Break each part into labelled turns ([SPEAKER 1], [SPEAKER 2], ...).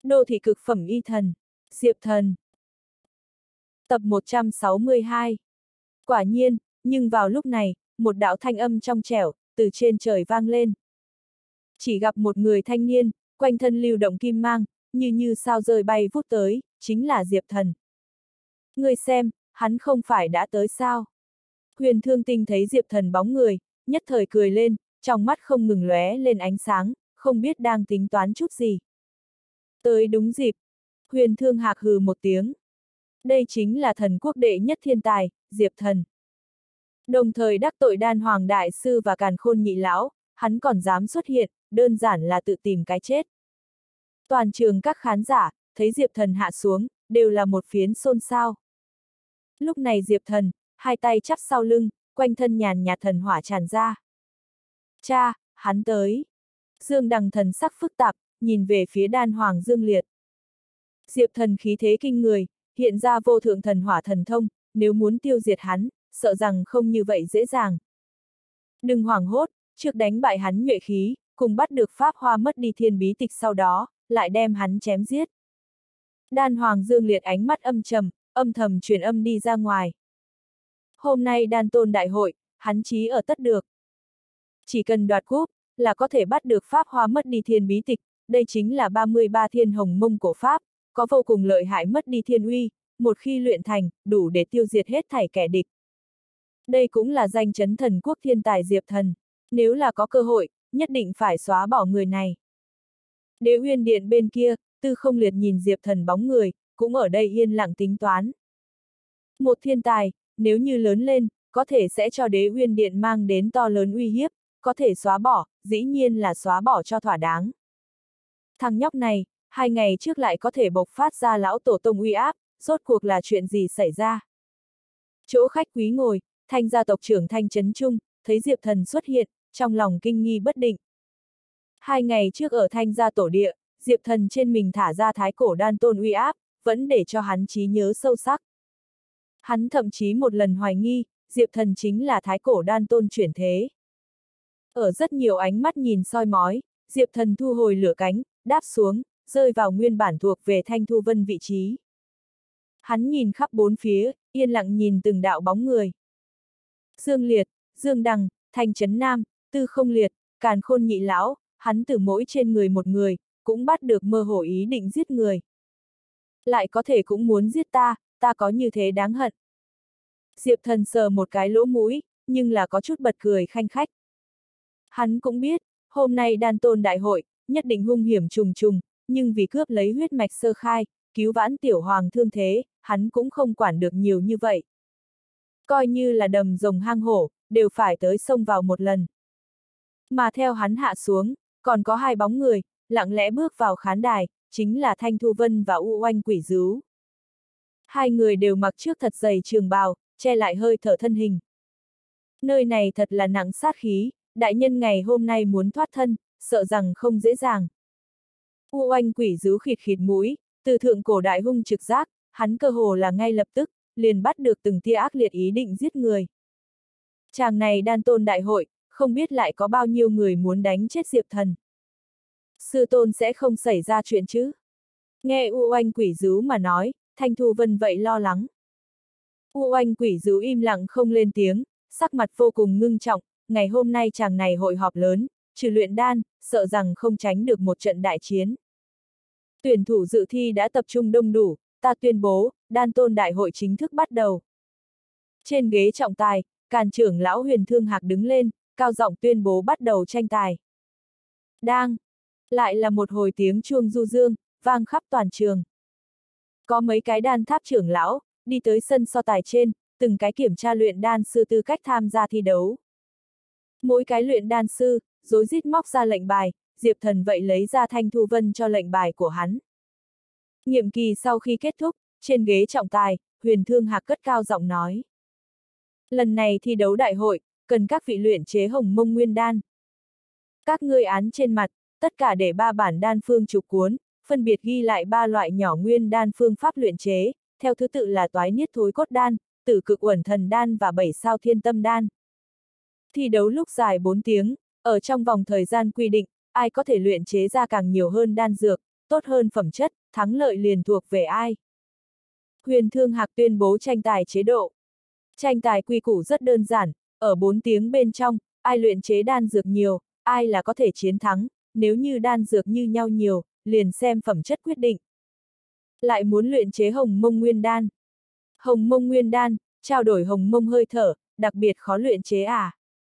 [SPEAKER 1] Đô thị cực phẩm y thần, Diệp Thần. Tập 162. Quả nhiên, nhưng vào lúc này, một đạo thanh âm trong trẻo, từ trên trời vang lên. Chỉ gặp một người thanh niên, quanh thân lưu động kim mang, như sao rơi bay vút tới, chính là Diệp Thần. Ngươi xem, hắn không phải đã tới sao? Huyền Thương Tinh thấy Diệp Thần bóng người, nhất thời cười lên, trong mắt không ngừng lóe lên ánh sáng, không biết đang tính toán chút gì. Tới đúng dịp, Huyền Thương Hạc hừ một tiếng. Đây chính là thần quốc đệ nhất thiên tài, Diệp Thần. Đồng thời đắc tội Đan Hoàng Đại Sư và Càn Khôn Nhị Lão, hắn còn dám xuất hiện, đơn giản là tự tìm cái chết. Toàn trường các khán giả, thấy Diệp Thần hạ xuống, đều là một phiến xôn xao. Lúc này Diệp Thần, hai tay chắp sau lưng, quanh thân nhàn nhạt thần hỏa tràn ra. Cha, hắn tới. Dương Đằng thần sắc phức tạp, nhìn về phía Đan Hoàng Dương Liệt. Diệp Thần khí thế kinh người, hiện ra vô thượng thần hỏa thần thông, nếu muốn tiêu diệt hắn, sợ rằng không như vậy dễ dàng. Đừng hoảng hốt, trước đánh bại hắn nhuệ khí, cùng bắt được Pháp Hoa mất đi thiên bí tịch sau đó, lại đem hắn chém giết. Đan Hoàng Dương Liệt ánh mắt âm trầm, âm thầm truyền âm đi ra ngoài. Hôm nay Đan Tôn Đại hội, hắn chí ở tất được. Chỉ cần đoạt cúp, là có thể bắt được Pháp Hoa mất đi thiên bí tịch, đây chính là 33 thiên hồng mông cổ Pháp, có vô cùng lợi hại mất đi thiên uy, một khi luyện thành, đủ để tiêu diệt hết thảy kẻ địch. Đây cũng là danh chấn thần quốc thiên tài Diệp Thần, nếu là có cơ hội, nhất định phải xóa bỏ người này. Đế Uyên Điện bên kia, Tư Không Liệt nhìn Diệp Thần bóng người, cũng ở đây yên lặng tính toán. Một thiên tài, nếu như lớn lên, có thể sẽ cho Đế Uyên Điện mang đến to lớn uy hiếp, có thể xóa bỏ, dĩ nhiên là xóa bỏ cho thỏa đáng. Thằng nhóc này, 2 ngày trước lại có thể bộc phát ra lão tổ tông uy áp, rốt cuộc là chuyện gì xảy ra? Chỗ khách quý ngồi, Thanh gia tộc trưởng Thanh Chấn Trung, thấy Diệp Thần xuất hiện, trong lòng kinh nghi bất định. 2 ngày trước ở Thanh gia tổ địa, Diệp Thần trên mình thả ra thái cổ đan tôn uy áp, vẫn để cho hắn trí nhớ sâu sắc. Hắn thậm chí một lần hoài nghi, Diệp Thần chính là thái cổ đan tôn chuyển thế. Ở rất nhiều ánh mắt nhìn soi mói, Diệp Thần thu hồi lửa cánh, đáp xuống, rơi vào nguyên bản thuộc về Thanh Thu Vân vị trí. Hắn nhìn khắp bốn phía, yên lặng nhìn từng đạo bóng người. Dương Liệt, Dương Đằng, Thanh Chấn Nam, Tư Không Liệt, Càn Khôn Nhị Lão, hắn từ mỗi trên người một người, cũng bắt được mơ hồ ý định giết người. Lại có thể cũng muốn giết ta, ta có như thế đáng hận. Diệp Thần sờ một cái lỗ mũi, nhưng là có chút bật cười khanh khách. Hắn cũng biết, hôm nay Đan Tôn Đại hội, nhất định hung hiểm trùng trùng, nhưng vì cướp lấy huyết mạch sơ khai, cứu vãn tiểu hoàng thương thế, hắn cũng không quản được nhiều như vậy. Coi như là đầm rồng hang hổ, đều phải tới xông vào một lần. Mà theo hắn hạ xuống, còn có 2 bóng người, lặng lẽ bước vào khán đài, chính là Thanh Thu Vân và U Oanh Quỷ Dứu. 2 người đều mặc trước thật dày trường bào, che lại hơi thở thân hình. Nơi này thật là nặng sát khí, đại nhân ngày hôm nay muốn thoát thân, sợ rằng không dễ dàng. U Oanh Quỷ Dứu khịt khịt mũi, từ thượng cổ đại hung trực giác, hắn cơ hồ là ngay lập tức, liền bắt được từng tia ác liệt ý định giết người. Chàng này Đan Tôn Đại hội, không biết lại có bao nhiêu người muốn đánh chết Diệp Thần. Sư tôn sẽ không xảy ra chuyện chứ? Nghe U Oanh Quỷ Dứu mà nói, Thanh Thu Vân vậy lo lắng. U Oanh Quỷ Dứu im lặng không lên tiếng, sắc mặt vô cùng ngưng trọng, ngày hôm nay chàng này hội họp lớn, trừ luyện đan, sợ rằng không tránh được một trận đại chiến. Tuyển thủ dự thi đã tập trung đông đủ, ta tuyên bố, Đan Tôn Đại hội chính thức bắt đầu. Trên ghế trọng tài, Càn trưởng lão Huyền Thương Hạc đứng lên, cao giọng tuyên bố bắt đầu tranh tài. Đang! Lại là một hồi tiếng chuông du dương, vang khắp toàn trường. Có mấy cái đan tháp trưởng lão, đi tới sân so tài trên, từng cái kiểm tra luyện đan sư tư cách tham gia thi đấu. Mỗi cái luyện đan sư, rối rít móc ra lệnh bài, Diệp Thần vậy lấy ra Thanh Thu Vân cho lệnh bài của hắn. Nhiệm kỳ sau khi kết thúc, trên ghế trọng tài, Huyền Thương Hạc cất cao giọng nói. Lần này thi đấu đại hội, cần các vị luyện chế hồng mông nguyên đan. Các ngươi án trên mặt, tất cả để 3 bản đan phương trục cuốn, phân biệt ghi lại 3 loại nhỏ nguyên đan phương pháp luyện chế, theo thứ tự là toái niết thối cốt đan, tử cực uẩn thần đan và 7 sao thiên tâm đan. Thi đấu lúc dài 4 tiếng, ở trong vòng thời gian quy định, ai có thể luyện chế ra càng nhiều hơn đan dược, tốt hơn phẩm chất, thắng lợi liền thuộc về ai. Huyền Thương Hạc tuyên bố tranh tài chế độ. Tranh tài quy củ rất đơn giản, ở 4 tiếng bên trong, ai luyện chế đan dược nhiều, ai là có thể chiến thắng, nếu như đan dược như nhau nhiều, liền xem phẩm chất quyết định. Lại muốn luyện chế hồng mông nguyên đan. Hồng mông nguyên đan, trao đổi hồng mông hơi thở, đặc biệt khó luyện chế à.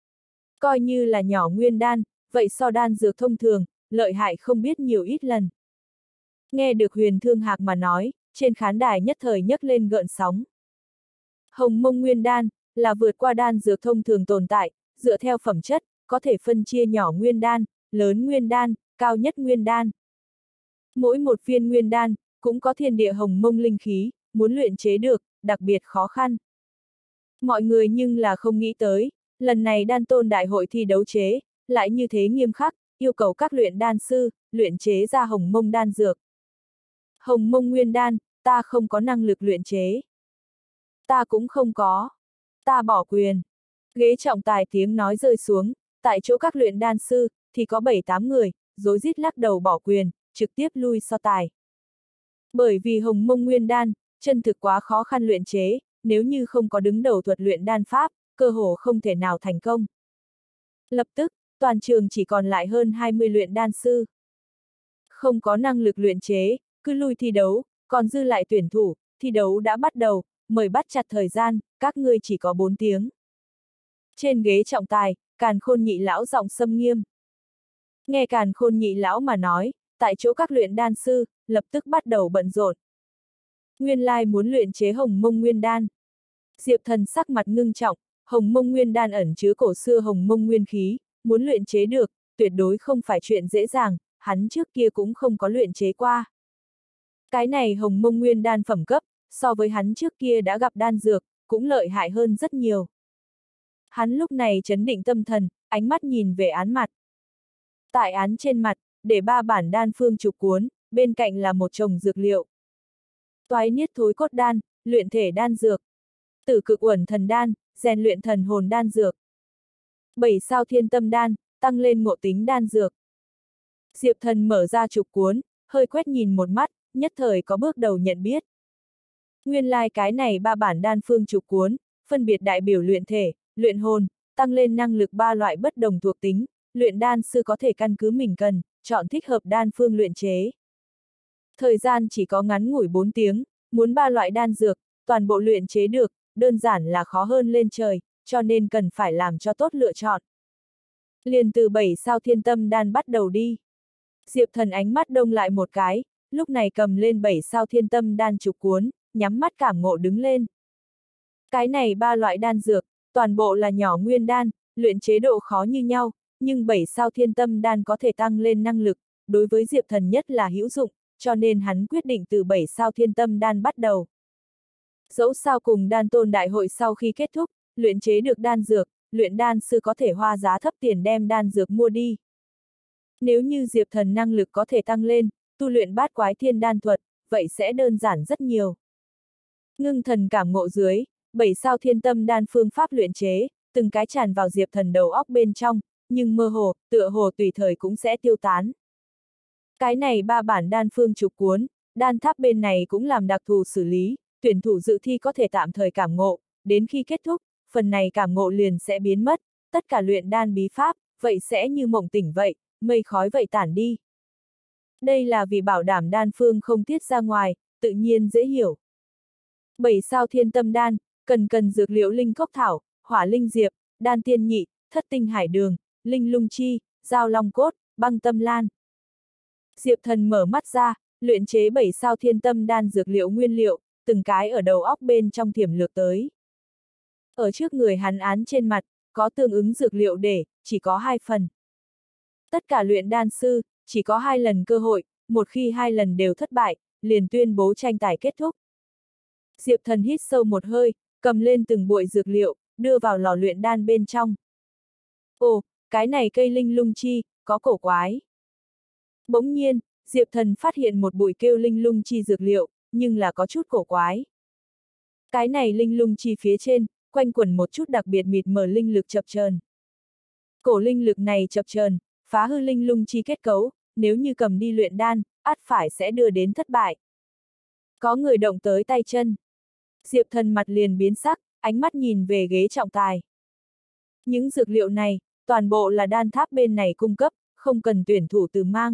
[SPEAKER 1] Coi như là nhỏ nguyên đan, vậy so đan dược thông thường, lợi hại không biết nhiều ít lần. Nghe được Huyền Thương Hạc mà nói, trên khán đài nhất thời nhấc lên gợn sóng. Hồng mông nguyên đan, là vượt qua đan dược thông thường tồn tại, dựa theo phẩm chất, có thể phân chia nhỏ nguyên đan, lớn nguyên đan, cao nhất nguyên đan. Mỗi một viên nguyên đan, cũng có thiên địa hồng mông linh khí, muốn luyện chế được, đặc biệt khó khăn. Mọi người nhưng là không nghĩ tới, lần này đan tôn đại hội thi đấu chế, lại như thế nghiêm khắc, yêu cầu các luyện đan sư, luyện chế ra hồng mông đan dược. Hồng mông nguyên đan, ta không có năng lực luyện chế. Ta cũng không có. Ta bỏ quyền. Ghế trọng tài tiếng nói rơi xuống, tại chỗ các luyện đan sư, thì có 7-8 người, rối rít lắc đầu bỏ quyền, trực tiếp lui so tài. Bởi vì hồng mông nguyên đan, chân thực quá khó khăn luyện chế, nếu như không có đứng đầu thuật luyện đan pháp, cơ hồ không thể nào thành công. Lập tức, toàn trường chỉ còn lại hơn 20 luyện đan sư. Không có năng lực luyện chế, cứ lui thi đấu, còn dư lại tuyển thủ, thi đấu đã bắt đầu, mời bắt chặt thời gian, các ngươi chỉ có 4 tiếng. Trên ghế trọng tài, Càn Khôn nhị lão giọng xâm nghiêm. Nghe Càn Khôn nhị lão mà nói, tại chỗ các luyện đan sư, lập tức bắt đầu bận rộn. Nguyên lai muốn luyện chế hồng mông nguyên đan. Diệp Thần sắc mặt ngưng trọng, hồng mông nguyên đan ẩn chứa cổ xưa hồng mông nguyên khí, muốn luyện chế được, tuyệt đối không phải chuyện dễ dàng, hắn trước kia cũng không có luyện chế qua. Cái này hồng mông nguyên đan phẩm cấp, so với hắn trước kia đã gặp đan dược, cũng lợi hại hơn rất nhiều. Hắn lúc này trấn định tâm thần, ánh mắt nhìn về án mặt. Tại án trên mặt, để 3 bản đan phương trục cuốn, bên cạnh là một chồng dược liệu. Toái niết thối cốt đan, luyện thể đan dược. Tử cực uẩn thần đan, rèn luyện thần hồn đan dược. 7 sao thiên tâm đan, tăng lên ngộ tính đan dược. Diệp Thần mở ra trục cuốn, hơi quét nhìn một mắt, nhất thời có bước đầu nhận biết. Nguyên lai cái này 3 bản đan phương trục cuốn, phân biệt đại biểu luyện thể, luyện hồn, tăng lên năng lực 3 loại bất đồng thuộc tính, luyện đan sư có thể căn cứ mình cần, chọn thích hợp đan phương luyện chế. Thời gian chỉ có ngắn ngủi 4 tiếng, muốn 3 loại đan dược, toàn bộ luyện chế được, đơn giản là khó hơn lên trời, cho nên cần phải làm cho tốt lựa chọn. Liền từ 7 sao thiên tâm đan bắt đầu đi. Diệp Thần ánh mắt đông lại một cái, lúc này cầm lên 7 sao thiên tâm đan trục cuốn, nhắm mắt cảm ngộ đứng lên. Cái này 3 loại đan dược, toàn bộ là nhỏ nguyên đan, luyện chế độ khó như nhau, nhưng 7 sao thiên tâm đan có thể tăng lên năng lực, đối với Diệp Thần nhất là hữu dụng, cho nên hắn quyết định từ 7 sao thiên tâm đan bắt đầu. Dẫu sao cùng đan tôn đại hội sau khi kết thúc, luyện chế được đan dược, luyện đan sư có thể hoa giá thấp tiền đem đan dược mua đi. Nếu như Diệp Thần năng lực có thể tăng lên, tu luyện bát quái thiên đan thuật, vậy sẽ đơn giản rất nhiều. Ngưng thần cảm ngộ dưới, 7 sao thiên tâm đan phương pháp luyện chế, từng cái tràn vào Diệp Thần đầu óc bên trong, nhưng mơ hồ, tựa hồ tùy thời cũng sẽ tiêu tán. Cái này 3 bản đan phương trục cuốn, đan tháp bên này cũng làm đặc thù xử lý, tuyển thủ dự thi có thể tạm thời cảm ngộ, đến khi kết thúc, phần này cảm ngộ liền sẽ biến mất, tất cả luyện đan bí pháp, vậy sẽ như mộng tỉnh vậy, mây khói vậy tản đi. Đây là vì bảo đảm đan phương không tiết ra ngoài, tự nhiên dễ hiểu. 7 sao thiên tâm đan, cần dược liệu linh cốc thảo, hỏa linh diệp, đan tiên nhị, thất tinh hải đường, linh lung chi, dao long cốt, băng tâm lan. Diệp Thần mở mắt ra, luyện chế 7 sao thiên tâm đan dược liệu nguyên liệu, từng cái ở đầu óc bên trong thiểm lược tới. Ở trước người hắn án trên mặt, có tương ứng dược liệu để, chỉ có 2 phần. Tất cả luyện đan sư, chỉ có 2 lần cơ hội, một khi 2 lần đều thất bại, liền tuyên bố tranh tài kết thúc. Diệp Thần hít sâu một hơi, cầm lên từng bụi dược liệu, đưa vào lò luyện đan bên trong. Ồ, cái này cây linh lung chi, có cổ quái. Bỗng nhiên, Diệp Thần phát hiện một bụi kêu linh lung chi dược liệu, nhưng là có chút cổ quái. Cái này linh lung chi phía trên, quanh quẩn một chút đặc biệt mịt mờ linh lực chập chờn. Cổ linh lực này chập chờn, phá hư linh lung chi kết cấu, nếu như cầm đi luyện đan, ắt phải sẽ đưa đến thất bại. Có người động tới tay chân. Diệp Thần mặt liền biến sắc, ánh mắt nhìn về ghế trọng tài. Những dược liệu này, toàn bộ là đan tháp bên này cung cấp, không cần tuyển thủ từ mang.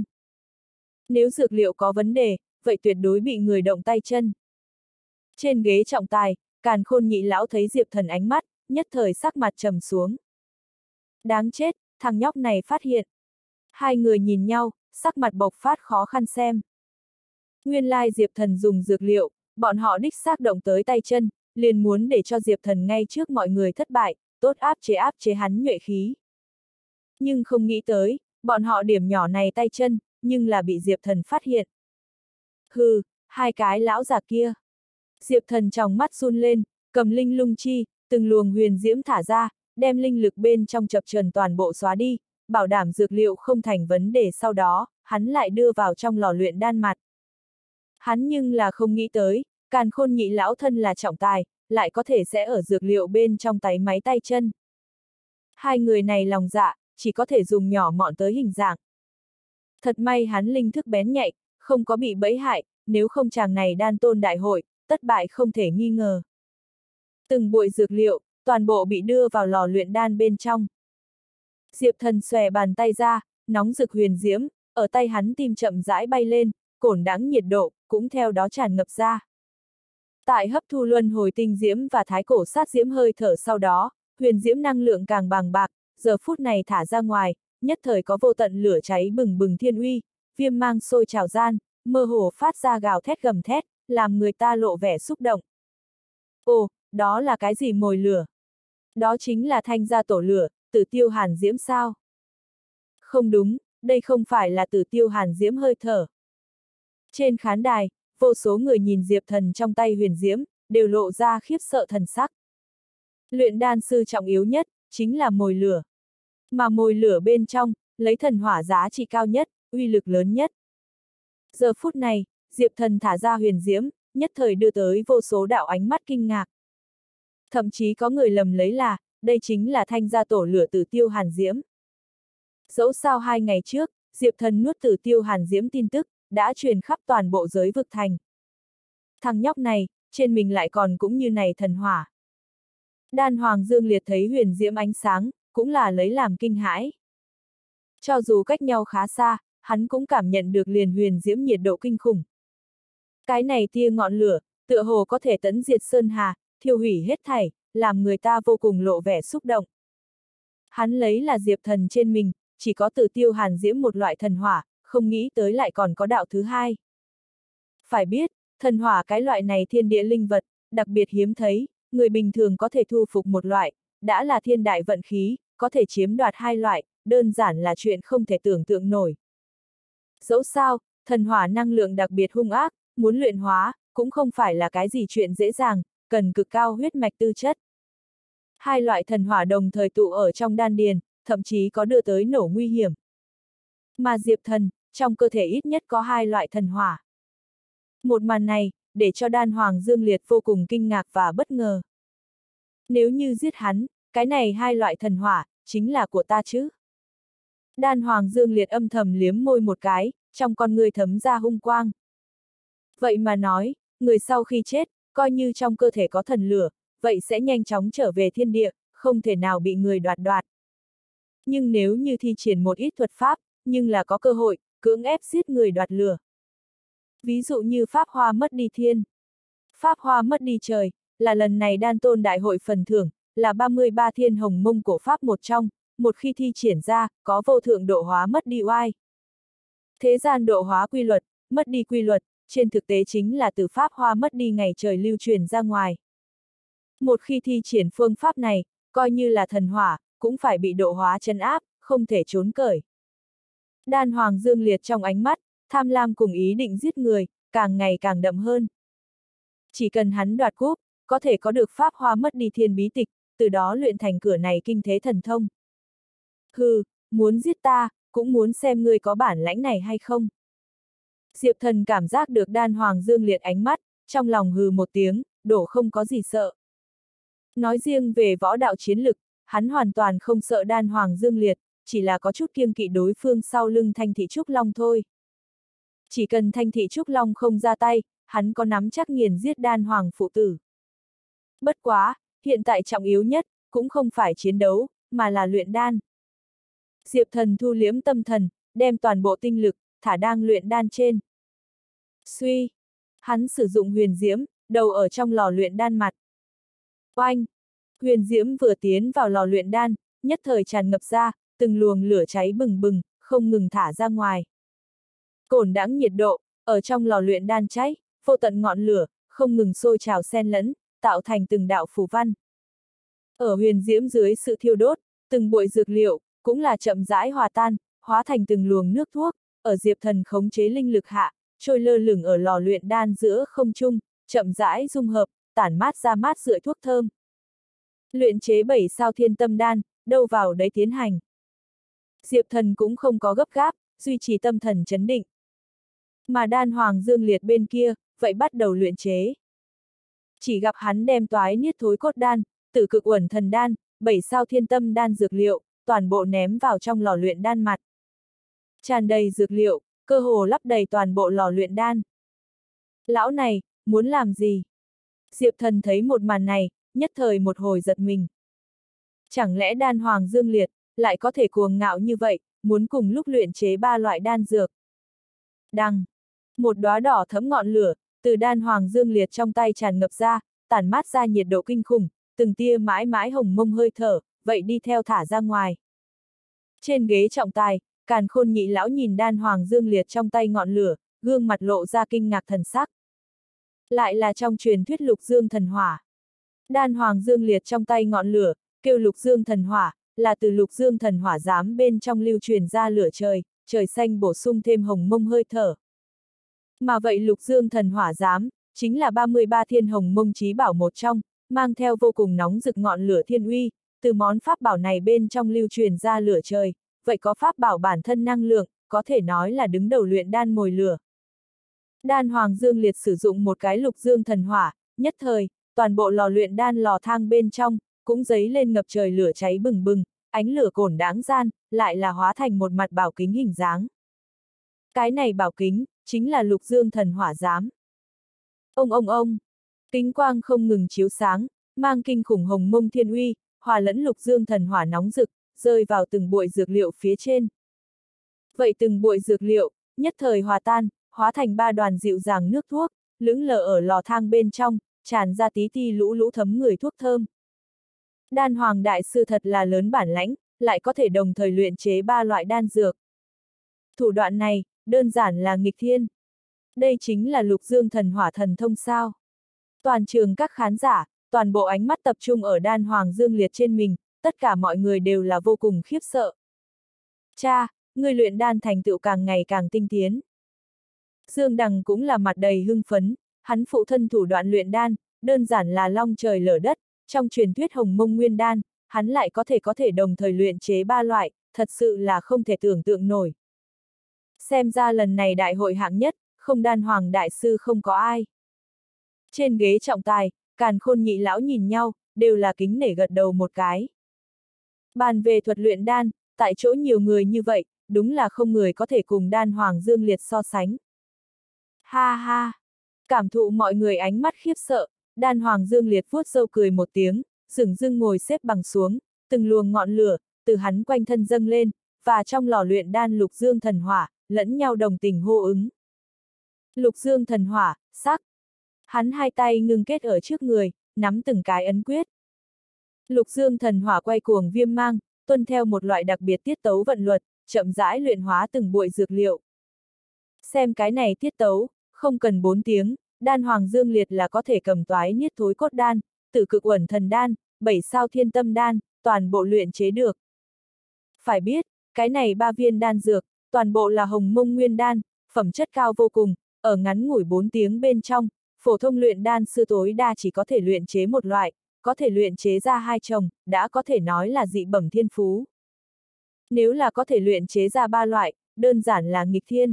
[SPEAKER 1] Nếu dược liệu có vấn đề, vậy tuyệt đối bị người động tay chân. Trên ghế trọng tài, Càn Khôn nhị lão thấy Diệp Thần ánh mắt, nhất thời sắc mặt trầm xuống. Đáng chết, thằng nhóc này phát hiện. Hai người nhìn nhau, sắc mặt bộc phát khó khăn xem. Nguyên lai Diệp Thần dùng dược liệu, bọn họ đích xác động tới tay chân, liền muốn để cho Diệp Thần ngay trước mọi người thất bại, tốt áp chế hắn nhuệ khí. Nhưng không nghĩ tới, bọn họ điểm nhỏ này tay chân, nhưng là bị Diệp Thần phát hiện. Hừ, hai cái lão già kia. Diệp Thần trong mắt run lên, cầm linh lung chi, từng luồng huyền diễm thả ra, đem linh lực bên trong chập chờn toàn bộ xóa đi, bảo đảm dược liệu không thành vấn đề, sau đó, hắn lại đưa vào trong lò luyện đan mặt. Hắn nhưng là không nghĩ tới, Càn Khôn nhị lão thân là trọng tài, lại có thể sẽ ở dược liệu bên trong táy máy tay chân. Hai người này lòng dạ, chỉ có thể dùng nhỏ mọn tới hình dạng. Thật may hắn linh thức bén nhạy, không có bị bẫy hại, nếu không chàng này đan tôn đại hội, tất bại không thể nghi ngờ. Từng bụi dược liệu, toàn bộ bị đưa vào lò luyện đan bên trong. Diệp Thần xòe bàn tay ra, nóng rực huyền diễm, ở tay hắn tim chậm rãi bay lên, cổn đãng nhiệt độ, cũng theo đó tràn ngập ra. Tại hấp thu luân hồi tinh diễm và thái cổ sát diễm hơi thở sau đó, huyền diễm năng lượng càng bàng bạc, giờ phút này thả ra ngoài, nhất thời có vô tận lửa cháy bừng bừng thiên uy, viêm mang sôi trào gian, mơ hồ phát ra gào thét gầm thét, làm người ta lộ vẻ xúc động. Ồ, đó là cái gì mồi lửa? Đó chính là Thanh gia tổ lửa, Tử Tiêu Hàn Diễm sao? Không đúng, đây không phải là Tử Tiêu Hàn Diễm hơi thở. Trên khán đài, vô số người nhìn Diệp Thần trong tay huyền diễm, đều lộ ra khiếp sợ thần sắc. Luyện đan sư trọng yếu nhất, chính là mồi lửa. Mà mồi lửa bên trong, lấy thần hỏa giá trị cao nhất, uy lực lớn nhất. Giờ phút này, Diệp Thần thả ra huyền diễm, nhất thời đưa tới vô số đạo ánh mắt kinh ngạc. Thậm chí có người lầm lấy là, đây chính là Thanh gia tổ lửa Tử Tiêu Hàn Diễm. Dẫu sao 2 ngày trước, Diệp Thần nuốt Tử Tiêu Hàn Diễm tin tức, đã truyền khắp toàn bộ giới vực thành. Thằng nhóc này, trên mình lại còn cũng như này thần hỏa. Đan Hoàng Dương Liệt thấy huyền diễm ánh sáng, cũng là lấy làm kinh hãi. Cho dù cách nhau khá xa, hắn cũng cảm nhận được liền huyền diễm nhiệt độ kinh khủng. Cái này tia ngọn lửa, tựa hồ có thể tấn diệt sơn hà, thiêu hủy hết thảy, làm người ta vô cùng lộ vẻ xúc động. Hắn lấy là Diệp Thần trên mình, chỉ có Tử Tiêu Hàn Diễm một loại thần hỏa, không nghĩ tới lại còn có đạo thứ hai. Phải biết, thần hỏa cái loại này thiên địa linh vật, đặc biệt hiếm thấy, người bình thường có thể thu phục một loại, đã là thiên đại vận khí, có thể chiếm đoạt hai loại, đơn giản là chuyện không thể tưởng tượng nổi. Dẫu sao, thần hỏa năng lượng đặc biệt hung ác, muốn luyện hóa, cũng không phải là cái gì chuyện dễ dàng, cần cực cao huyết mạch tư chất. Hai loại thần hỏa đồng thời tụ ở trong đan điền, thậm chí có đưa tới nổ nguy hiểm. Mà Diệp Thần, trong cơ thể ít nhất có 2 loại thần hỏa. Một màn này, để cho Đan Hoàng Dương Liệt vô cùng kinh ngạc và bất ngờ. Nếu như giết hắn, cái này 2 loại thần hỏa, chính là của ta chứ? Đan Hoàng Dương Liệt âm thầm liếm môi một cái, trong con người thấm ra hung quang. Vậy mà nói, người sau khi chết, coi như trong cơ thể có thần lửa, vậy sẽ nhanh chóng trở về thiên địa, không thể nào bị người đoạt. Nhưng nếu như thi triển một ít thuật pháp, nhưng là có cơ hội, cưỡng ép giết người đoạt lửa. Ví dụ như Pháp Hoa mất đi thiên. Pháp Hoa mất đi trời, là lần này đan tôn đại hội phần thưởng, là 33 thiên hồng mông cổ Pháp một trong, một khi thi triển ra, có vô thượng độ hóa mất đi oai. Thế gian độ hóa quy luật, mất đi quy luật, trên thực tế chính là từ Pháp Hoa mất đi ngày trời lưu truyền ra ngoài. Một khi thi triển phương pháp này, coi như là thần hỏa, cũng phải bị độ hóa trấn áp, không thể trốn cởi. Đan Hoàng Dương Liệt trong ánh mắt, tham lam cùng ý định giết người, càng ngày càng đậm hơn. Chỉ cần hắn đoạt cúp, có thể có được Pháp Hoa mất đi thiên bí tịch, từ đó luyện thành cửa này kinh thế thần thông. Hừ, muốn giết ta, cũng muốn xem ngươi có bản lãnh này hay không. Diệp Thần cảm giác được Đan Hoàng Dương Liệt ánh mắt, trong lòng hừ một tiếng, đổ không có gì sợ. Nói riêng về võ đạo chiến lực, hắn hoàn toàn không sợ Đan Hoàng Dương Liệt, chỉ là có chút kiêng kỵ đối phương sau lưng Thanh Thị Trúc Long thôi. Chỉ cần Thanh Thị Trúc Long không ra tay, hắn có nắm chắc nghiền giết Đan Hoàng phụ tử. Bất quá, hiện tại trọng yếu nhất, cũng không phải chiến đấu, mà là luyện đan. Diệp Thần thu liễm tâm thần, đem toàn bộ tinh lực, thả đang luyện đan trên. Suy! Hắn sử dụng huyền diễm, đầu ở trong lò luyện đan mặt. Oanh! Huyền diễm vừa tiến vào lò luyện đan, nhất thời tràn ngập ra, từng luồng lửa cháy bừng bừng, không ngừng thả ra ngoài. Cổn đãng nhiệt độ, ở trong lò luyện đan cháy, vô tận ngọn lửa, không ngừng sôi trào xen lẫn, tạo thành từng đạo phù văn. Ở huyền diễm dưới sự thiêu đốt, từng bụi dược liệu, cũng là chậm rãi hòa tan, hóa thành từng luồng nước thuốc, ở Diệp Thần khống chế linh lực hạ, trôi lơ lửng ở lò luyện đan giữa không trung, chậm rãi dung hợp, tản mát ra mát rượi thuốc thơm. Luyện chế 7 sao thiên tâm đan, đâu vào đấy tiến hành. Diệp Thần cũng không có gấp gáp, duy trì tâm thần chấn định. Mà Đan Hoàng Dương Liệt bên kia, vậy bắt đầu luyện chế. Chỉ gặp hắn đem toái niết thối cốt đan, tử cực uẩn thần đan, 7 sao thiên tâm đan dược liệu, toàn bộ ném vào trong lò luyện đan mặt. Tràn đầy dược liệu, cơ hồ lắp đầy toàn bộ lò luyện đan. Lão này, muốn làm gì? Diệp Thần thấy một màn này, nhất thời một hồi giật mình. Chẳng lẽ Đan Hoàng Dương Liệt, lại có thể cuồng ngạo như vậy, muốn cùng lúc luyện chế 3 loại đan dược? Đằng! Một đóa đỏ thẫm ngọn lửa, từ Đan Hoàng Dương Liệt trong tay tràn ngập ra, tản mát ra nhiệt độ kinh khủng, từng tia mãi mãi hồng mông hơi thở, vậy đi theo thả ra ngoài. Trên ghế trọng tài, Càn Khôn nhị lão nhìn Đan Hoàng Dương Liệt trong tay ngọn lửa, gương mặt lộ ra kinh ngạc thần sắc. Lại là trong truyền thuyết Lục Dương thần hỏa. Đan Hoàng Dương Liệt trong tay ngọn lửa, kêu Lục Dương thần hỏa, là từ Lục Dương thần hỏa giám bên trong lưu truyền ra lửa trời, trời xanh bổ sung thêm hồng mông hơi thở. Mà vậy Lục Dương thần hỏa giám, chính là 33 thiên hồng mông chí bảo một trong, mang theo vô cùng nóng rực ngọn lửa thiên uy, từ món pháp bảo này bên trong lưu truyền ra lửa trời, vậy có pháp bảo bản thân năng lượng, có thể nói là đứng đầu luyện đan mồi lửa. Đan Hoàng Dương Liệt sử dụng một cái Lục Dương thần hỏa, nhất thời, toàn bộ lò luyện đan lò thang bên trong, cũng dấy lên ngập trời lửa cháy bừng bừng, ánh lửa cổn đáng gian, lại là hóa thành một mặt bảo kính hình dáng. Cái này bảo kính, chính là Lục Dương thần hỏa giám. Ông! Kính quang không ngừng chiếu sáng, mang kinh khủng hồng mông thiên uy, hòa lẫn Lục Dương thần hỏa nóng rực, rơi vào từng bụi dược liệu phía trên. Vậy từng bụi dược liệu, nhất thời hòa tan, hóa thành 3 đoàn dịu dàng nước thuốc, lững lờ ở lò thang bên trong, tràn ra tí ti lũ lũ thấm người thuốc thơm. Đan Hoàng đại sư thật là lớn bản lãnh, lại có thể đồng thời luyện chế 3 loại đan dược. Thủ đoạn này, đơn giản là nghịch thiên. Đây chính là Lục Dương thần hỏa thần thông sao. Toàn trường các khán giả, toàn bộ ánh mắt tập trung ở Đan Hoàng Dương Liệt trên mình, tất cả mọi người đều là vô cùng khiếp sợ. Cha, người luyện đan thành tựu càng ngày càng tinh tiến. Dương Đằng cũng là mặt đầy hưng phấn, hắn phụ thân thủ đoạn luyện đan, đơn giản là long trời lở đất, trong truyền thuyết hồng mông nguyên đan, hắn lại có thể đồng thời luyện chế 3 loại, thật sự là không thể tưởng tượng nổi. Xem ra lần này đại hội hạng nhất, không Đan Hoàng đại sư không có ai. Trên ghế trọng tài, Càn Khôn nhị lão nhìn nhau, đều là kính nể gật đầu một cái. Bàn về thuật luyện đan, tại chỗ nhiều người như vậy, đúng là không người có thể cùng Đan Hoàng Dương Liệt so sánh. Ha ha! Cảm thụ mọi người ánh mắt khiếp sợ, Đan Hoàng Dương Liệt vuốt râu cười một tiếng, dửng dưng ngồi xếp bằng xuống, từng luồng ngọn lửa, từ hắn quanh thân dâng lên, và trong lò luyện đan Lục Dương thần hỏa, lẫn nhau đồng tình hô ứng. Lục Dương thần hỏa, sắc. Hắn hai tay ngưng kết ở trước người, nắm từng cái ấn quyết. Lục Dương thần hỏa quay cuồng viêm mang, tuân theo một loại đặc biệt tiết tấu vận luật, chậm rãi luyện hóa từng bụi dược liệu. Xem cái này tiết tấu, không cần 4 tiếng, Đan Hoàng Dương Liệt là có thể cầm toái niết thối cốt đan, tử cực uẩn thần đan, 7 sao thiên tâm đan, toàn bộ luyện chế được. Phải biết, cái này 3 viên đan dược, toàn bộ là hồng mông nguyên đan, phẩm chất cao vô cùng, ở ngắn ngủi 4 tiếng bên trong, phổ thông luyện đan sư tối đa chỉ có thể luyện chế một loại, có thể luyện chế ra 2 chồng, đã có thể nói là dị bẩm thiên phú. Nếu là có thể luyện chế ra 3 loại, đơn giản là nghịch thiên.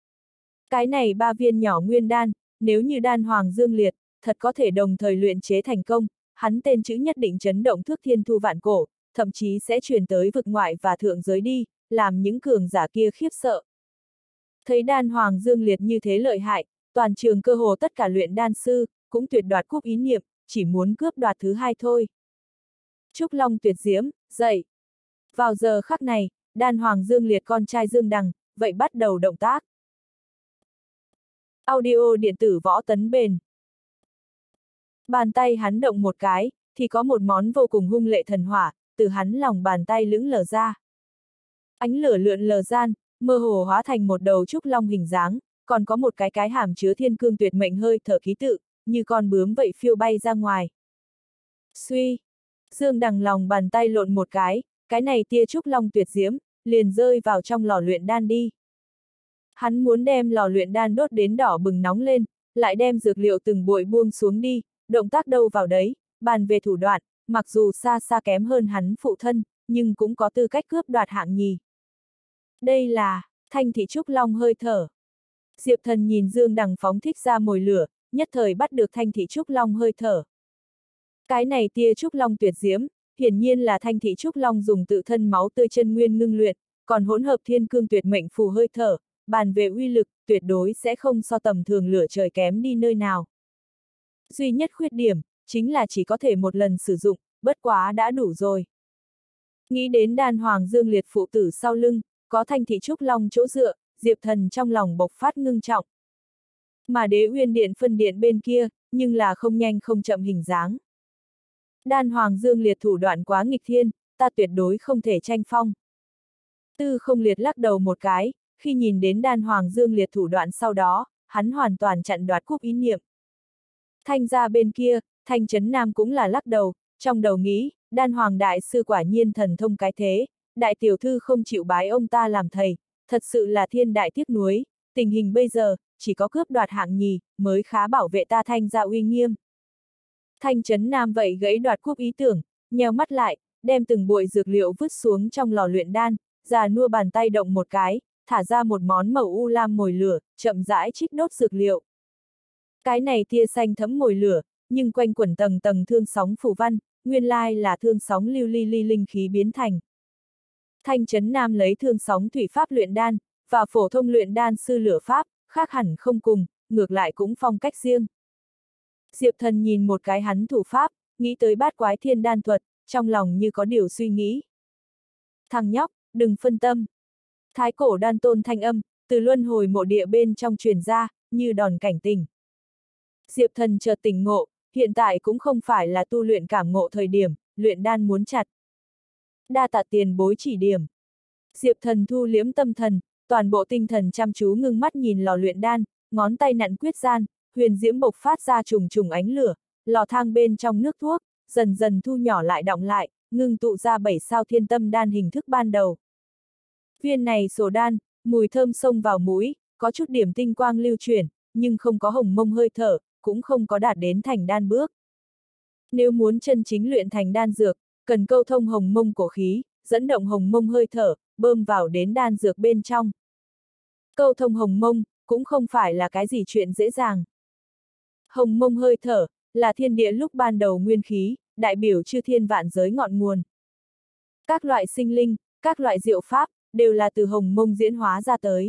[SPEAKER 1] Cái này 3 viên nhỏ nguyên đan, nếu như Đan Hoàng Dương Liệt, thật có thể đồng thời luyện chế thành công, hắn tên chữ nhất định chấn động thước thiên thu vạn cổ, thậm chí sẽ truyền tới vực ngoại và thượng giới đi, làm những cường giả kia khiếp sợ. Thấy đan hoàng dương liệt như thế lợi hại, toàn trường cơ hồ tất cả luyện đan sư, cũng tuyệt đoạt cúp ý niệm, chỉ muốn cướp đoạt thứ hai thôi. Trúc Long tuyệt diễm, dậy. Vào giờ khắc này, đan hoàng dương liệt con trai Dương Đằng, vậy bắt đầu động tác. Audio điện tử võ tấn bền. Bàn tay hắn động một cái, thì có một món vô cùng hung lệ thần hỏa, từ hắn lòng bàn tay lững lờ ra. Ánh lửa lượn lờ gian, mơ hồ hóa thành một đầu trúc long hình dáng, còn có một cái hàm chứa thiên cương tuyệt mệnh hơi thở ký tự, như con bướm vậy phiêu bay ra ngoài. Suy! Dương Đằng lòng bàn tay lộn một cái này tia trúc long tuyệt diễm, liền rơi vào trong lò luyện đan đi. Hắn muốn đem lò luyện đan đốt đến đỏ bừng nóng lên, lại đem dược liệu từng bụi buông xuống đi, động tác đâu vào đấy, bàn về thủ đoạn, mặc dù xa xa kém hơn hắn phụ thân, nhưng cũng có tư cách cướp đoạt hạng nhì. Đây là thanh thị trúc long hơi thở. Diệp Thần nhìn Dương Đằng phóng thích ra mồi lửa, nhất thời bắt được thanh thị trúc long hơi thở. Cái này tia trúc long tuyệt diễm, hiển nhiên là thanh thị trúc long dùng tự thân máu tươi chân nguyên ngưng luyện, còn hỗn hợp thiên cương tuyệt mệnh phù hơi thở, bàn về uy lực, tuyệt đối sẽ không so tầm thường lửa trời kém đi nơi nào. Duy nhất khuyết điểm, chính là chỉ có thể một lần sử dụng, bất quá đã đủ rồi. Nghĩ đến đan hoàng dương liệt phụ tử sau lưng, có thanh thị trúc long chỗ dựa, Diệp Thần trong lòng bộc phát ngưng trọng. Mà Đế Uyên Điện phân điện bên kia, nhưng là không nhanh không chậm hình dáng. Đan hoàng dương liệt thủ đoạn quá nghịch thiên, ta tuyệt đối không thể tranh phong. Tư Không Liệt lắc đầu một cái, khi nhìn đến đan hoàng dương liệt thủ đoạn sau đó, hắn hoàn toàn chặn đoạt cúp ý niệm. Thanh gia bên kia, Thanh Trấn Nam cũng là lắc đầu, trong đầu nghĩ, đan hoàng đại sư quả nhiên thần thông cái thế, đại tiểu thư không chịu bái ông ta làm thầy, thật sự là thiên đại tiếc nuối, tình hình bây giờ, chỉ có cướp đoạt hạng nhì, mới khá bảo vệ ta Thanh gia uy nghiêm. Thanh Trấn Nam vậy gãy đoạt cúp ý tưởng, nheo mắt lại, đem từng bụi dược liệu vứt xuống trong lò luyện đan, già nua bàn tay động một cái, thả ra một món màu u lam mồi lửa, chậm rãi trích đốt dược liệu. Cái này tia xanh thấm mồi lửa, nhưng quanh quẩn tầng tầng thương sóng phù văn, nguyên lai là thương sóng lưu ly ly linh khí biến thành. Thanh Trấn Nam lấy thương sóng thủy pháp luyện đan, và phổ thông luyện đan sư lửa pháp, khác hẳn không cùng, ngược lại cũng phong cách riêng. Diệp Thần nhìn một cái hắn thủ pháp, nghĩ tới bát quái thiên đan thuật, trong lòng như có điều suy nghĩ. Thằng nhóc, đừng phân tâm. Thái cổ đan tôn thanh âm, từ luân hồi mộ địa bên trong truyền ra, như đòn cảnh tỉnh. Diệp Thần chợt tỉnh ngộ, hiện tại cũng không phải là tu luyện cảm ngộ thời điểm, luyện đan muốn chặt. Đa tạ tiền bối chỉ điểm. Diệp Thần thu liễm tâm thần, toàn bộ tinh thần chăm chú ngưng mắt nhìn lò luyện đan, ngón tay nặn quyết gian, huyền diễm bộc phát ra trùng trùng ánh lửa, lò thang bên trong nước thuốc, dần dần thu nhỏ lại đọng lại, ngưng tụ ra 7 sao thiên tâm đan hình thức ban đầu. Viên này sổ đan, mùi thơm xông vào mũi, có chút điểm tinh quang lưu chuyển, nhưng không có hồng mông hơi thở, cũng không có đạt đến thành đan bước. Nếu muốn chân chính luyện thành đan dược, cần câu thông hồng mông cổ khí, dẫn động hồng mông hơi thở, bơm vào đến đan dược bên trong. Câu thông hồng mông, cũng không phải là cái gì chuyện dễ dàng. Hồng mông hơi thở, là thiên địa lúc ban đầu nguyên khí, đại biểu chư thiên vạn giới ngọn nguồn. Các loại sinh linh, các loại diệu pháp, đều là từ hồng mông diễn hóa ra tới.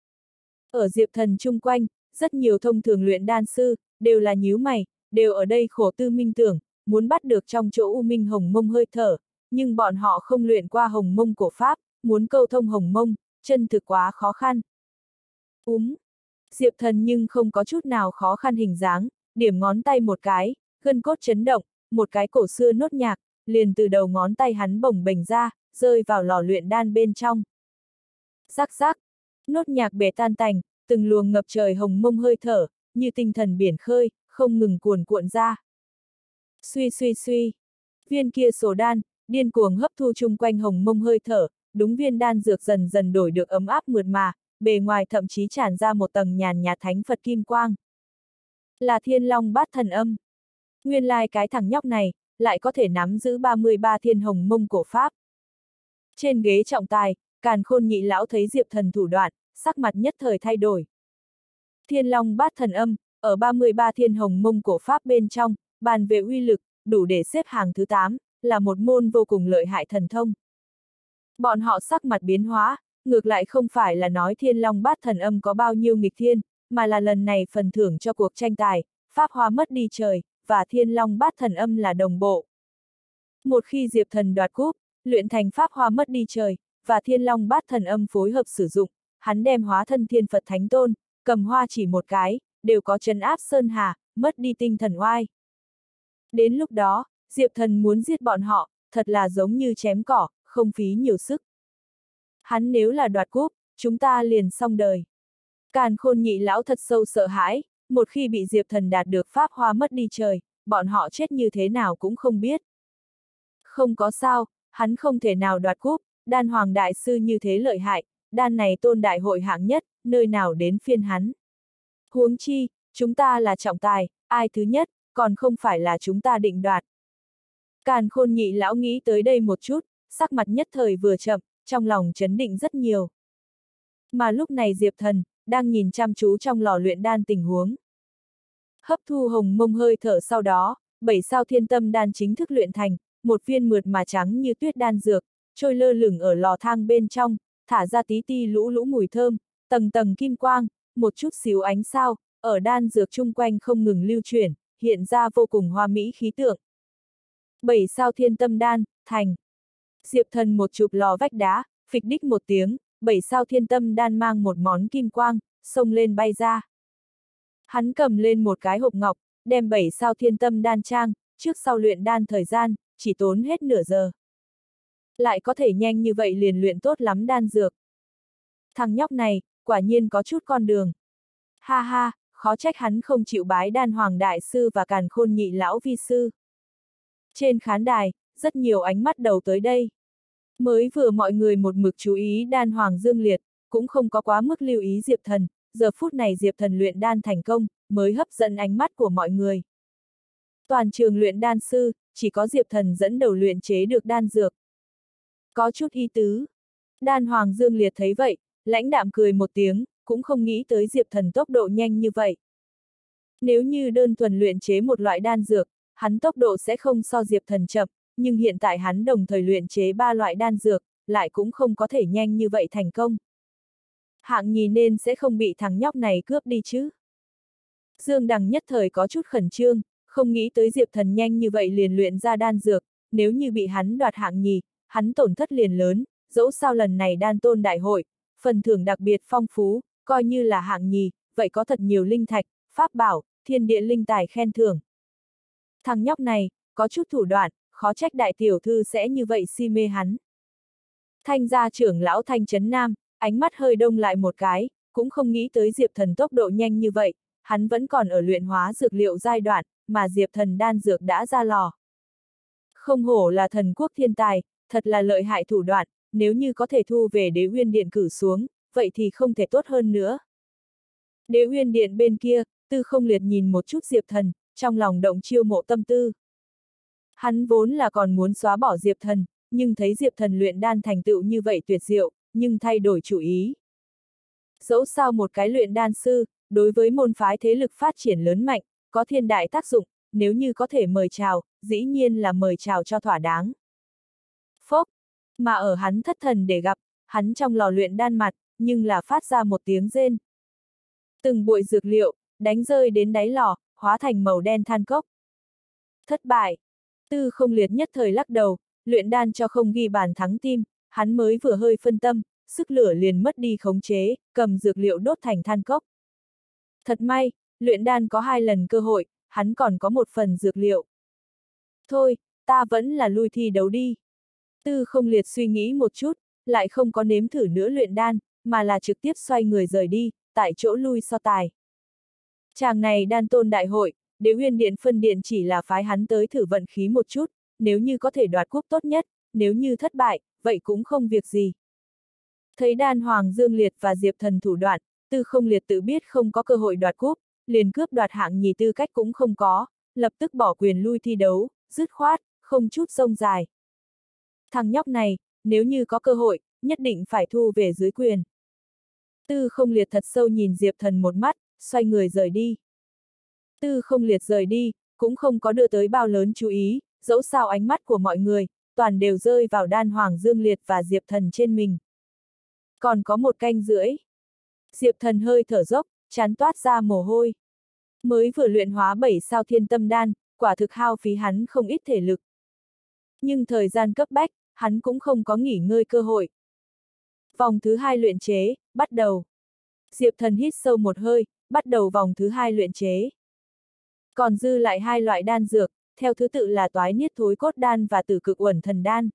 [SPEAKER 1] Ở Diệp Thần chung quanh, rất nhiều thông thường luyện đan sư, đều là nhíu mày, đều ở đây khổ tư minh tưởng, muốn bắt được trong chỗ u minh hồng mông hơi thở, nhưng bọn họ không luyện qua hồng mông cổ pháp, muốn câu thông hồng mông, chân thực quá khó khăn. Diệp Thần nhưng không có chút nào khó khăn hình dáng, điểm ngón tay một cái, gân cốt chấn động, một cái cổ xưa nốt nhạc, liền từ đầu ngón tay hắn bồng bềnh ra, rơi vào lò luyện đan bên trong. Rắc rắc, nốt nhạc bể tan tành, từng luồng ngập trời hồng mông hơi thở, như tinh thần biển khơi, không ngừng cuồn cuộn ra. Suy suy suy, viên kia sổ đan, điên cuồng hấp thu chung quanh hồng mông hơi thở, đúng viên đan dược dần dần đổi được ấm áp mượt mà, bề ngoài thậm chí tràn ra một tầng nhàn nhạt thánh Phật kim quang. Là Thiên Long Bát Thần Âm. Nguyên lai cái thằng nhóc này, lại có thể nắm giữ 33 thiên hồng mông cổ pháp. Trên ghế trọng tài, Càn Khôn nhị lão thấy Diệp Thần thủ đoạn, sắc mặt nhất thời thay đổi. Thiên Long Bát Thần Âm, ở 33 thiên hồng mông cổ pháp bên trong, bàn về uy lực, đủ để xếp hàng thứ 8, là một môn vô cùng lợi hại thần thông. Bọn họ sắc mặt biến hóa, Ngược lại không phải là nói Thiên Long Bát Thần Âm có bao nhiêu nghịch thiên, mà là lần này phần thưởng cho cuộc tranh tài, Pháp Hoa mất đi trời, và Thiên Long Bát Thần Âm là đồng bộ. Một khi Diệp Thần đoạt cúp, luyện thành Pháp Hoa mất đi trời, và Thiên Long Bát Thần Âm phối hợp sử dụng, hắn đem hóa thân Thiên Phật Thánh Tôn, cầm hoa chỉ một cái, đều có trấn áp sơn hà, mất đi tinh thần oai. Đến lúc đó, Diệp Thần muốn giết bọn họ, thật là giống như chém cỏ, không phí nhiều sức. Hắn nếu là đoạt cúp, chúng ta liền xong đời. Càn Khôn nhị lão thật sâu sợ hãi, một khi bị Diệp Thần đạt được Pháp Hoa mất đi trời, bọn họ chết như thế nào cũng không biết. Không có sao, hắn không thể nào đoạt cúp, đan hoàng đại sư như thế lợi hại, đan này tôn đại hội hạng nhất, nơi nào đến phiên hắn. Huống chi, chúng ta là trọng tài, ai thứ nhất, còn không phải là chúng ta định đoạt. Càn Khôn nhị lão nghĩ tới đây một chút, sắc mặt nhất thời vừa chậm, trong lòng chấn định rất nhiều. Mà lúc này Diệp Thần, đang nhìn chăm chú trong lò luyện đan tình huống. Hấp thu hồng mông hơi thở sau đó, 7 sao thiên tâm đan chính thức luyện thành, một viên mượt mà trắng như tuyết đan dược, trôi lơ lửng ở lò thang bên trong, thả ra tí ti lũ lũ mùi thơm, tầng tầng kim quang, một chút xíu ánh sao, ở đan dược chung quanh không ngừng lưu chuyển, hiện ra vô cùng hoa mỹ khí tượng. 7 sao thiên tâm đan, thành. Diệp Thần một chụp lò vách đá, phịch đích một tiếng, 7 sao thiên tâm đan mang một món kim quang, xông lên bay ra. Hắn cầm lên một cái hộp ngọc, đem 7 sao thiên tâm đan trang, trước sau luyện đan thời gian, chỉ tốn hết nửa giờ. Lại có thể nhanh như vậy liền luyện tốt lắm đan dược. Thằng nhóc này, quả nhiên có chút con đường. Ha ha, khó trách hắn không chịu bái đan hoàng đại sư và Càn Khôn nhị lão vi sư. Trên khán đài, rất nhiều ánh mắt đầu tới đây. Mới vừa mọi người một mực chú ý đan hoàng Dương Liệt, cũng không có quá mức lưu ý Diệp Thần, giờ phút này Diệp Thần luyện đan thành công, mới hấp dẫn ánh mắt của mọi người. Toàn trường luyện đan sư, chỉ có Diệp Thần dẫn đầu luyện chế được đan dược. Có chút ý tứ. Đan hoàng Dương Liệt thấy vậy, lãnh đạm cười một tiếng, cũng không nghĩ tới Diệp Thần tốc độ nhanh như vậy. Nếu như đơn thuần luyện chế một loại đan dược, hắn tốc độ sẽ không so Diệp Thần chậm, nhưng hiện tại hắn đồng thời luyện chế 3 loại đan dược, lại cũng không có thể nhanh như vậy thành công. Hạng nhì nên sẽ không bị thằng nhóc này cướp đi chứ. Dương Đằng nhất thời có chút khẩn trương, không nghĩ tới Diệp Thần nhanh như vậy liền luyện ra đan dược, nếu như bị hắn đoạt hạng nhì, hắn tổn thất liền lớn, dẫu sao lần này đan tôn đại hội, phần thưởng đặc biệt phong phú, coi như là hạng nhì, vậy có thật nhiều linh thạch, pháp bảo, thiên địa linh tài khen thưởng. Thằng nhóc này, có chút thủ đoạn, khó trách đại tiểu thư sẽ như vậy si mê hắn. Thanh gia trưởng lão Thanh Trấn Nam, ánh mắt hơi đông lại một cái, cũng không nghĩ tới Diệp Thần tốc độ nhanh như vậy, hắn vẫn còn ở luyện hóa dược liệu giai đoạn, mà Diệp Thần đan dược đã ra lò. Không hổ là thần quốc thiên tài, thật là lợi hại thủ đoạn, nếu như có thể thu về Đế Uyên Điện cử xuống, vậy thì không thể tốt hơn nữa. Đế Uyên Điện bên kia, Tư Không Liệt nhìn một chút Diệp Thần, trong lòng động chiêu mộ tâm tư. Hắn vốn là còn muốn xóa bỏ Diệp Thần, nhưng thấy Diệp Thần luyện đan thành tựu như vậy tuyệt diệu, nhưng thay đổi chủ ý. Dẫu sao một cái luyện đan sư, đối với môn phái thế lực phát triển lớn mạnh, có thiên đại tác dụng, nếu như có thể mời chào, dĩ nhiên là mời chào cho thỏa đáng. Phốc, mà ở hắn thất thần để gặp, hắn trong lò luyện đan mặt, nhưng là phát ra một tiếng rên. Từng bụi dược liệu, đánh rơi đến đáy lò, hóa thành màu đen than cốc. Thất bại. Tư Không Liệt nhất thời lắc đầu, luyện đan cho không ghi bàn thắng tim, hắn mới vừa hơi phân tâm, sức lửa liền mất đi khống chế, cầm dược liệu đốt thành than cốc. Thật may, luyện đan có 2 lần cơ hội, hắn còn có 1 phần dược liệu. Thôi, ta vẫn là lui thi đấu đi. Tư Không Liệt suy nghĩ một chút, lại không có nếm thử nữa luyện đan, mà là trực tiếp xoay người rời đi, tại chỗ lui so tài. Chàng này đan tôn đại hội, Đế Uyên Điện phân điện chỉ là phái hắn tới thử vận khí một chút, nếu như có thể đoạt cúp tốt nhất, nếu như thất bại, vậy cũng không việc gì. Thấy đan hoàng Dương Liệt và Diệp Thần thủ đoạn, Tư Không Liệt tự biết không có cơ hội đoạt cúp, liền cướp đoạt hạng nhì tư cách cũng không có, lập tức bỏ quyền lui thi đấu, dứt khoát, không chút rông dài. Thằng nhóc này, nếu như có cơ hội, nhất định phải thu về dưới quyền. Tư Không Liệt thật sâu nhìn Diệp Thần một mắt, xoay người rời đi. Tư Không Liệt rời đi, cũng không có đưa tới bao lớn chú ý, dẫu sao ánh mắt của mọi người, toàn đều rơi vào đan hoàng Dương Liệt và Diệp Thần trên mình. Còn có 1 canh rưỡi. Diệp Thần hơi thở dốc, trán toát ra mồ hôi. Mới vừa luyện hóa 7 sao thiên tâm đan, quả thực hao phí hắn không ít thể lực. Nhưng thời gian cấp bách, hắn cũng không có nghỉ ngơi cơ hội. Vòng thứ 2 luyện chế, bắt đầu. Diệp Thần hít sâu một hơi, bắt đầu vòng thứ 2 luyện chế. Còn dư lại 2 loại đan dược, theo thứ tự là toái niết thối cốt đan và tử cực uẩn thần đan.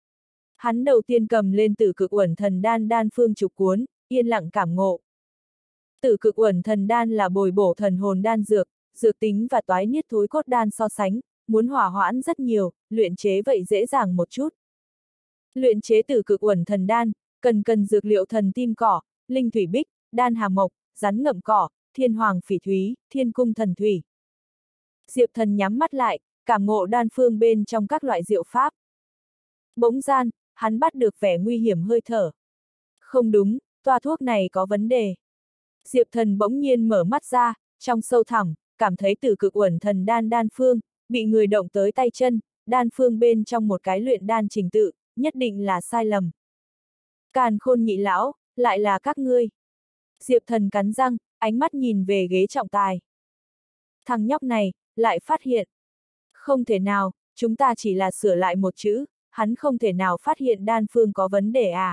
[SPEAKER 1] Hắn đầu tiên cầm lên tử cực uẩn thần đan đan phương trục cuốn, yên lặng cảm ngộ. Tử cực uẩn thần đan là bồi bổ thần hồn đan dược, dược tính và toái niết thối cốt đan so sánh, muốn hỏa hoãn rất nhiều, luyện chế vậy dễ dàng một chút. Luyện chế tử cực uẩn thần đan, cần dược liệu thần tim cỏ, linh thủy bích, đan hà mộc, rắn ngậm cỏ, thiên hoàng phỉ thúy, thiên cung thần thủy. Diệp Thần nhắm mắt lại, cảm ngộ đan phương bên trong các loại diệu pháp. Bỗng gian, hắn bắt được vẻ nguy hiểm hơi thở. Không đúng, toa thuốc này có vấn đề. Diệp Thần bỗng nhiên mở mắt ra, trong sâu thẳm, cảm thấy tử cực uẩn thần đan phương, bị người động tới tay chân, đan phương bên trong một cái luyện đan trình tự, nhất định là sai lầm. Càn Khôn nhị lão, lại là các ngươi. Diệp Thần cắn răng, ánh mắt nhìn về ghế trọng tài. Thằng nhóc này, lại phát hiện. Không thể nào, chúng ta chỉ là sửa lại một chữ, hắn không thể nào phát hiện đan phương có vấn đề à.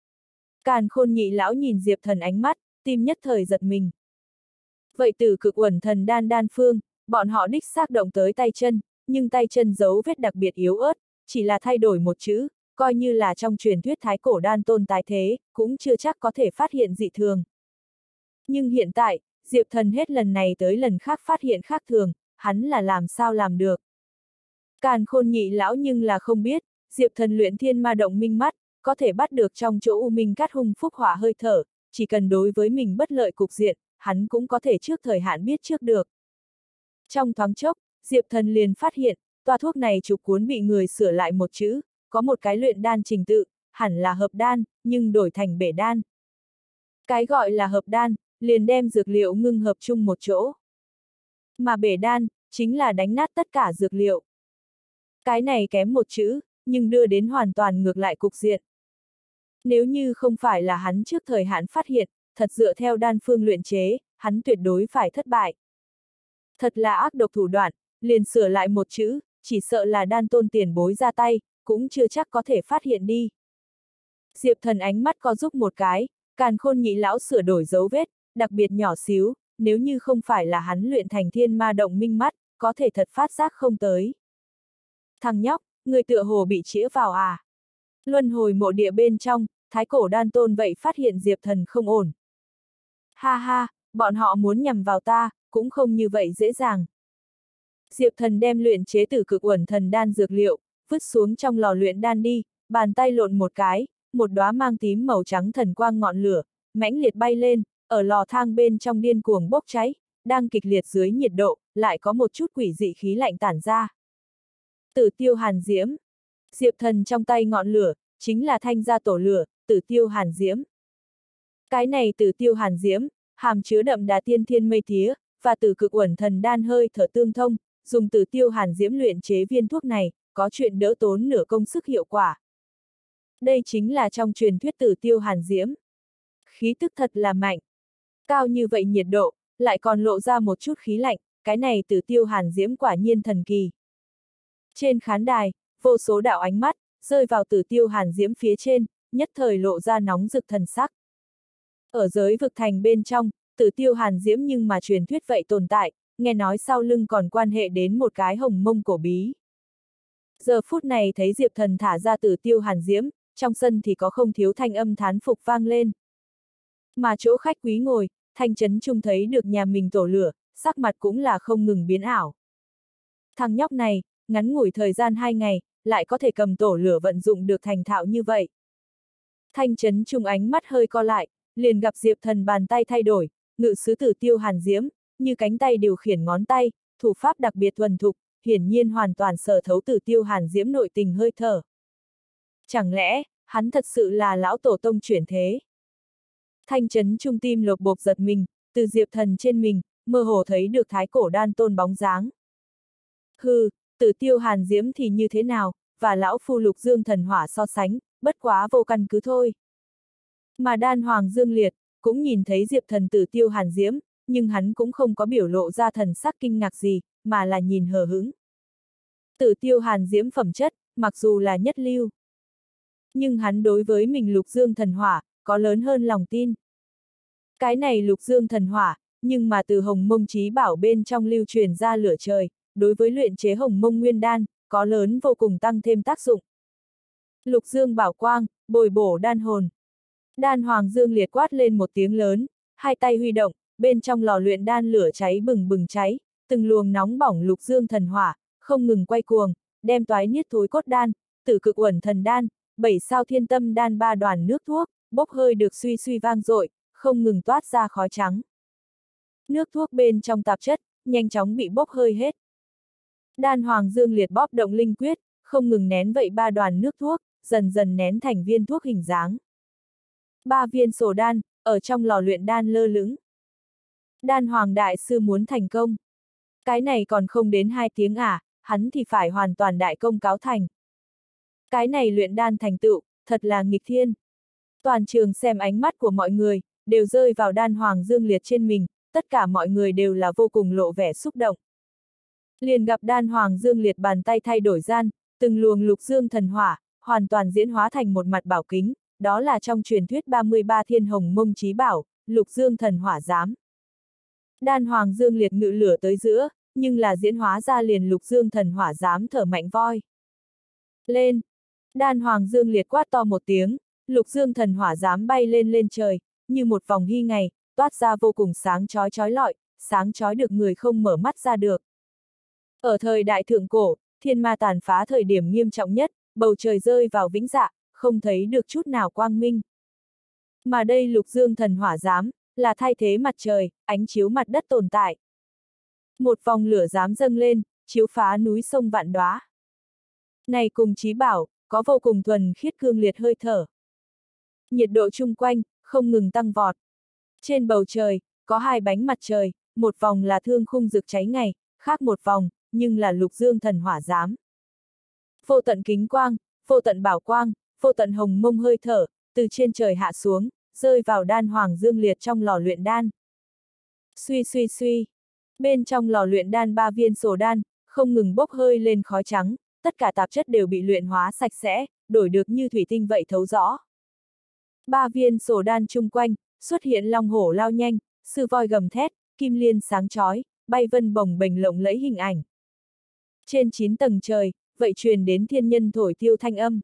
[SPEAKER 1] Càn Khôn nhị lão nhìn Diệp Thần ánh mắt, tim nhất thời giật mình. Vậy tử cực uẩn thần đan phương, bọn họ đích xác động tới tay chân, nhưng tay chân dấu vết đặc biệt yếu ớt, chỉ là thay đổi một chữ, coi như là trong truyền thuyết thái cổ đan tôn tái thế, cũng chưa chắc có thể phát hiện dị thường. Nhưng hiện tại, Diệp Thần hết lần này tới lần khác phát hiện khác thường, hắn là làm sao làm được. Càn Khôn nhị lão nhưng là không biết, Diệp Thần luyện thiên ma động minh mắt, có thể bắt được trong chỗ u minh cát hung phúc hỏa hơi thở, chỉ cần đối với mình bất lợi cục diện, hắn cũng có thể trước thời hạn biết trước được. Trong thoáng chốc, Diệp Thần liền phát hiện, toa thuốc này trục cuốn bị người sửa lại một chữ, có một cái luyện đan trình tự, hẳn là hợp đan, nhưng đổi thành bể đan. Cái gọi là hợp đan, liền đem dược liệu ngưng hợp chung một chỗ. Mà bể đan, chính là đánh nát tất cả dược liệu. Cái này kém một chữ, nhưng đưa đến hoàn toàn ngược lại cục diện. Nếu như không phải là hắn trước thời hạn phát hiện, thật dựa theo đan phương luyện chế, hắn tuyệt đối phải thất bại. Thật là ác độc thủ đoạn, liền sửa lại một chữ, chỉ sợ là đan tôn tiền bối ra tay, cũng chưa chắc có thể phát hiện đi. Diệp Thần ánh mắt co giúp một cái, Càn Khôn nhị lão sửa đổi dấu vết, đặc biệt nhỏ xíu, nếu như không phải là hắn luyện thành thiên ma động minh mắt, có thể thật phát giác không tới. Thằng nhóc, người tựa hồ bị chĩa vào à? Luân hồi mộ địa bên trong, thái cổ đan tôn vậy phát hiện Diệp Thần không ổn. Ha ha, bọn họ muốn nhằm vào ta, cũng không như vậy dễ dàng. Diệp Thần đem luyện chế tử cực uẩn thần đan dược liệu, vứt xuống trong lò luyện đan đi, bàn tay lộn một cái, một đóa mang tím màu trắng thần quang ngọn lửa, mãnh liệt bay lên, ở lò thang bên trong điên cuồng bốc cháy, đang kịch liệt dưới nhiệt độ, lại có một chút quỷ dị khí lạnh tản ra. Tử tiêu hàn diễm. Diệp Thần trong tay ngọn lửa, chính là thanh gia tổ lửa, tử tiêu hàn diễm. Cái này tử tiêu hàn diễm, hàm chứa đậm đà tiên thiên mây tía, và tử cực uẩn thần đan hơi thở tương thông, dùng tử tiêu hàn diễm luyện chế viên thuốc này, có chuyện đỡ tốn nửa công sức hiệu quả. Đây chính là trong truyền thuyết tử tiêu hàn diễm. Khí tức thật là mạnh. Cao như vậy nhiệt độ, lại còn lộ ra một chút khí lạnh, cái này tử tiêu hàn diễm quả nhiên thần kỳ. Trên khán đài, vô số đạo ánh mắt, rơi vào tử tiêu hàn diễm phía trên, nhất thời lộ ra nóng rực thần sắc. Ở giới vực thành bên trong, tử tiêu hàn diễm nhưng mà truyền thuyết vậy tồn tại, nghe nói sau lưng còn quan hệ đến một cái hồng mông cổ bí. Giờ phút này thấy Diệp Thần thả ra tử tiêu hàn diễm, trong sân thì có không thiếu thanh âm thán phục vang lên. Mà chỗ khách quý ngồi, Thanh Chấn Trung thấy được nhà mình tổ lửa, sắc mặt cũng là không ngừng biến ảo. Thằng nhóc này, ngắn ngủi thời gian 2 ngày, lại có thể cầm tổ lửa vận dụng được thành thạo như vậy. Thanh Chấn Trung ánh mắt hơi co lại, liền gặp Diệp Thần bàn tay thay đổi, ngự sứ tử tiêu hàn diễm, như cánh tay điều khiển ngón tay, thủ pháp đặc biệt thuần thục, hiển nhiên hoàn toàn sở thấu tử tiêu hàn diễm nội tình hơi thở. Chẳng lẽ, hắn thật sự là lão tổ tông chuyển thế? Thanh Chấn Trung tim lột bột giật mình, từ Diệp Thần trên mình, mơ hồ thấy được thái cổ đan tôn bóng dáng. Hừ, tử tiêu hàn diễm thì như thế nào, và lão phu lục dương thần hỏa so sánh, bất quá vô căn cứ thôi. Mà Đan Hoàng Dương Liệt, cũng nhìn thấy Diệp Thần tử Tiêu Hàn Diễm, nhưng hắn cũng không có biểu lộ ra thần sắc kinh ngạc gì, mà là nhìn hờ hững. Tử Tiêu Hàn Diễm phẩm chất, mặc dù là nhất lưu, nhưng hắn đối với mình Lục Dương thần hỏa, có lớn hơn lòng tin. Cái này Lục Dương thần hỏa, nhưng mà từ Hồng Mông Chí Bảo bên trong lưu truyền ra lửa trời, đối với luyện chế Hồng Mông Nguyên Đan, có lớn vô cùng tăng thêm tác dụng. Lục Dương bảo quang, bồi bổ đan hồn. Đan Hoàng Dương Liệt quát lên một tiếng lớn, hai tay huy động, bên trong lò luyện đan lửa cháy bừng bừng cháy, từng luồng nóng bỏng Lục Dương thần hỏa, không ngừng quay cuồng, đem toái niết thối cốt đan, tử cực uẩn thần đan, 7 sao thiên tâm đan 3 đoàn nước thuốc, bốc hơi được suy suy vang dội, không ngừng toát ra khói trắng. Nước thuốc bên trong tạp chất, nhanh chóng bị bốc hơi hết. Đan Hoàng Dương Liệt bóp động linh quyết, không ngừng nén vậy 3 đoàn nước thuốc, dần dần nén thành viên thuốc hình dáng. 3 viên sổ đan, ở trong lò luyện đan lơ lửng. Đan Hoàng Đại Sư muốn thành công. Cái này còn không đến 2 tiếng hắn thì phải hoàn toàn đại công cáo thành. Cái này luyện đan thành tựu, thật là nghịch thiên. Toàn trường xem ánh mắt của mọi người, đều rơi vào Đan Hoàng Dương Liệt trên mình, tất cả mọi người đều là vô cùng lộ vẻ xúc động. Liền gặp Đan Hoàng Dương Liệt bàn tay thay đổi gian, từng luồng Lục Dương thần hỏa, hoàn toàn diễn hóa thành một mặt bảo kính, đó là trong truyền thuyết 33 thiên Hồng Mông Chí Bảo, Lục Dương thần hỏa giám. Đan Hoàng Dương Liệt ngự lửa tới giữa, nhưng là diễn hóa ra liền Lục Dương thần hỏa giám thở mạnh voi. Lên! Đan Hoàng Dương Liệt quát to một tiếng, Lục Dương thần hỏa giám bay lên lên trời, như một vòng hy ngày, toát ra vô cùng sáng chói chói lọi, sáng chói được người không mở mắt ra được. Ở thời đại thượng cổ, thiên ma tàn phá thời điểm nghiêm trọng nhất, bầu trời rơi vào vĩnh dạ, không thấy được chút nào quang minh. Mà đây Lục Dương thần hỏa giám, là thay thế mặt trời, ánh chiếu mặt đất tồn tại. Một vòng lửa giám dâng lên, chiếu phá núi sông vạn đóa. Này cùng chí bảo, có vô cùng thuần khiết cương liệt hơi thở. Nhiệt độ chung quanh, không ngừng tăng vọt. Trên bầu trời, có 2 bánh mặt trời, một vòng là thương khung rực cháy ngày, khác một vòng, nhưng là Lục Dương thần hỏa giám. Vô tận kính quang, vô tận bảo quang, vô tận hồng mông hơi thở, từ trên trời hạ xuống, rơi vào Đan Hoàng Dương Liệt trong lò luyện đan. Suy suy suy, bên trong lò luyện đan 3 viên sổ đan, không ngừng bốc hơi lên khói trắng, tất cả tạp chất đều bị luyện hóa sạch sẽ, đổi được như thủy tinh vậy thấu rõ. 3 viên sổ đan chung quanh, xuất hiện long hổ lao nhanh, sư voi gầm thét, kim liên sáng chói, bay vân bồng bềnh lộng lẫy hình ảnh. Trên 9 tầng trời, vậy truyền đến thiên nhân thổi tiêu thanh âm.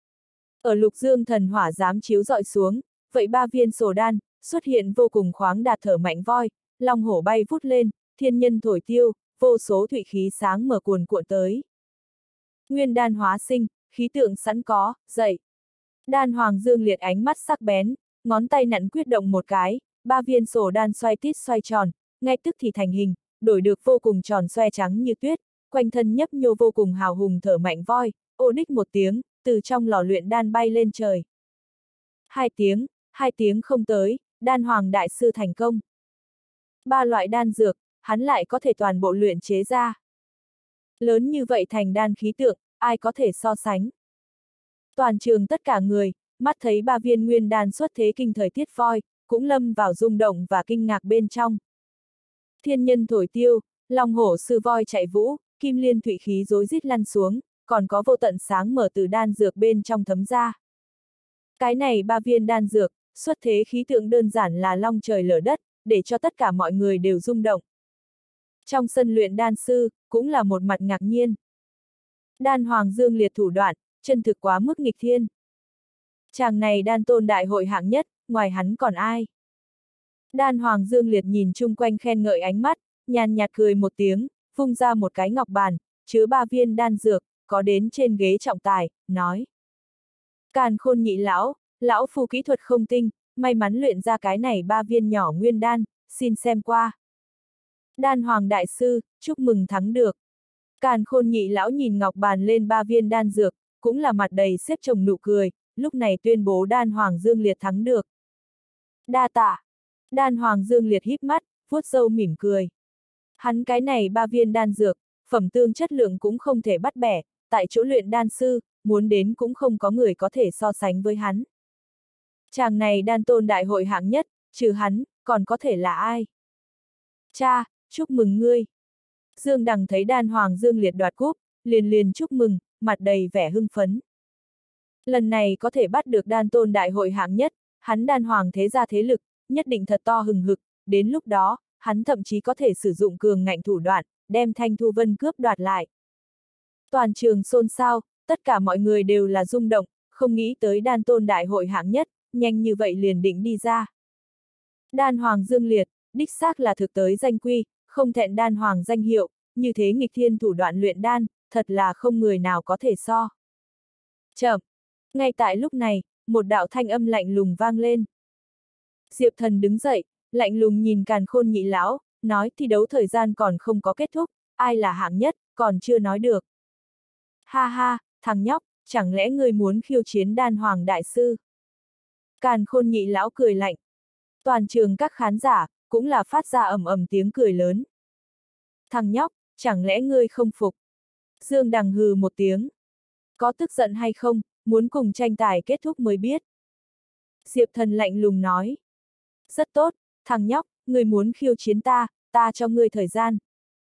[SPEAKER 1] Ở Lục Dương thần hỏa giám chiếu dọi xuống, vậy 3 viên sổ đan, xuất hiện vô cùng khoáng đạt thở mạnh voi, long hổ bay vút lên, thiên nhân thổi tiêu, vô số thủy khí sáng mở cuồn cuộn tới. Nguyên đan hóa sinh, khí tượng sẵn có, dậy. Đan Hoàng Dương Liệt ánh mắt sắc bén, ngón tay nặn quyết động một cái, 3 viên sổ đan xoay tít xoay tròn, ngay tức thì thành hình, đổi được vô cùng tròn xoe trắng như tuyết, quanh thân nhấp nhô vô cùng hào hùng thở mạnh voi, ô đích một tiếng, từ trong lò luyện đan bay lên trời. 2 tiếng không tới, Đan Hoàng Đại Sư thành công. 3 loại đan dược, hắn lại có thể toàn bộ luyện chế ra. Lớn như vậy thành đan khí tượng, ai có thể so sánh. Toàn trường tất cả người, mắt thấy 3 viên nguyên đan xuất thế kinh thời tiết voi, cũng lâm vào rung động và kinh ngạc bên trong. Thiên nhân thổi tiêu, long hổ sư voi chạy vũ, kim liên thủy khí rối rít lăn xuống, còn có vô tận sáng mở từ đan dược bên trong thấm ra. Cái này 3 viên đan dược, xuất thế khí tượng đơn giản là long trời lở đất, để cho tất cả mọi người đều rung động. Trong sân luyện đan sư, cũng là một mặt ngạc nhiên. Đan Hoàng Dương Liệt thủ đoạn, chân thực quá mức nghịch thiên. Chàng này đan tôn đại hội hạng nhất, ngoài hắn còn ai? Đan Hoàng Dương Liệt nhìn chung quanh khen ngợi ánh mắt, nhàn nhạt cười một tiếng, vung ra một cái ngọc bàn, chứa 3 viên đan dược, có đến trên ghế trọng tài, nói. Càn Khôn nhị lão, lão phu kỹ thuật không tinh, may mắn luyện ra cái này 3 viên nhỏ nguyên đan, xin xem qua. Đan Hoàng Đại Sư, chúc mừng thắng được. Càn Khôn nhị lão nhìn ngọc bàn lên 3 viên đan dược, cũng là mặt đầy xếp chồng nụ cười, lúc này tuyên bố Đan Hoàng Dương Liệt thắng được. Đa tạ. Đan Hoàng Dương Liệt híp mắt, vuốt râu mỉm cười. Hắn cái này 3 viên đan dược, phẩm tương chất lượng cũng không thể bắt bẻ, tại chỗ luyện đan sư, muốn đến cũng không có người có thể so sánh với hắn. Chàng này đan tôn đại hội hạng nhất, trừ hắn, còn có thể là ai? Cha, chúc mừng ngươi. Dương Đằng thấy đan hoàng Dương Liệt đoạt cúp, liền liền chúc mừng, mặt đầy vẻ hưng phấn. Lần này có thể bắt được đan tôn đại hội hạng nhất, hắn đan hoàng thế gia thế lực, nhất định thật to hừng hực, đến lúc đó, hắn thậm chí có thể sử dụng cường ngạnh thủ đoạn, đem Thanh Thu Vân cướp đoạt lại. Toàn trường xôn xao, tất cả mọi người đều là rung động, không nghĩ tới đan tôn đại hội hạng nhất, nhanh như vậy liền định đi ra. Đan hoàng Dương Liệt, đích xác là thực tới danh quy, không thẹn đan hoàng danh hiệu, như thế nghịch thiên thủ đoạn luyện đan, thật là không người nào có thể so. Chậm! Ngay tại lúc này, một đạo thanh âm lạnh lùng vang lên. Diệp Thần đứng dậy, lạnh lùng nhìn Càn Khôn nhị lão, nói thi đấu thời gian còn không có kết thúc, ai là hạng nhất, còn chưa nói được. Ha ha, thằng nhóc, chẳng lẽ ngươi muốn khiêu chiến đan hoàng đại sư? Càn Khôn nhị lão cười lạnh. Toàn trường các khán giả, cũng là phát ra ầm ầm tiếng cười lớn. Thằng nhóc, chẳng lẽ ngươi không phục? Dương Đằng hừ một tiếng. Có tức giận hay không, muốn cùng tranh tài kết thúc mới biết. Diệp Thần lạnh lùng nói. Rất tốt, thằng nhóc, ngươi muốn khiêu chiến ta, ta cho ngươi thời gian.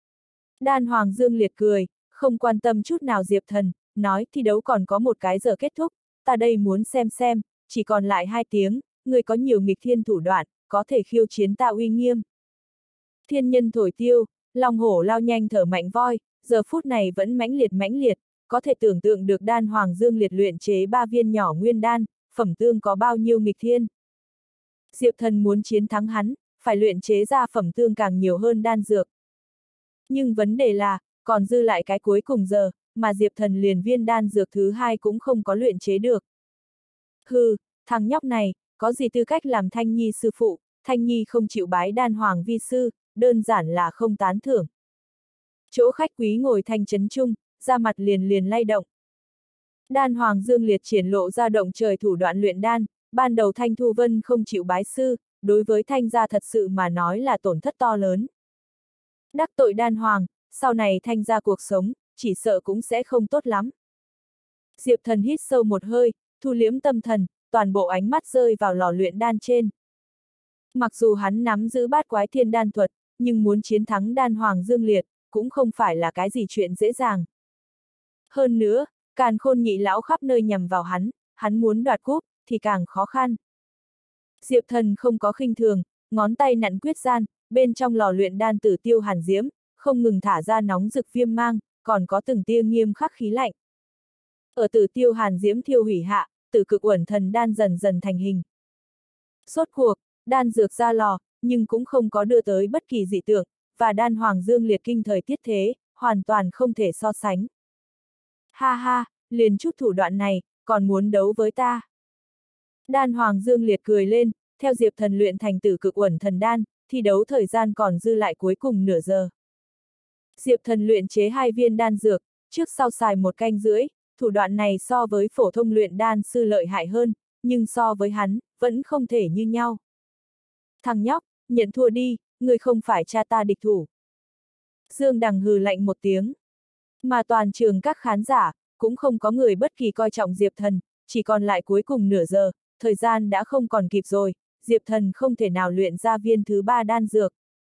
[SPEAKER 1] Đan Hoàng Dương Liệt cười, không quan tâm chút nào Diệp Thần, nói thi đấu còn có một cái giờ kết thúc, ta đây muốn xem, chỉ còn lại 2 tiếng, ngươi có nhiều nghịch thiên thủ đoạn, có thể khiêu chiến ta uy nghiêm. Thiên nhân thổi tiêu, long hổ lao nhanh thở mạnh voi, giờ phút này vẫn mãnh liệt, có thể tưởng tượng được đan hoàng Dương Liệt luyện chế 3 viên nhỏ nguyên đan, phẩm tương có bao nhiêu nghịch thiên. Diệp Thần muốn chiến thắng hắn, phải luyện chế ra phẩm tương càng nhiều hơn đan dược. Nhưng vấn đề là, còn dư lại cái cuối cùng giờ, mà Diệp Thần liền viên đan dược thứ 2 cũng không có luyện chế được. Hừ, thằng nhóc này, có gì tư cách làm Thanh Nhi sư phụ, Thanh Nhi không chịu bái đan hoàng vi sư, đơn giản là không tán thưởng. Chỗ khách quý ngồi thanh chấn chung, da mặt liền lay động. Đan hoàng Dương Liệt triển lộ ra động trời thủ đoạn luyện đan, ban đầu Thanh Thu Vân không chịu bái sư, đối với Thanh gia thật sự mà nói là tổn thất to lớn. Đắc tội đan hoàng, sau này Thanh gia cuộc sống, chỉ sợ cũng sẽ không tốt lắm. Diệp Thần hít sâu một hơi, thu liễm tâm thần, toàn bộ ánh mắt rơi vào lò luyện đan trên. Mặc dù hắn nắm giữ bát quái thiên đan thuật, nhưng muốn chiến thắng đan hoàng Dương Liệt, cũng không phải là cái gì chuyện dễ dàng. Hơn nữa, Càn Khôn nhị lão khắp nơi nhằm vào hắn muốn đoạt cúp, thì càng khó khăn. Diệp Thần không có khinh thường, ngón tay nặn quyết gian, bên trong lò luyện đan tử tiêu hàn diễm, không ngừng thả ra nóng rực viêm mang, còn có từng tia nghiêm khắc khí lạnh. Ở tử tiêu hàn diễm thiêu hủy hạ, tử cực uẩn thần đan dần dần thành hình. Rốt cuộc, đan dược ra lò, nhưng cũng không có đưa tới bất kỳ dị tượng, và đan hoàng Dương Liệt kinh thời tiết thế, hoàn toàn không thể so sánh. Ha ha, liền chút thủ đoạn này, còn muốn đấu với ta. Đan hoàng Dương Liệt cười lên, theo Diệp Thần luyện thành tử cực uẩn thần đan, thi đấu thời gian còn dư lại cuối cùng nửa giờ. Diệp Thần luyện chế 2 viên đan dược, trước sau xài 1 canh rưỡi, thủ đoạn này so với phổ thông luyện đan sư lợi hại hơn, nhưng so với hắn, vẫn không thể như nhau. Thằng nhóc, nhận thua đi, người không phải cha ta địch thủ. Dương Đằng hừ lạnh một tiếng. Mà toàn trường các khán giả, cũng không có người bất kỳ coi trọng Diệp Thần, chỉ còn lại cuối cùng nửa giờ, thời gian đã không còn kịp rồi, Diệp Thần không thể nào luyện ra viên thứ 3 đan dược.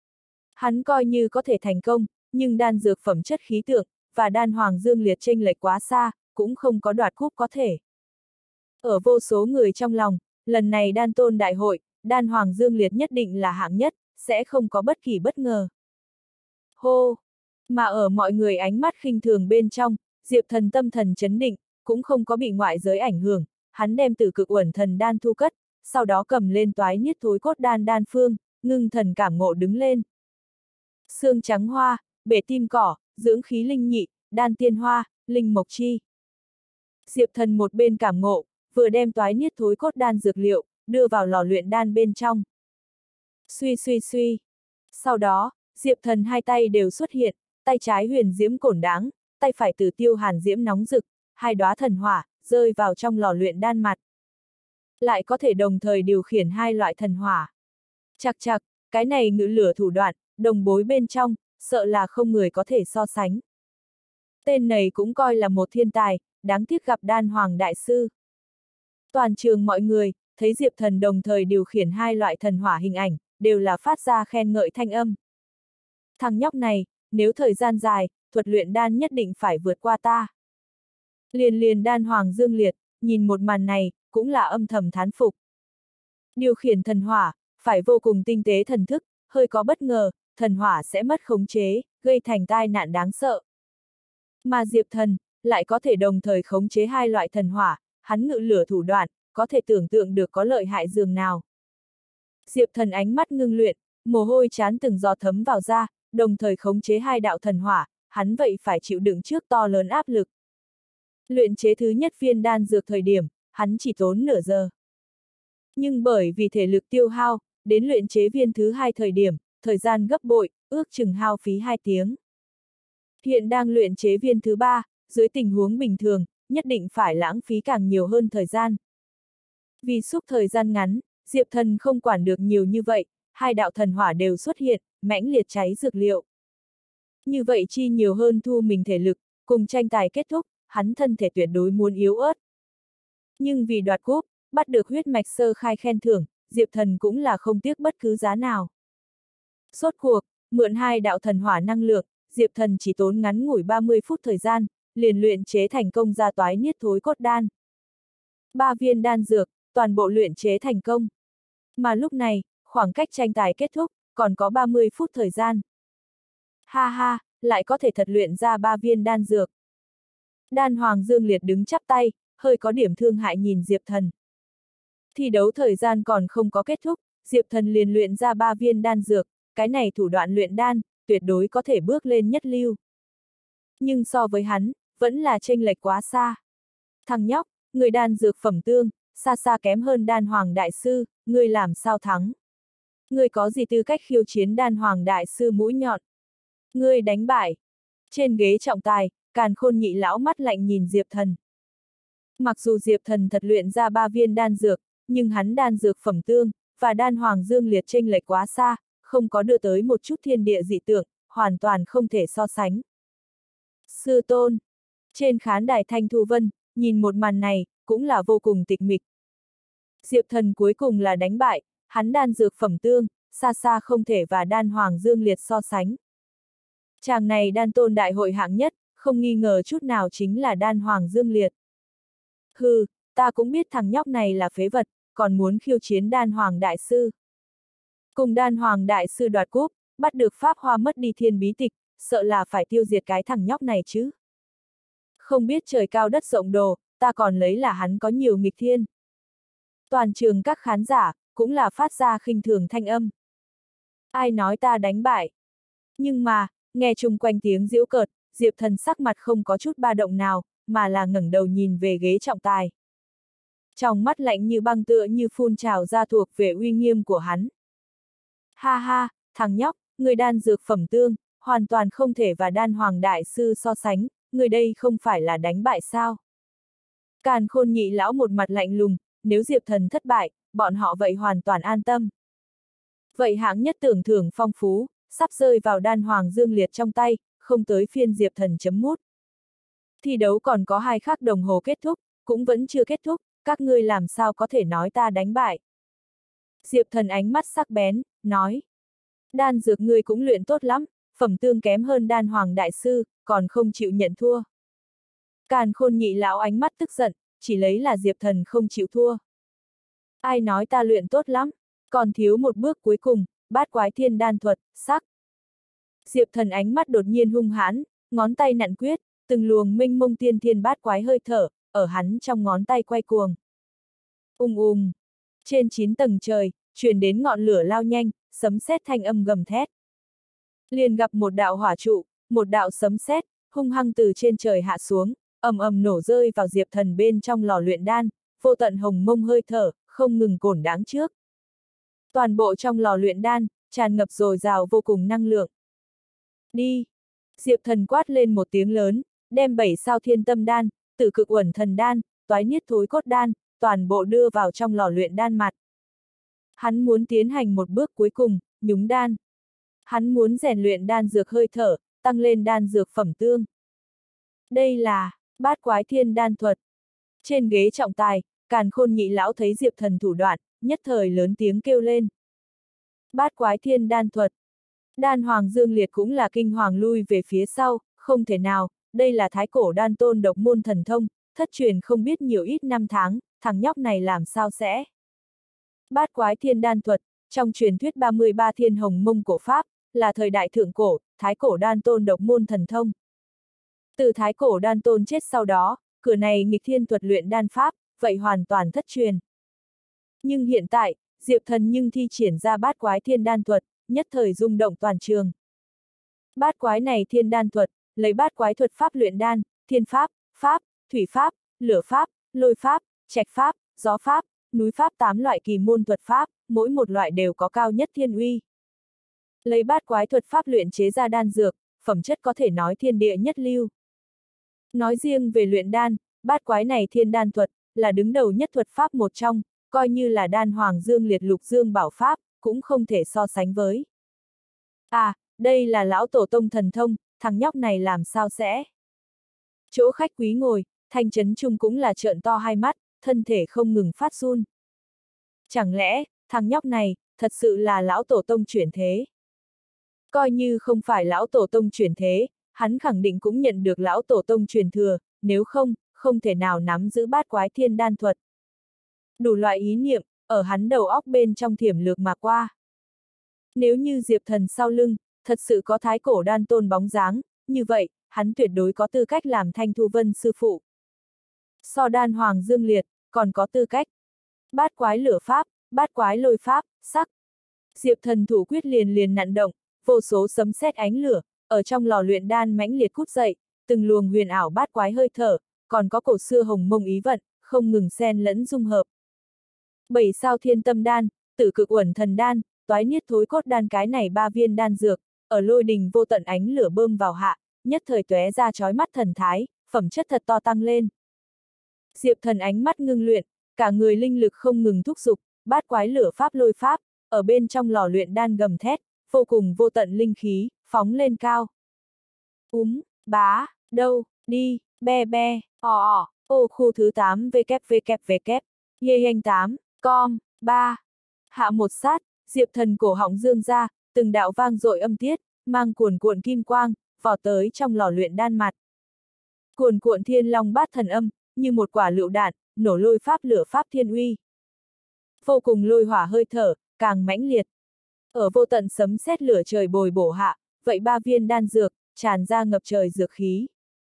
[SPEAKER 1] Hắn coi như có thể thành công, nhưng đan dược phẩm chất khí tượng, và đan hoàng Dương Liệt chênh lệch quá xa, cũng không có đoạt cúp có thể. Ở vô số người trong lòng, lần này đan tôn đại hội, đan hoàng Dương Liệt nhất định là hạng nhất, sẽ không có bất kỳ bất ngờ. Hô! Mà ở mọi người ánh mắt khinh thường bên trong, Diệp Thần tâm thần chấn định, cũng không có bị ngoại giới ảnh hưởng, hắn đem tử cực uẩn thần đan thu cất, sau đó cầm lên toái niết thối cốt đan đan phương, ngưng thần cảm ngộ đứng lên. Xương trắng hoa, bể tim cỏ, dưỡng khí linh nhị, đan tiên hoa, linh mộc chi. Diệp Thần một bên cảm ngộ, vừa đem toái niết thối cốt đan dược liệu, đưa vào lò luyện đan bên trong. Suy. Sau đó, Diệp Thần 2 tay đều xuất hiện, tay trái huyền diễm cổn đáng, tay phải tử tiêu hàn diễm nóng rực, 2 đóa thần hỏa, rơi vào trong lò luyện đan mặt. Lại có thể đồng thời điều khiển 2 loại thần hỏa. Chạc, cái này ngự lửa thủ đoạn, đồng bối bên trong, sợ là không người có thể so sánh. Tên này cũng coi là một thiên tài, đáng tiếc gặp đan hoàng đại sư. Toàn trường mọi người, thấy Diệp Thần đồng thời điều khiển hai loại thần hỏa hình ảnh, đều là phát ra khen ngợi thanh âm. Thằng nhóc này, nếu thời gian dài, thuật luyện đan nhất định phải vượt qua ta. Liền Đan Hoàng Dương Liệt, nhìn một màn này, cũng là âm thầm thán phục. Điều khiển thần hỏa, phải vô cùng tinh tế thần thức, hơi có bất ngờ, thần hỏa sẽ mất khống chế, gây thành tai nạn đáng sợ. Mà Diệp Thần, lại có thể đồng thời khống chế hai loại thần hỏa, hắn ngự lửa thủ đoạn, có thể tưởng tượng được có lợi hại dường nào. Diệp Thần ánh mắt ngưng luyện, mồ hôi trán từng giọt thấm vào da, đồng thời khống chế hai đạo thần hỏa, hắn vậy phải chịu đựng trước to lớn áp lực. Luyện chế thứ nhất viên đan dược thời điểm, hắn chỉ tốn nửa giờ. Nhưng bởi vì thể lực tiêu hao, đến luyện chế viên thứ hai thời điểm, thời gian gấp bội, ước chừng hao phí 2 tiếng. Hiện đang luyện chế viên thứ ba, dưới tình huống bình thường, nhất định phải lãng phí càng nhiều hơn thời gian. Vì xúc thời gian ngắn, Diệp Thần không quản được nhiều như vậy, hai đạo thần hỏa đều xuất hiện, mãnh liệt cháy dược liệu. Như vậy chi nhiều hơn thu mình thể lực, cùng tranh tài kết thúc, hắn thân thể tuyệt đối muốn yếu ớt. Nhưng vì đoạt cúp, bắt được huyết mạch sơ khai khen thưởng, Diệp Thần cũng là không tiếc bất cứ giá nào. Rốt cuộc, mượn hai đạo thần hỏa năng lượng, Diệp Thần chỉ tốn ngắn ngủi 30 phút thời gian, liền luyện chế thành công ra toái niết thối cốt đan. 3 viên đan dược, toàn bộ luyện chế thành công. Mà lúc này, khoảng cách tranh tài kết thúc, còn có 30 phút thời gian. Ha ha, lại có thể thật luyện ra 3 viên đan dược. Đan Hoàng Dương Liệt đứng chắp tay, hơi có điểm thương hại nhìn Diệp Thần. Thi đấu thời gian còn không có kết thúc, Diệp Thần liền luyện ra 3 viên đan dược, cái này thủ đoạn luyện đan, tuyệt đối có thể bước lên nhất lưu. Nhưng so với hắn, vẫn là chênh lệch quá xa. Thằng nhóc, người đan dược phẩm tương, xa xa kém hơn Đan Hoàng Đại Sư, ngươi làm sao thắng? Ngươi có gì tư cách khiêu chiến Đan Hoàng Đại Sư mũi nhọn? Ngươi đánh bại. Trên ghế trọng tài, Càn Khôn Nhị lão mắt lạnh nhìn Diệp Thần. Mặc dù Diệp Thần thật luyện ra 3 viên đan dược, nhưng hắn đan dược phẩm tương, và Đan Hoàng Dương Liệt chênh lệch quá xa, không có đưa tới một chút thiên địa dị tượng, hoàn toàn không thể so sánh. Sư tôn. Trên khán đài Thanh Thu Vân, nhìn một màn này, cũng là vô cùng tịch mịch. Diệp Thần cuối cùng là đánh bại, hắn đan dược phẩm tương, xa xa không thể và Đan Hoàng Dương Liệt so sánh. Chàng này đan tôn đại hội hạng nhất, không nghi ngờ chút nào chính là Đan Hoàng Dương Liệt. Hừ, ta cũng biết thằng nhóc này là phế vật, còn muốn khiêu chiến Đan Hoàng Đại Sư. Cùng Đan Hoàng Đại Sư đoạt cúp, bắt được Pháp Hoa mất đi thiên bí tịch, sợ là phải tiêu diệt cái thằng nhóc này chứ. Không biết trời cao đất rộng đồ, ta còn lấy là hắn có nhiều nghịch thiên. Toàn trường các khán giả, cũng là phát ra khinh thường thanh âm. Ai nói ta đánh bại? Nhưng mà, nghe chung quanh tiếng giễu cợt, Diệp Thần sắc mặt không có chút ba động nào, mà là ngẩng đầu nhìn về ghế trọng tài. Trong mắt lạnh như băng tựa như phun trào ra thuộc về uy nghiêm của hắn. Ha ha, thằng nhóc, người đan dược phẩm tương, hoàn toàn không thể và Đan Hoàng Đại Sư so sánh, người đây không phải là đánh bại sao? Càn Khôn Nhị lão một mặt lạnh lùng, nếu Diệp Thần thất bại, bọn họ vậy hoàn toàn an tâm. Vậy hạng nhất tưởng thưởng phong phú, sắp rơi vào Đan Hoàng Dương Liệt trong tay, không tới phiên Diệp Thần chấm mút. Thi đấu còn có 2 khắc đồng hồ kết thúc, cũng vẫn chưa kết thúc, các ngươi làm sao có thể nói ta đánh bại? Diệp Thần ánh mắt sắc bén, nói. Đan dược ngươi cũng luyện tốt lắm, phẩm tương kém hơn Đan Hoàng Đại Sư, còn không chịu nhận thua. Càn Khôn Nhị lão ánh mắt tức giận, chỉ lấy là Diệp Thần không chịu thua. Ai nói ta luyện tốt lắm, còn thiếu một bước cuối cùng, bát quái thiên đan thuật, sắc. Diệp Thần ánh mắt đột nhiên hung hãn, ngón tay nặn quyết, từng luồng minh mông tiên thiên bát quái hơi thở, ở hắn trong ngón tay quay cuồng. Trên 9 tầng trời, truyền đến ngọn lửa lao nhanh, sấm sét thanh âm gầm thét. Liền gặp một đạo hỏa trụ, một đạo sấm sét, hung hăng từ trên trời hạ xuống, ầm ầm nổ rơi vào Diệp Thần bên trong lò luyện đan, vô tận hồng mông hơi thở, không ngừng cổn đáng trước. Toàn bộ trong lò luyện đan, tràn ngập dồi dào vô cùng năng lượng. Đi! Diệp Thần quát lên một tiếng lớn, đem 7 sao thiên tâm đan, tử cực uẩn thần đan, toái niết thối cốt đan, toàn bộ đưa vào trong lò luyện đan mặt. Hắn muốn tiến hành một bước cuối cùng, nhúng đan. Hắn muốn rèn luyện đan dược hơi thở, tăng lên đan dược phẩm tương. Đây là bát quái thiên đan thuật. Trên ghế trọng tài, Càn Khôn nhị lão thấy Diệp Thần thủ đoạn, nhất thời lớn tiếng kêu lên. Bát quái thiên đan thuật. Đan Hoàng Dương Liệt cũng là kinh hoàng lui về phía sau, không thể nào, đây là thái cổ đan tôn độc môn thần thông, thất truyền không biết nhiều ít năm tháng, thằng nhóc này làm sao sẽ. Bát quái thiên đan thuật, trong truyền thuyết 33 thiên hồng mông cổ pháp, là thời đại thượng cổ, thái cổ đan tôn độc môn thần thông. Từ thái cổ đan tôn chết sau đó, cửa này nghịch thiên thuật luyện đan pháp, vậy hoàn toàn thất truyền. Nhưng hiện tại, Diệp Thần nhưng thi triển ra bát quái thiên đan thuật, nhất thời rung động toàn trường. Bát quái này thiên đan thuật, lấy bát quái thuật pháp luyện đan, thiên pháp, pháp, thủy pháp, lửa pháp, lôi pháp, trạch pháp, gió pháp, núi pháp 8 loại kỳ môn thuật pháp, mỗi một loại đều có cao nhất thiên uy. Lấy bát quái thuật pháp luyện chế ra đan dược, phẩm chất có thể nói thiên địa nhất lưu. Nói riêng về luyện đan, bát quái này thiên đan thuật, là đứng đầu nhất thuật pháp một trong, coi như là Đan Hoàng Dương Liệt Lục Dương Bảo Pháp, cũng không thể so sánh với. À, đây là lão tổ tông thần thông, thằng nhóc này làm sao sẽ? Chỗ khách quý ngồi, Thanh Chấn Trung cũng là trợn to hai mắt, thân thể không ngừng phát run. Chẳng lẽ, thằng nhóc này, thật sự là lão tổ tông chuyển thế? Coi như không phải lão tổ tông chuyển thế, hắn khẳng định cũng nhận được lão tổ tông truyền thừa, nếu không, không thể nào nắm giữ bát quái thiên đan thuật. Đủ loại ý niệm, ở hắn đầu óc bên trong thiểm lược mà qua. Nếu như Diệp Thần sau lưng, thật sự có thái cổ đan tôn bóng dáng, như vậy, hắn tuyệt đối có tư cách làm Thanh Thu Vân sư phụ. So Đan Hoàng Dương Liệt, còn có tư cách. Bát quái lửa pháp, bát quái lôi pháp, sắc. Diệp Thần thủ quyết liền liền nặn động, vô số sấm sét ánh lửa, ở trong lò luyện đan mãnh liệt cút dậy, từng luồng huyền ảo bát quái hơi thở, còn có cổ xưa hồng mông ý vận, không ngừng xen lẫn dung hợp. 7 sao thiên tâm đan, tử cực uẩn thần đan, toái niết thối cốt đan, cái này 3 viên đan dược, ở lôi đình vô tận ánh lửa bơm vào hạ, nhất thời tóe ra chói mắt thần thái, phẩm chất thật to tăng lên. Diệp Thần ánh mắt ngưng luyện, cả người linh lực không ngừng thúc giục, bát quái lửa pháp lôi pháp, ở bên trong lò luyện đan gầm thét, vô cùng vô tận linh khí, phóng lên cao. Bá, đâu, đi, be be, ô khu thứ 8 www, yê 8, com, 3. Hạ một sát, Diệp Thần cổ họng dương ra, từng đạo vang dội âm tiết, mang cuồn cuộn kim quang, vào tới trong lò luyện đan mặt. Cuồn cuộn thiên long bát thần âm, như một quả lựu đạn, nổ lôi pháp lửa pháp thiên uy. Vô cùng lôi hỏa hơi thở, càng mãnh liệt. Ở vô tận sấm sét lửa trời bồi bổ hạ, vậy 3 viên đan dược, tràn ra ngập trời dược khí.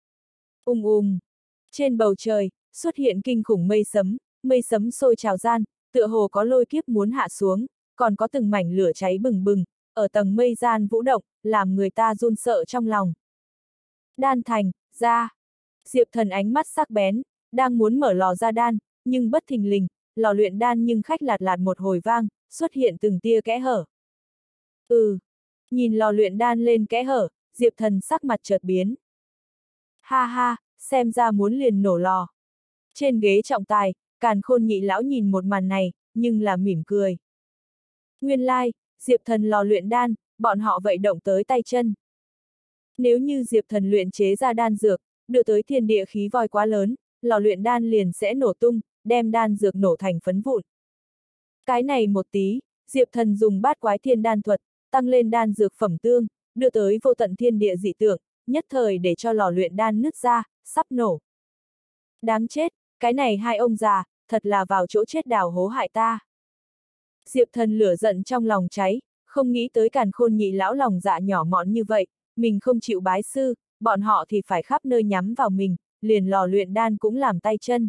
[SPEAKER 1] Trên bầu trời, xuất hiện kinh khủng mây sấm sôi trào gian, tựa hồ có lôi kiếp muốn hạ xuống, còn có từng mảnh lửa cháy bừng bừng, ở tầng mây gian vũ động, làm người ta run sợ trong lòng. Đan thành, ra. Diệp Thần ánh mắt sắc bén, đang muốn mở lò ra đan, nhưng bất thình lình, lò luyện đan nhưng khách lạt lạt một hồi vang, xuất hiện từng tia kẽ hở. Nhìn lò luyện đan lên kẽ hở, Diệp Thần sắc mặt chợt biến. Ha ha, xem ra muốn liền nổ lò. Trên ghế trọng tài, Càn Khôn nhị lão nhìn một màn này, nhưng là mỉm cười. Nguyên lai, Diệp Thần lò luyện đan, bọn họ vậy động tới tay chân. Nếu như Diệp Thần luyện chế ra đan dược, đưa tới thiên địa khí voi quá lớn, lò luyện đan liền sẽ nổ tung, đem đan dược nổ thành phấn vụn. Cái này một tí, Diệp Thần dùng bát quái thiên đan thuật, tăng lên đan dược phẩm tương, đưa tới vô tận thiên địa dị tượng, nhất thời để cho lò luyện đan nứt ra, sắp nổ. Đáng chết, cái này hai ông già, thật là vào chỗ chết đào hố hại ta. Diệp Thần lửa giận trong lòng cháy, không nghĩ tới Càn Khôn nhị lão lòng dạ nhỏ mọn như vậy, mình không chịu bái sư, bọn họ thì phải khắp nơi nhắm vào mình, liền lò luyện đan cũng làm tay chân.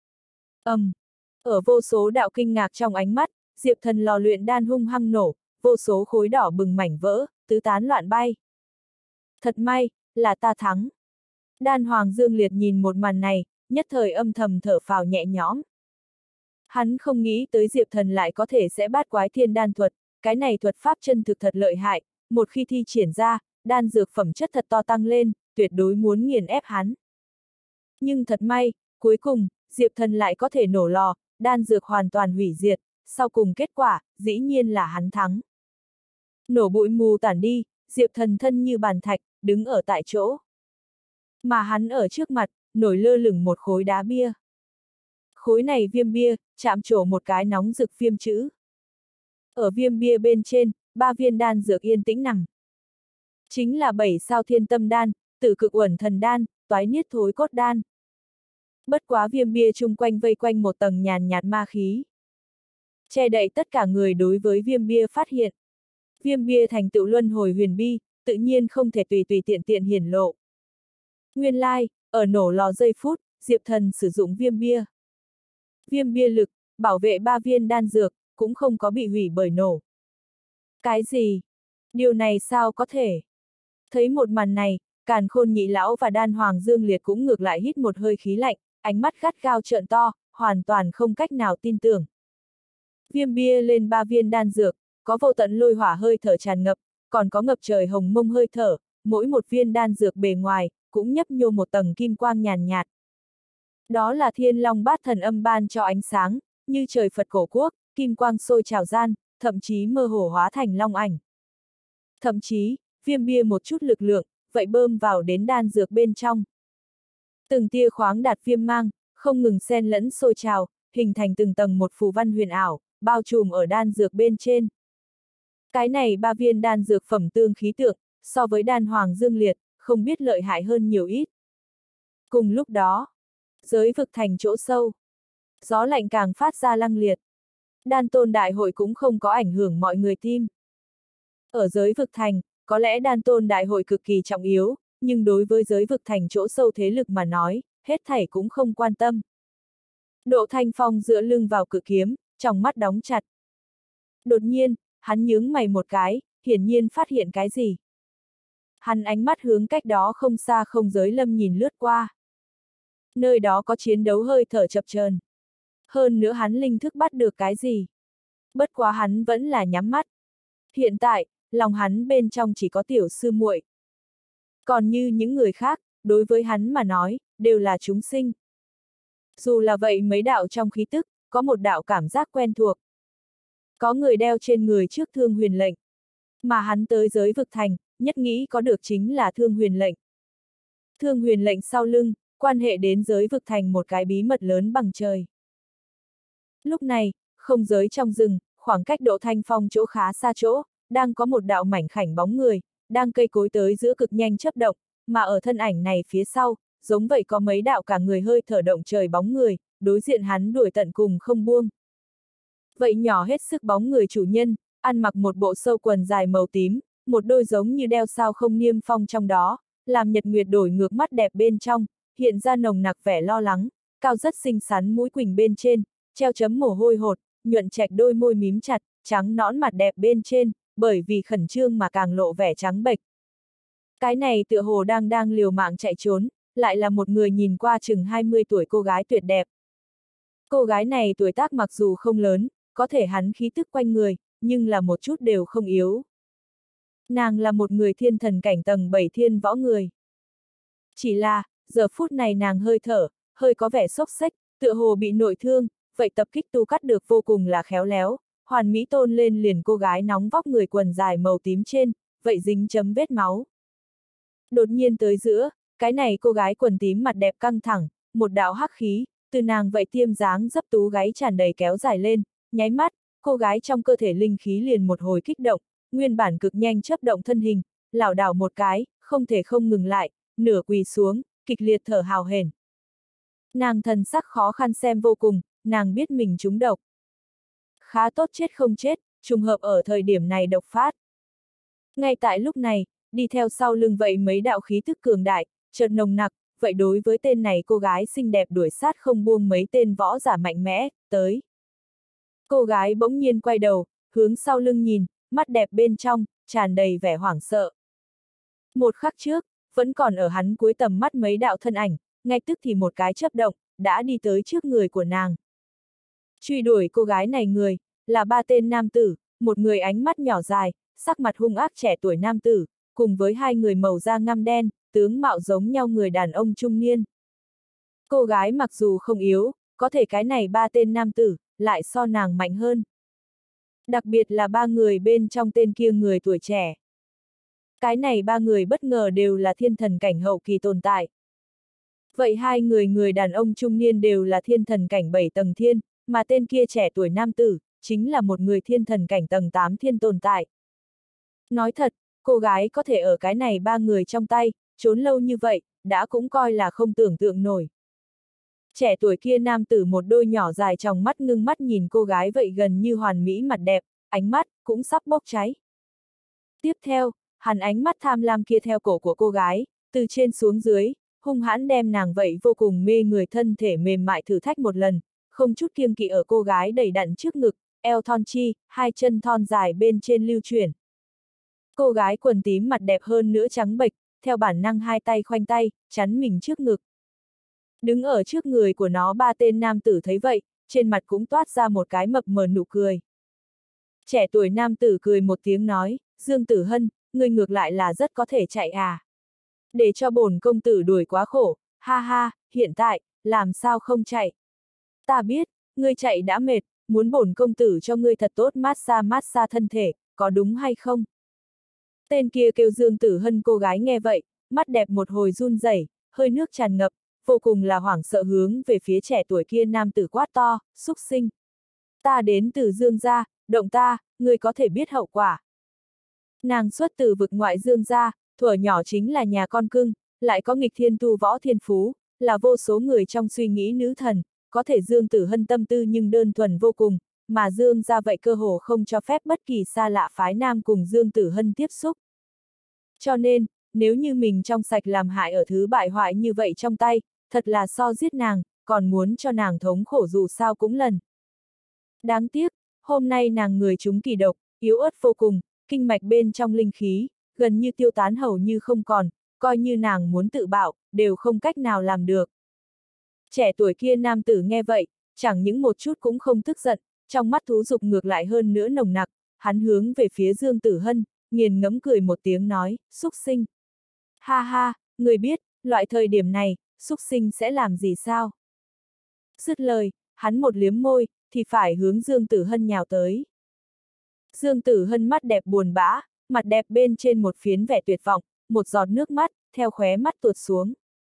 [SPEAKER 1] Ở vô số đạo kinh ngạc trong ánh mắt, Diệp Thần lò luyện đan hung hăng nổ, vô số khối đỏ bừng mảnh vỡ, tứ tán loạn bay. Thật may, là ta thắng. Đan Hoàng Dương Liệt nhìn một màn này, nhất thời âm thầm thở phào nhẹ nhõm. Hắn không nghĩ tới Diệp Thần lại có thể sẽ bát quái thiên đan thuật, cái này thuật pháp chân thực thật lợi hại, một khi thi triển ra, đan dược phẩm chất thật to tăng lên, tuyệt đối muốn nghiền ép hắn. Nhưng thật may, cuối cùng, Diệp Thần lại có thể nổ lò, đan dược hoàn toàn hủy diệt, sau cùng kết quả, dĩ nhiên là hắn thắng. Nổ bụi mù tản đi, Diệp Thần thân như bàn thạch, đứng ở tại chỗ. Mà hắn ở trước mặt, nổi lơ lửng một khối đá bia. khối này viêm bia, chạm trổ một cái nóng rực viêm chữ. Ở viêm bia bên trên, 3 viên đan dược yên tĩnh nằm. Chính là 7 sao thiên tâm đan, tử cực uẩn thần đan, toái niết thối cốt đan. Bất quá viêm bia chung quanh vây quanh một tầng nhàn nhạt ma khí, che đậy tất cả người đối với viêm bia phát hiện. Viêm bia thành tựu luân hồi huyền bi, tự nhiên không thể tùy tùy tiện tiện hiển lộ. Nguyên lai, ở nổ lò giây phút, Diệp Thần sử dụng viêm bia. Viêm bia lực, bảo vệ 3 viên đan dược, cũng không có bị hủy bởi nổ. Cái gì? Điều này sao có thể? Thấy một màn này, Càn Khôn Nhị Lão và Đan Hoàng Dương Liệt cũng ngược lại hít một hơi khí lạnh, ánh mắt gắt gao trợn to, hoàn toàn không cách nào tin tưởng. Viêm bia lên 3 viên đan dược, có vô tận lôi hỏa hơi thở tràn ngập, còn có ngập trời hồng mông hơi thở, mỗi một viên đan dược bề ngoài, cũng nhấp nhô một tầng kim quang nhàn nhạt. Đó là Thiên Long Bát Thần Âm ban cho ánh sáng, như trời Phật cổ quốc, kim quang sôi trào gian, thậm chí mơ hồ hóa thành long ảnh. Thậm chí, viêm bia một chút lực lượng, vậy bơm vào đến đan dược bên trong. Từng tia khoáng đạt viêm mang, không ngừng xen lẫn sôi trào, hình thành từng tầng một phù văn huyền ảo, bao trùm ở đan dược bên trên. Cái này 3 viên đan dược phẩm tương khí tượng, so với Đan Hoàng Dương Liệt, không biết lợi hại hơn nhiều ít. Cùng lúc đó, giới vực thành chỗ sâu, gió lạnh càng phát ra lăng liệt. Đan tôn đại hội cũng không có ảnh hưởng mọi người tim. Ở giới vực thành, có lẽ đan tôn đại hội cực kỳ trọng yếu, nhưng đối với giới vực thành chỗ sâu thế lực mà nói, hết thảy cũng không quan tâm. Độ Thanh Phong dựa lưng vào cự kiếm, trong mắt đóng chặt. Đột nhiên, hắn nhướng mày một cái, hiển nhiên phát hiện cái gì. Hắn ánh mắt hướng cách đó không xa không giới lâm nhìn lướt qua. Nơi đó có chiến đấu hơi thở chập chờn. Hơn nữa hắn linh thức bắt được cái gì. Bất quá hắn vẫn là nhắm mắt. Hiện tại, lòng hắn bên trong chỉ có tiểu sư muội. Còn như những người khác, đối với hắn mà nói, đều là chúng sinh. Dù là vậy mấy đạo trong khí tức, có một đạo cảm giác quen thuộc. Có người đeo trên người trước Thương Huyền lệnh. Mà hắn tới giới vực thành, nhất nghĩ có được chính là Thương Huyền lệnh. Thương Huyền lệnh sau lưng, quan hệ đến giới vực thành một cái bí mật lớn bằng trời. Lúc này, không giới trong rừng, khoảng cách Độ Thanh Phong chỗ khá xa chỗ, đang có một đạo mảnh khảnh bóng người, đang cây cối tới giữa cực nhanh chớp động, mà ở thân ảnh này phía sau, giống vậy có mấy đạo cả người hơi thở động trời bóng người, đối diện hắn đuổi tận cùng không buông. Vậy nhỏ hết sức bóng người chủ nhân, ăn mặc một bộ sâu quần dài màu tím, một đôi giống như đeo sao không niêm phong trong đó, làm nhật nguyệt đổi ngược mắt đẹp bên trong, hiện ra nồng nặc vẻ lo lắng, cao rất xinh xắn mũi quỳnh bên trên, treo chấm mồ hôi hột, nhuận trạch đôi môi mím chặt, trắng nõn mặt đẹp bên trên, bởi vì khẩn trương mà càng lộ vẻ trắng bệch. Cái này tựa hồ đang liều mạng chạy trốn, lại là một người nhìn qua chừng 20 tuổi cô gái tuyệt đẹp. Cô gái này tuổi tác mặc dù không lớn, có thể hắn khí tức quanh người, nhưng là một chút đều không yếu. Nàng là một người thiên thần cảnh tầng 7 thiên võ người. Chỉ là, giờ phút này nàng hơi thở, hơi có vẻ xốc xếch, tựa hồ bị nội thương, vậy tập kích tu cắt được vô cùng là khéo léo, hoàn mỹ tôn lên liền cô gái nóng vóc người quần dài màu tím trên, vậy dính chấm vết máu. Đột nhiên tới giữa, cái này cô gái quần tím mặt đẹp căng thẳng, một đạo hắc khí, từ nàng vậy tiêm dáng dấp tú gáy tràn đầy kéo dài lên, nháy mắt, cô gái trong cơ thể linh khí liền một hồi kích động, nguyên bản cực nhanh chấp động thân hình, lảo đảo một cái, không thể không ngừng lại, nửa quỳ xuống, kịch liệt thở hào hển. Nàng thần sắc khó khăn xem vô cùng, nàng biết mình trúng độc. Khá tốt chết không chết, trùng hợp ở thời điểm này độc phát. Ngay tại lúc này, đi theo sau lưng vậy mấy đạo khí thức cường đại, chợt nồng nặc, vậy đối với tên này cô gái xinh đẹp đuổi sát không buông mấy tên võ giả mạnh mẽ, tới. Cô gái bỗng nhiên quay đầu, hướng sau lưng nhìn, mắt đẹp bên trong, tràn đầy vẻ hoảng sợ. Một khắc trước, vẫn còn ở hắn cuối tầm mắt mấy đạo thân ảnh, ngay tức thì một cái chớp động, đã đi tới trước người của nàng. Truy đuổi cô gái này người, là 3 tên nam tử, một người ánh mắt nhỏ dài, sắc mặt hung ác trẻ tuổi nam tử, cùng với 2 người màu da ngăm đen, tướng mạo giống nhau người đàn ông trung niên. Cô gái mặc dù không yếu, có thể cái này 3 tên nam tử, lại so nàng mạnh hơn. Đặc biệt là 3 người bên trong tên kia người tuổi trẻ. Cái này 3 người bất ngờ đều là thiên thần cảnh hậu kỳ tồn tại. Vậy hai người đàn ông trung niên đều là thiên thần cảnh 7 tầng thiên, mà tên kia trẻ tuổi nam tử, chính là một người thiên thần cảnh tầng 8 thiên tồn tại. Nói thật, cô gái có thể ở cái này ba người trong tay, trốn lâu như vậy, đã cũng coi là không tưởng tượng nổi. Trẻ tuổi kia nam tử một đôi nhỏ dài tròng mắt ngưng mắt nhìn cô gái vậy gần như hoàn mỹ mặt đẹp, ánh mắt cũng sắp bốc cháy. Tiếp theo, hắn ánh mắt tham lam kia theo cổ của cô gái, từ trên xuống dưới, hung hãn đem nàng vậy vô cùng mê người thân thể mềm mại thử thách một lần, không chút kiêng kỵ ở cô gái đầy đặn trước ngực, eo thon chi, hai chân thon dài bên trên lưu chuyển. Cô gái quần tím mặt đẹp hơn nữa trắng bệch, theo bản năng hai tay khoanh tay, chắn mình trước ngực. Đứng ở trước người của nó ba tên nam tử thấy vậy, trên mặt cũng toát ra một cái mập mờ nụ cười. Trẻ tuổi nam tử cười một tiếng nói, Dương Tử Hân, ngươi ngược lại là rất có thể chạy à. Để cho bổn công tử đuổi quá khổ, ha ha, hiện tại, làm sao không chạy. Ta biết, ngươi chạy đã mệt, muốn bổn công tử cho ngươi thật tốt massage thân thể, có đúng hay không? Tên kia kêu Dương Tử Hân cô gái nghe vậy, mắt đẹp một hồi run rẩy, hơi nước tràn ngập, vô cùng là hoảng sợ hướng về phía trẻ tuổi kia nam tử quát to, xúc sinh. Ta đến từ Dương gia, động ta, ngươi có thể biết hậu quả. Nàng xuất từ vực ngoại Dương gia, thuở nhỏ chính là nhà con cưng, lại có nghịch thiên tu võ thiên phú, là vô số người trong suy nghĩ nữ thần, có thể Dương Tử Hân tâm tư nhưng đơn thuần vô cùng, mà Dương gia vậy cơ hồ không cho phép bất kỳ xa lạ phái nam cùng Dương Tử Hân tiếp xúc. Cho nên, nếu như mình trong sạch làm hại ở thứ bại hoại như vậy trong tay, thật là so giết nàng, còn muốn cho nàng thống khổ dù sao cũng lần. Đáng tiếc, hôm nay nàng người chúng kỳ độc, yếu ớt vô cùng, kinh mạch bên trong linh khí, gần như tiêu tán hầu như không còn, coi như nàng muốn tự bạo, đều không cách nào làm được. Trẻ tuổi kia nam tử nghe vậy, chẳng những một chút cũng không tức giận, trong mắt thú dục ngược lại hơn nữa nồng nặc, hắn hướng về phía Dương Tử Hân, nghiền ngẫm cười một tiếng nói, xúc sinh. Ha ha, người biết, loại thời điểm này, xúc sinh sẽ làm gì sao? Dứt lời, hắn một liếm môi, thì phải hướng Dương Tử Hân nhào tới. Dương Tử Hân mắt đẹp buồn bã, mặt đẹp bên trên một phiến vẻ tuyệt vọng, một giọt nước mắt, theo khóe mắt tuột xuống.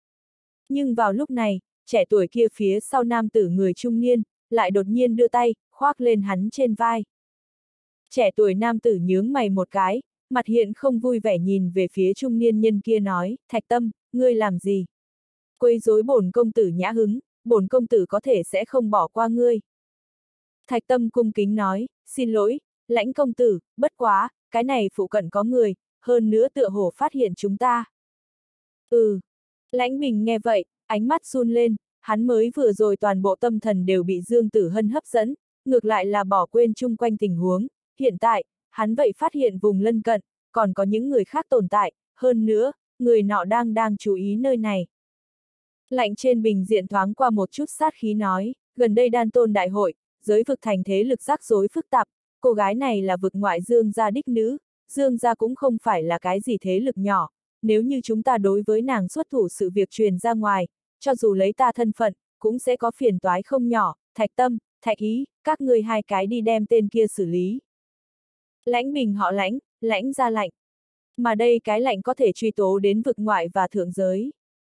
[SPEAKER 1] Nhưng vào lúc này, trẻ tuổi kia phía sau nam tử người trung niên, lại đột nhiên đưa tay, khoác lên hắn trên vai. Trẻ tuổi nam tử nhướng mày một cái, mặt hiện không vui vẻ nhìn về phía trung niên nhân kia nói, Thạch Tâm, ngươi làm gì? Quấy rối bổn công tử nhã hứng, bổn công tử có thể sẽ không bỏ qua ngươi. Thạch Tâm cung kính nói, xin lỗi, Lãnh công tử, bất quá, cái này phụ cận có người, hơn nữa tựa hồ phát hiện chúng ta. Lãnh Bình nghe vậy, ánh mắt run lên, hắn mới vừa rồi toàn bộ tâm thần đều bị Dương Tử Hân hấp dẫn, ngược lại là bỏ quên chung quanh tình huống, hiện tại, hắn vậy phát hiện vùng lân cận, còn có những người khác tồn tại, hơn nữa, người nọ đang chú ý nơi này. Lạnh trên bình diện thoáng qua một chút sát khí nói, gần đây đan tôn đại hội, giới vực thành thế lực rắc rối phức tạp, cô gái này là vực ngoại Dương gia đích nữ, Dương gia cũng không phải là cái gì thế lực nhỏ, nếu như chúng ta đối với nàng xuất thủ sự việc truyền ra ngoài, cho dù lấy ta thân phận, cũng sẽ có phiền toái không nhỏ, Thạch Tâm, Thạch Ý, các ngươi hai cái đi đem tên kia xử lý. Lãnh Bình họ Lãnh, Lãnh gia lạnh. Mà đây cái lạnh có thể truy tố đến vực ngoại và thượng giới.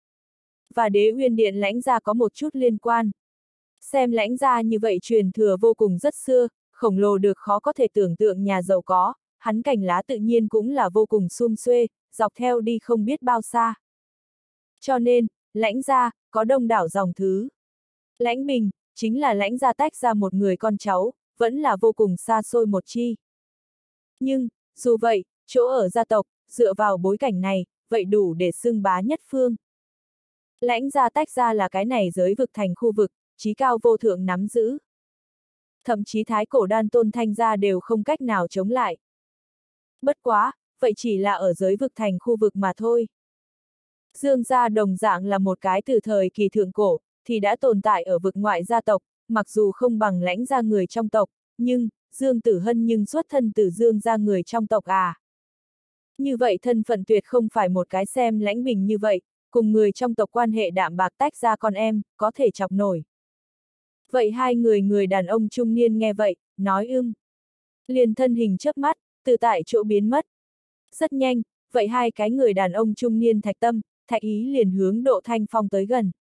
[SPEAKER 1] Và Đế Uyên Điện Lãnh gia có một chút liên quan. Xem Lãnh gia như vậy truyền thừa vô cùng rất xưa, khổng lồ được khó có thể tưởng tượng nhà giàu có, hắn cành lá tự nhiên cũng là vô cùng sum xuê, dọc theo đi không biết bao xa. Cho nên, Lãnh gia, có đông đảo dòng thứ. Lãnh Bình, chính là Lãnh gia tách ra một người con cháu, vẫn là vô cùng xa xôi một chi. Nhưng, dù vậy, chỗ ở gia tộc, dựa vào bối cảnh này, vậy đủ để xưng bá nhất phương. Lãnh gia tách ra là cái này giới vực thành khu vực, chí cao vô thượng nắm giữ. Thậm chí thái cổ đan tôn thanh gia đều không cách nào chống lại. Bất quá, vậy chỉ là ở giới vực thành khu vực mà thôi. Dương gia đồng dạng là một cái từ thời kỳ thượng cổ, thì đã tồn tại ở vực ngoại gia tộc, mặc dù không bằng Lãnh gia người trong tộc, nhưng, Dương Tử Hân nhưng xuất thân từ Dương gia người trong tộc à. Như vậy thân phận tuyệt không phải một cái xem Lãnh Bình như vậy, cùng người trong tộc quan hệ đạm bạc tách ra con em, có thể chọc nổi. Vậy hai người đàn ông trung niên nghe vậy, nói liền thân hình chớp mắt, từ tại chỗ biến mất. Rất nhanh, vậy hai cái người đàn ông trung niên Thạch Tâm, Thạch Ý liền hướng Độ Thanh Phong tới gần.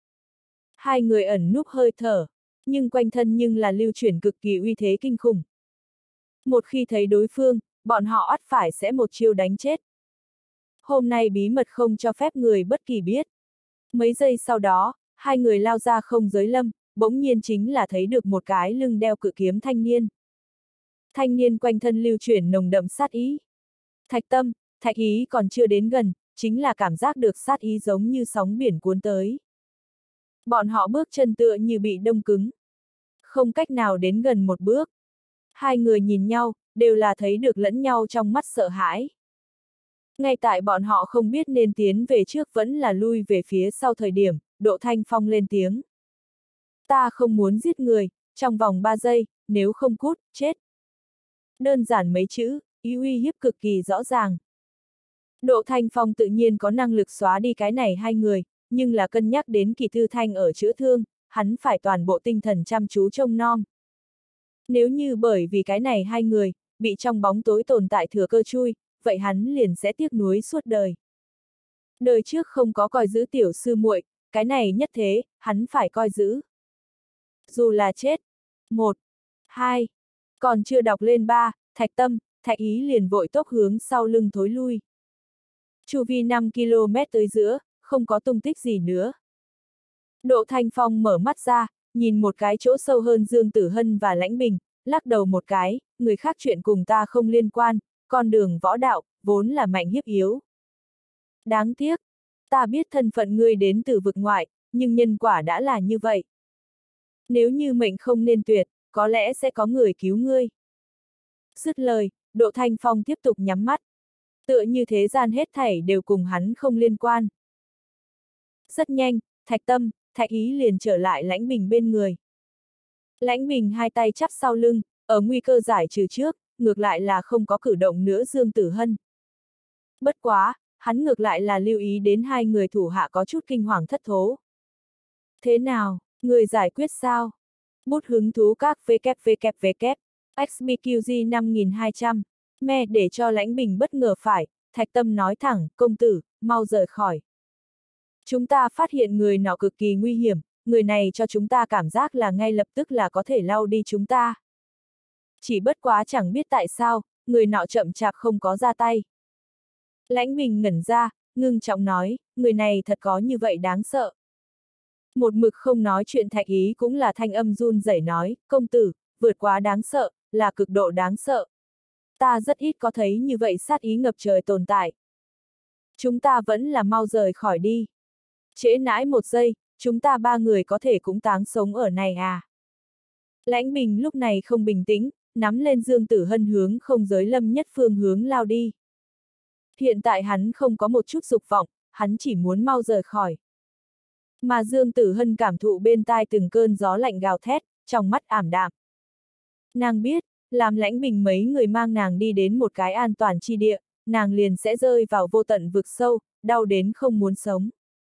[SPEAKER 1] Hai người ẩn núp hơi thở, nhưng quanh thân nhưng là lưu chuyển cực kỳ uy thế kinh khủng. Một khi thấy đối phương, bọn họ ắt phải sẽ một chiêu đánh chết. Hôm nay bí mật không cho phép người bất kỳ biết. Mấy giây sau đó, hai người lao ra không giới lâm, bỗng nhiên chính là thấy được một cái lưng đeo cự kiếm thanh niên. Thanh niên quanh thân lưu chuyển nồng đậm sát ý. Thạch Tâm, Thạch Ý còn chưa đến gần, chính là cảm giác được sát ý giống như sóng biển cuốn tới. Bọn họ bước chân tựa như bị đông cứng. Không cách nào đến gần một bước. Hai người nhìn nhau, đều là thấy được lẫn nhau trong mắt sợ hãi. Ngay tại bọn họ không biết nên tiến về trước vẫn là lui về phía sau thời điểm, Độ Thanh Phong lên tiếng. Ta không muốn giết người, trong vòng 3 giây, nếu không cút, chết. Đơn giản mấy chữ, ý uy hiếp cực kỳ rõ ràng. Độ Thanh Phong tự nhiên có năng lực xóa đi cái này hai người, nhưng là cân nhắc đến Kỳ Thư Thanh ở chữa thương, hắn phải toàn bộ tinh thần chăm chú trông nom. Nếu như bởi vì cái này hai người, bị trong bóng tối tồn tại thừa cơ chui, vậy hắn liền sẽ tiếc nuối suốt đời. Đời trước không có coi giữ tiểu sư muội, cái này nhất thế, hắn phải coi giữ. Dù là chết. 1, 2, còn chưa đọc lên 3, Thạch Tâm, Thạch Ý liền vội tốc hướng sau lưng thối lui. Chu vi 5 km tới giữa, không có tung tích gì nữa. Độ Thanh Phong mở mắt ra, nhìn một cái chỗ sâu hơn Dương Tử Hân và Lãnh Bình, lắc đầu một cái, người khác chuyện cùng ta không liên quan, con đường võ đạo, vốn là mạnh hiếp yếu. Đáng tiếc, ta biết thân phận ngươi đến từ vực ngoại, nhưng nhân quả đã là như vậy. Nếu như mệnh không nên tuyệt, có lẽ sẽ có người cứu ngươi. Dứt lời, Độ Thanh Phong tiếp tục nhắm mắt. Tựa như thế gian hết thảy đều cùng hắn không liên quan. Rất nhanh, Thạch Tâm, Thạch Ý liền trở lại Lãnh Bình bên người. Lãnh Bình hai tay chắp sau lưng, ở nguy cơ giải trừ trước, ngược lại là không có cử động nữa Dương Tử Hân. Bất quá, hắn ngược lại là lưu ý đến hai người thủ hạ có chút kinh hoàng thất thố. Thế nào, người giải quyết sao? Bút hứng thú các www, XBQG 5200, me để cho Lãnh Bình bất ngờ phải, Thạch Tâm nói thẳng, công tử, mau rời khỏi. Chúng ta phát hiện người nọ cực kỳ nguy hiểm, người này cho chúng ta cảm giác là ngay lập tức là có thể lau đi chúng ta. Chỉ bất quá chẳng biết tại sao, người nọ chậm chạp không có ra tay. Lãnh Bình ngẩn ra, ngưng trọng nói, người này thật có như vậy đáng sợ. Một mực không nói chuyện Thạch Ý cũng là thanh âm run rẩy nói, công tử, vượt quá đáng sợ, là cực độ đáng sợ. Ta rất ít có thấy như vậy sát ý ngập trời tồn tại. Chúng ta vẫn là mau rời khỏi đi. Trễ nãi một giây, chúng ta ba người có thể cũng táng sống ở này à. Lãnh Bình lúc này không bình tĩnh, nắm lên Dương Tử Hân hướng không giới lâm nhất phương hướng lao đi. Hiện tại hắn không có một chút dục vọng, hắn chỉ muốn mau rời khỏi. Mà Dương Tử Hân cảm thụ bên tai từng cơn gió lạnh gào thét, trong mắt ảm đạm. Nàng biết, làm Lãnh Bình mấy người mang nàng đi đến một cái an toàn chi địa, nàng liền sẽ rơi vào vô tận vực sâu, đau đến không muốn sống.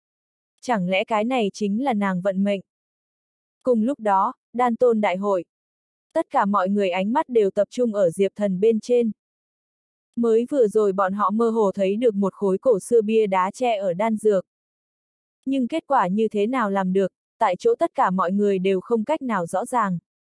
[SPEAKER 1] Chẳng lẽ cái này chính là nàng vận mệnh? Cùng lúc đó, Đan Tôn đại hội. Tất cả mọi người ánh mắt đều tập trung ở Diệp Thần bên trên. Mới vừa rồi bọn họ mơ hồ thấy được một khối cổ xưa bia đá tre ở đan dược. Nhưng kết quả như thế nào làm được, tại chỗ tất cả mọi người đều không cách nào rõ ràng.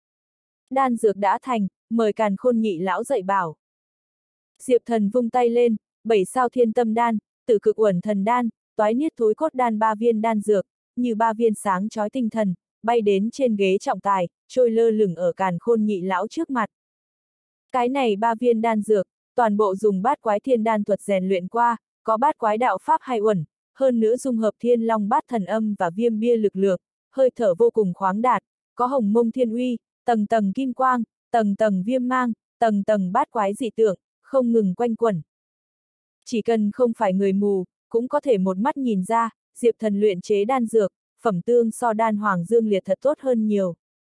[SPEAKER 1] Đan dược đã thành, mời Càn Khôn nhị lão dạy bảo. Diệp Thần vung tay lên, 7 sao thiên tâm đan, tử cực uẩn thần đan, toái niết thối cốt đan 3 viên đan dược, như 3 viên sáng chói tinh thần, bay đến trên ghế trọng tài, trôi lơ lửng ở Càn Khôn nhị lão trước mặt. Cái này 3 viên đan dược, toàn bộ dùng bát quái thiên đan thuật rèn luyện qua, có bát quái đạo pháp hay uẩn, hơn nữa dung hợp thiên long bát thần âm và viêm bia lực lượng, hơi thở vô cùng khoáng đạt, có hồng mông thiên uy, tầng tầng kim quang, tầng tầng viêm mang, tầng tầng bát quái dị tượng, không ngừng quanh quẩn. Chỉ cần không phải người mù, cũng có thể một mắt nhìn ra, Diệp Thần luyện chế đan dược, phẩm tương so đan hoàng dương liệt thật tốt hơn nhiều.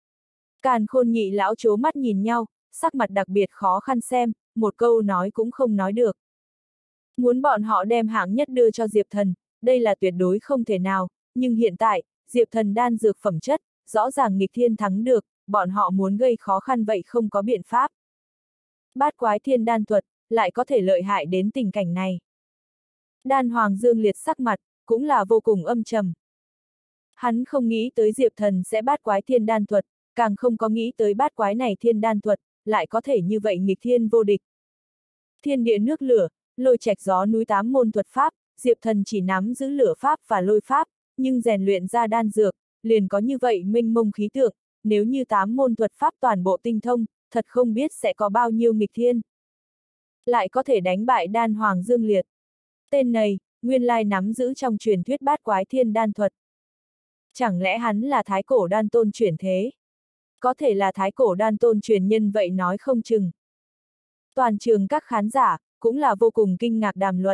[SPEAKER 1] Càn Khôn nhị lão chố mắt nhìn nhau, sắc mặt đặc biệt khó khăn xem, một câu nói cũng không nói được. Muốn bọn họ đem hạng nhất đưa cho Diệp Thần, đây là tuyệt đối không thể nào, nhưng hiện tại, Diệp Thần đan dược phẩm chất, rõ ràng nghịch thiên thắng được, bọn họ muốn gây khó khăn vậy không có biện pháp. Bát quái thiên đan thuật, lại có thể lợi hại đến tình cảnh này. Đan hoàng dương liệt sắc mặt, cũng là vô cùng âm trầm. Hắn không nghĩ tới Diệp Thần sẽ bát quái thiên đan thuật, càng không có nghĩ tới bát quái này thiên đan thuật, lại có thể như vậy nghịch thiên vô địch. Thiên địa nước lửa, lôi trạch gió núi 8 môn thuật pháp, Diệp Thần chỉ nắm giữ lửa pháp và lôi pháp, nhưng rèn luyện ra đan dược, liền có như vậy mênh mông khí tượng, nếu như 8 môn thuật pháp toàn bộ tinh thông, thật không biết sẽ có bao nhiêu nghịch thiên. Lại có thể đánh bại đan hoàng Dương Liệt. Tên này, nguyên lai nắm giữ trong truyền thuyết bát quái thiên đan thuật. Chẳng lẽ hắn là thái cổ đan tôn chuyển thế? Có thể là thái cổ đan tôn truyền nhân vậy nói không chừng. Toàn trường các khán giả, cũng là vô cùng kinh ngạc đàm luận.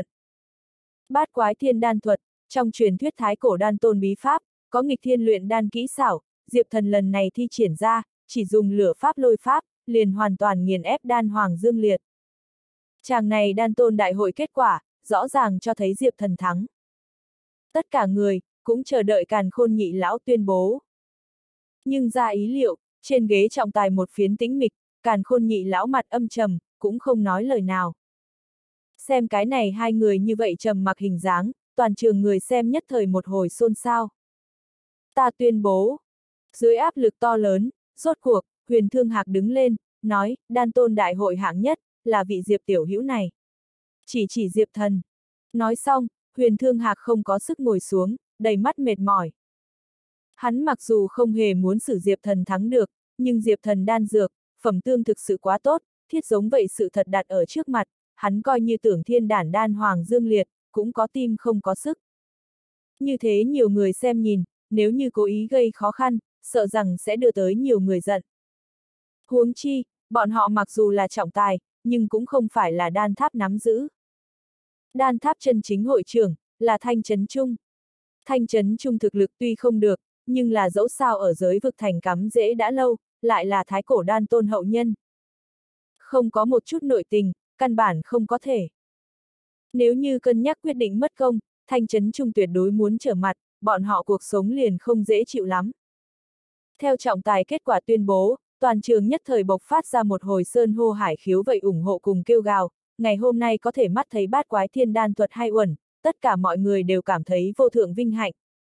[SPEAKER 1] Bát quái thiên đan thuật, trong truyền thuyết thái cổ đan tôn bí pháp, có nghịch thiên luyện đan kỹ xảo, Diệp Thần lần này thi triển ra, chỉ dùng lửa pháp lôi pháp, liền hoàn toàn nghiền ép đan hoàng Dương Liệt. Chàng này đan tôn đại hội kết quả, rõ ràng cho thấy Diệp Thần thắng. Tất cả người, cũng chờ đợi Càn Khôn nhị lão tuyên bố. Nhưng ra ý liệu, trên ghế trọng tài một phiến tĩnh mịch, Càn Khôn nhị lão mặt âm trầm, cũng không nói lời nào. Xem cái này hai người như vậy trầm mặc hình dáng, toàn trường người xem nhất thời một hồi xôn xao. Ta tuyên bố. Dưới áp lực to lớn, rốt cuộc, Huyền Thương Hạc đứng lên, nói, đan tôn đại hội hạng nhất, là vị Diệp tiểu hữu này. Chỉ Diệp Thần. Nói xong, Huyền Thương Hạc không có sức ngồi xuống, đầy mắt mệt mỏi. Hắn mặc dù không hề muốn xử Diệp Thần thắng được, nhưng Diệp Thần đan dược, phẩm tương thực sự quá tốt, thiết giống vậy sự thật đặt ở trước mặt, hắn coi như tưởng thiên đản đan hoàng Dương Liệt, cũng có tim không có sức. Như thế nhiều người xem nhìn, nếu như cố ý gây khó khăn, sợ rằng sẽ đưa tới nhiều người giận. Huống chi, bọn họ mặc dù là trọng tài, nhưng cũng không phải là đan tháp nắm giữ. Đan tháp chân chính hội trưởng, là Thanh Trấn Trung. Thanh Trấn Trung thực lực tuy không được, nhưng là dẫu sao ở giới vực thành cắm rễ đã lâu, lại là thái cổ đan tôn hậu nhân. Không có một chút nội tình, căn bản không có thể. Nếu như cân nhắc quyết định mất công, Thanh Trấn Trung tuyệt đối muốn trở mặt, bọn họ cuộc sống liền không dễ chịu lắm. Theo trọng tài kết quả tuyên bố, toàn trường nhất thời bộc phát ra một hồi sơn hô hải khiếu vậy ủng hộ cùng kêu gào, ngày hôm nay có thể mắt thấy bát quái thiên đan thuật hay uẩn, tất cả mọi người đều cảm thấy vô thượng vinh hạnh.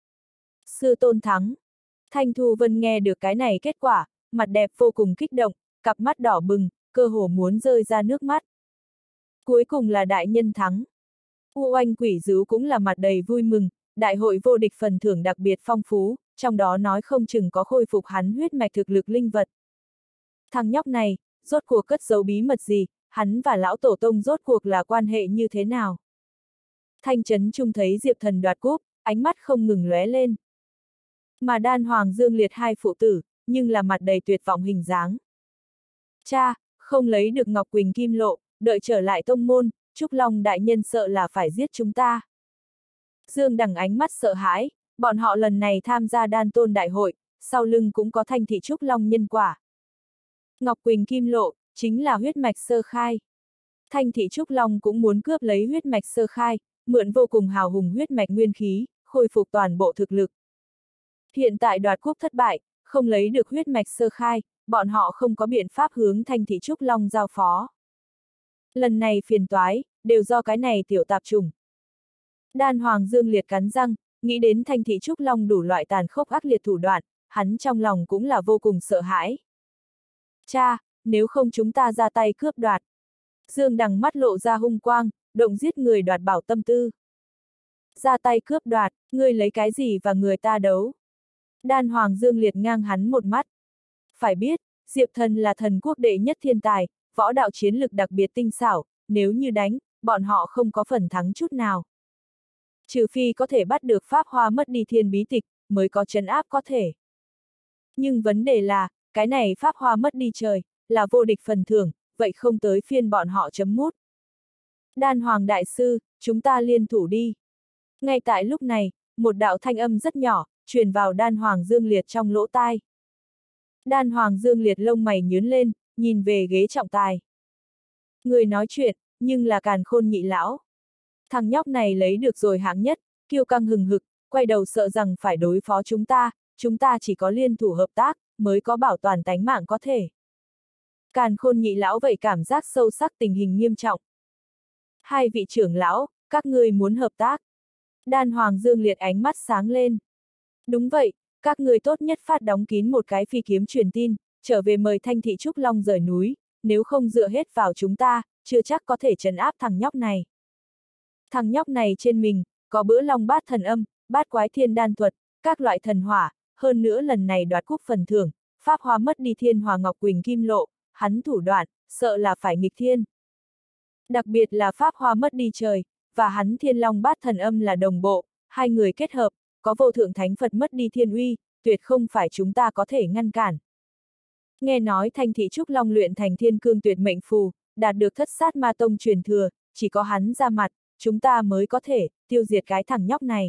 [SPEAKER 1] Sư tôn thắng. Thanh Thu Vân nghe được cái này kết quả, mặt đẹp vô cùng kích động, cặp mắt đỏ bừng, cơ hồ muốn rơi ra nước mắt. Cuối cùng là đại nhân thắng. U Oanh Quỷ Dữ cũng là mặt đầy vui mừng, đại hội vô địch phần thưởng đặc biệt phong phú, trong đó nói không chừng có khôi phục hắn huyết mạch thực lực linh vật. Thằng nhóc này, rốt cuộc cất giấu bí mật gì, hắn và lão tổ tông rốt cuộc là quan hệ như thế nào? Thanh Trấn Trung thấy Diệp Thần đoạt cúp, ánh mắt không ngừng lóe lên. Mà đan hoàng Dương Liệt hai phụ tử, nhưng là mặt đầy tuyệt vọng hình dáng. Cha, không lấy được Ngọc Quỳnh Kim Lộ, đợi trở lại tông môn, Trúc Long đại nhân sợ là phải giết chúng ta. Dương Đằng ánh mắt sợ hãi, bọn họ lần này tham gia đan tôn đại hội, sau lưng cũng có thanh thị Trúc Long nhân quả. Ngọc Quỳnh Kim Lộ, chính là huyết mạch sơ khai. Thanh thị Trúc Long cũng muốn cướp lấy huyết mạch sơ khai, mượn vô cùng hào hùng huyết mạch nguyên khí, khôi phục toàn bộ thực lực. Hiện tại đoạt cúp thất bại, không lấy được huyết mạch sơ khai, bọn họ không có biện pháp hướng Thanh thị Trúc Long giao phó. Lần này phiền toái, đều do cái này tiểu tạp chủng. Đan Hoàng Dương Liệt cắn răng, nghĩ đến Thanh thị Trúc Long đủ loại tàn khốc ác liệt thủ đoạn, hắn trong lòng cũng là vô cùng sợ hãi. Cha, nếu không chúng ta ra tay cướp đoạt. Dương Đằng mắt lộ ra hung quang, động giết người đoạt bảo tâm tư. Ra tay cướp đoạt, ngươi lấy cái gì và người ta đấu? Đan Hoàng Dương Liệt ngang hắn một mắt. Phải biết, Diệp Thần là thần quốc đệ nhất thiên tài, võ đạo chiến lực đặc biệt tinh xảo, nếu như đánh, bọn họ không có phần thắng chút nào. Trừ phi có thể bắt được Pháp Hoa mất đi thiên bí tịch, mới có trấn áp có thể. Nhưng vấn đề là, cái này Pháp Hoa mất đi trời, là vô địch phần thưởng, vậy không tới phiên bọn họ chấm mút. Đan Hoàng Đại Sư, chúng ta liên thủ đi. Ngay tại lúc này, một đạo thanh âm rất nhỏ, truyền vào Đan Hoàng Dương Liệt trong lỗ tai. Đan Hoàng Dương Liệt lông mày nhướng lên, nhìn về ghế trọng tài. Người nói chuyện, nhưng là Càn Khôn nhị lão. Thằng nhóc này lấy được rồi hạng nhất, kiêu căng hừng hực, quay đầu sợ rằng phải đối phó chúng ta chỉ có liên thủ hợp tác, mới có bảo toàn tánh mạng có thể. Càn Khôn nhị lão vậy cảm giác sâu sắc tình hình nghiêm trọng. Hai vị trưởng lão, các ngươi muốn hợp tác. Đan Hoàng Dương Liệt ánh mắt sáng lên. Đúng vậy, các ngươi tốt nhất phát đóng kín một cái phi kiếm truyền tin, trở về mời Thanh Thị Trúc Long rời núi, nếu không dựa hết vào chúng ta, chưa chắc có thể trấn áp thằng nhóc này. Thằng nhóc này trên mình, có bữa long bát thần âm, bát quái thiên đan thuật, các loại thần hỏa, hơn nữa lần này đoạt cúp phần thưởng, pháp hóa mất đi thiên hòa ngọc quỳnh kim lộ, hắn thủ đoạn, sợ là phải nghịch thiên. Đặc biệt là pháp hoa mất đi trời, và hắn thiên long bát thần âm là đồng bộ, hai người kết hợp, có vô thượng thánh Phật mất đi thiên uy, tuyệt không phải chúng ta có thể ngăn cản. Nghe nói Thanh Thị Trúc Long luyện thành thiên cương tuyệt mệnh phù, đạt được thất sát ma tông truyền thừa, chỉ có hắn ra mặt, chúng ta mới có thể tiêu diệt cái thằng nhóc này.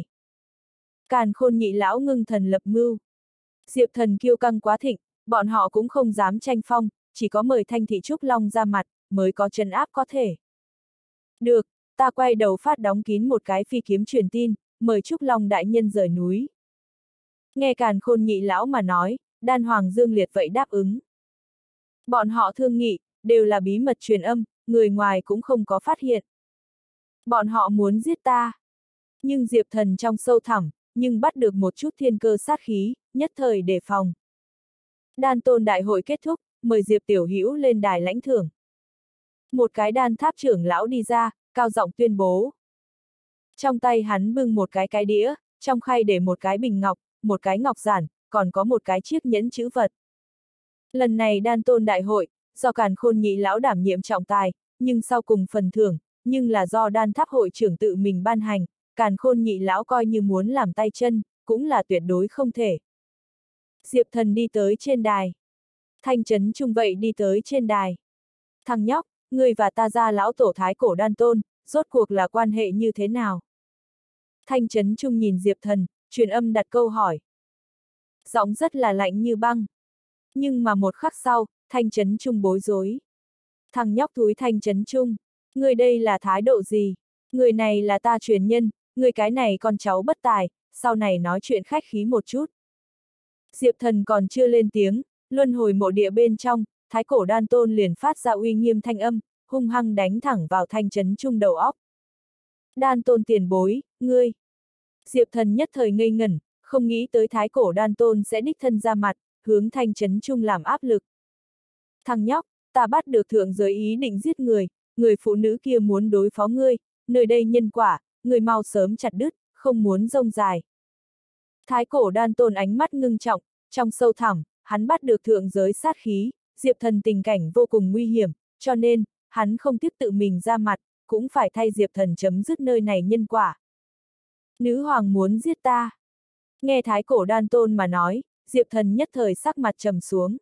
[SPEAKER 1] Càn Khôn nhị lão ngưng thần lập mưu. Diệp Thần kiêu căng quá thịnh, bọn họ cũng không dám tranh phong, chỉ có mời Thanh Thị Trúc Long ra mặt, mới có trấn áp có thể. Được, ta quay đầu phát đóng kín một cái phi kiếm truyền tin, mời Trúc Long đại nhân rời núi. Nghe Càn Khôn nhị lão mà nói, Đan Hoàng Dương Liệt vậy đáp ứng. Bọn họ thương nghị, đều là bí mật truyền âm, người ngoài cũng không có phát hiện. Bọn họ muốn giết ta. Nhưng Diệp Thần trong sâu thẳm, nhưng bắt được một chút thiên cơ sát khí, nhất thời đề phòng. Đan tôn đại hội kết thúc, mời Diệp Tiểu Hữu lên đài lãnh thưởng. Một cái đan tháp trưởng lão đi ra, cao giọng tuyên bố. Trong tay hắn bưng một cái đĩa, trong khay để một cái bình ngọc, một cái ngọc giản, còn có một cái chiếc nhẫn chữ vật. Lần này đan tôn đại hội, do Càn Khôn nhị lão đảm nhiệm trọng tài, nhưng sau cùng phần thưởng, nhưng là do đan tháp hội trưởng tự mình ban hành, Càn Khôn nhị lão coi như muốn làm tay chân, cũng là tuyệt đối không thể. Diệp Thần đi tới trên đài. Thanh Trấn Trung vậy đi tới trên đài. Thằng nhóc, người và ta gia lão tổ thái cổ đan tôn, rốt cuộc là quan hệ như thế nào? Thanh Trấn Trung nhìn Diệp Thần, truyền âm đặt câu hỏi. Giọng rất là lạnh như băng. Nhưng mà một khắc sau, Thanh Trấn Trung bối rối. Thằng nhóc thúi Thanh Trấn Trung, người đây là thái độ gì? Người này là ta truyền nhân, người cái này con cháu bất tài, sau này nói chuyện khách khí một chút. Diệp Thần còn chưa lên tiếng, luân hồi mộ địa bên trong, thái cổ đan tôn liền phát ra uy nghiêm thanh âm, hung hăng đánh thẳng vào Thanh Trấn Trung đầu óc. Đan tôn tiền bối, ngươi. Diệp Thần nhất thời ngây ngẩn, không nghĩ tới thái cổ đan tôn sẽ đích thân ra mặt, hướng Thanh Trấn Trung làm áp lực. Thằng nhóc, ta bắt được thượng giới ý định giết người, người phụ nữ kia muốn đối phó ngươi, nơi đây nhân quả, người mau sớm chặt đứt, không muốn rông dài. Thái cổ đan tôn ánh mắt ngưng trọng, trong sâu thẳm, hắn bắt được thượng giới sát khí, Diệp Thần tình cảnh vô cùng nguy hiểm, cho nên, hắn không tiếc tự mình ra mặt, cũng phải thay Diệp Thần chấm dứt nơi này nhân quả. Nữ hoàng muốn giết ta. Nghe thái cổ đan tôn mà nói, Diệp Thần nhất thời sắc mặt trầm xuống.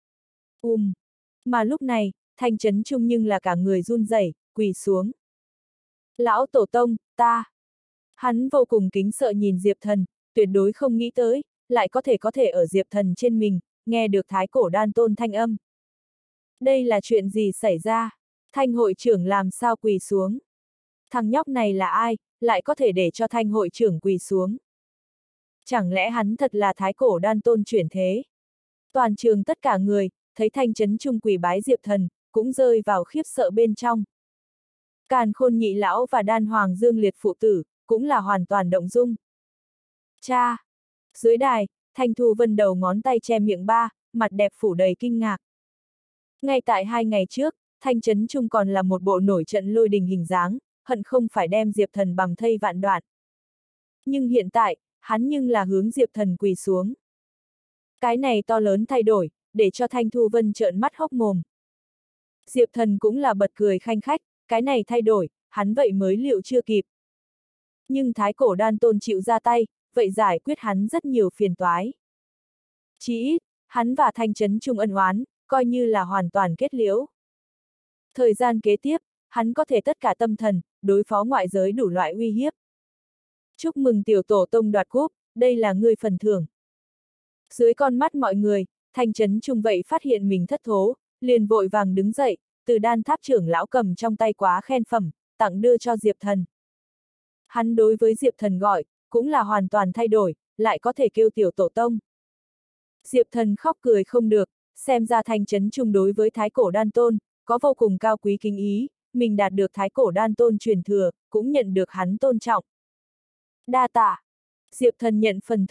[SPEAKER 1] Mà lúc này, Thanh Trấn Trung nhưng là cả người run rẩy, quỳ xuống. Lão tổ tông, ta. Hắn vô cùng kính sợ nhìn Diệp Thần, tuyệt đối không nghĩ tới, lại có thể ở Diệp Thần trên mình, nghe được thái cổ đan tôn thanh âm. Đây là chuyện gì xảy ra? Thanh hội trưởng làm sao quỳ xuống? Thằng nhóc này là ai, lại có thể để cho thanh hội trưởng quỳ xuống? Chẳng lẽ hắn thật là thái cổ đan tôn chuyển thế? Toàn trường tất cả người, thấy Thanh Trấn Trung quỳ bái Diệp Thần, cũng rơi vào khiếp sợ bên trong. Càn Khôn nhị lão và Đan Hoàng Dương Liệt phụ tử, cũng là hoàn toàn động dung. Cha! Dưới đài, Thanh Thu Vân đầu ngón tay che miệng ba, mặt đẹp phủ đầy kinh ngạc. Ngay tại 2 ngày trước, Thanh Trấn Trung còn là một bộ nổi trận lôi đình hình dáng, hận không phải đem Diệp Thần bằm thây vạn đoạn. Nhưng hiện tại, hắn nhưng là hướng Diệp Thần quỳ xuống. Cái này to lớn thay đổi, để cho Thanh Thu Vân trợn mắt hốc mồm. Diệp Thần cũng là bật cười khanh khách, cái này thay đổi, hắn vậy mới liệu chưa kịp. Nhưng thái cổ đan tôn chịu ra tay, vậy giải quyết hắn rất nhiều phiền toái. Chỉ ít, hắn và Thanh Trấn Trung ân oán, coi như là hoàn toàn kết liễu. Thời gian kế tiếp, hắn có thể tất cả tâm thần, đối phó ngoại giới đủ loại uy hiếp. Chúc mừng tiểu tổ tông đoạt cúp, đây là ngươi phần thưởng. Dưới con mắt mọi người, Thanh Trấn Trung vậy phát hiện mình thất thố, liền vội vàng đứng dậy, từ đan tháp trưởng lão cầm trong tay quá khen phẩm, tặng đưa cho Diệp Thần. Hắn đối với Diệp Thần gọi, cũng là hoàn toàn thay đổi, lại có thể kêu tiểu tổ tông. Diệp Thần khóc cười không được, xem ra Thanh Trấn Trung đối với thái cổ đan tôn, có vô cùng cao quý kính ý, mình đạt được thái cổ đan tôn truyền thừa, cũng nhận được hắn tôn trọng. Đa tạ. Diệp Thần nhận phần thưởng,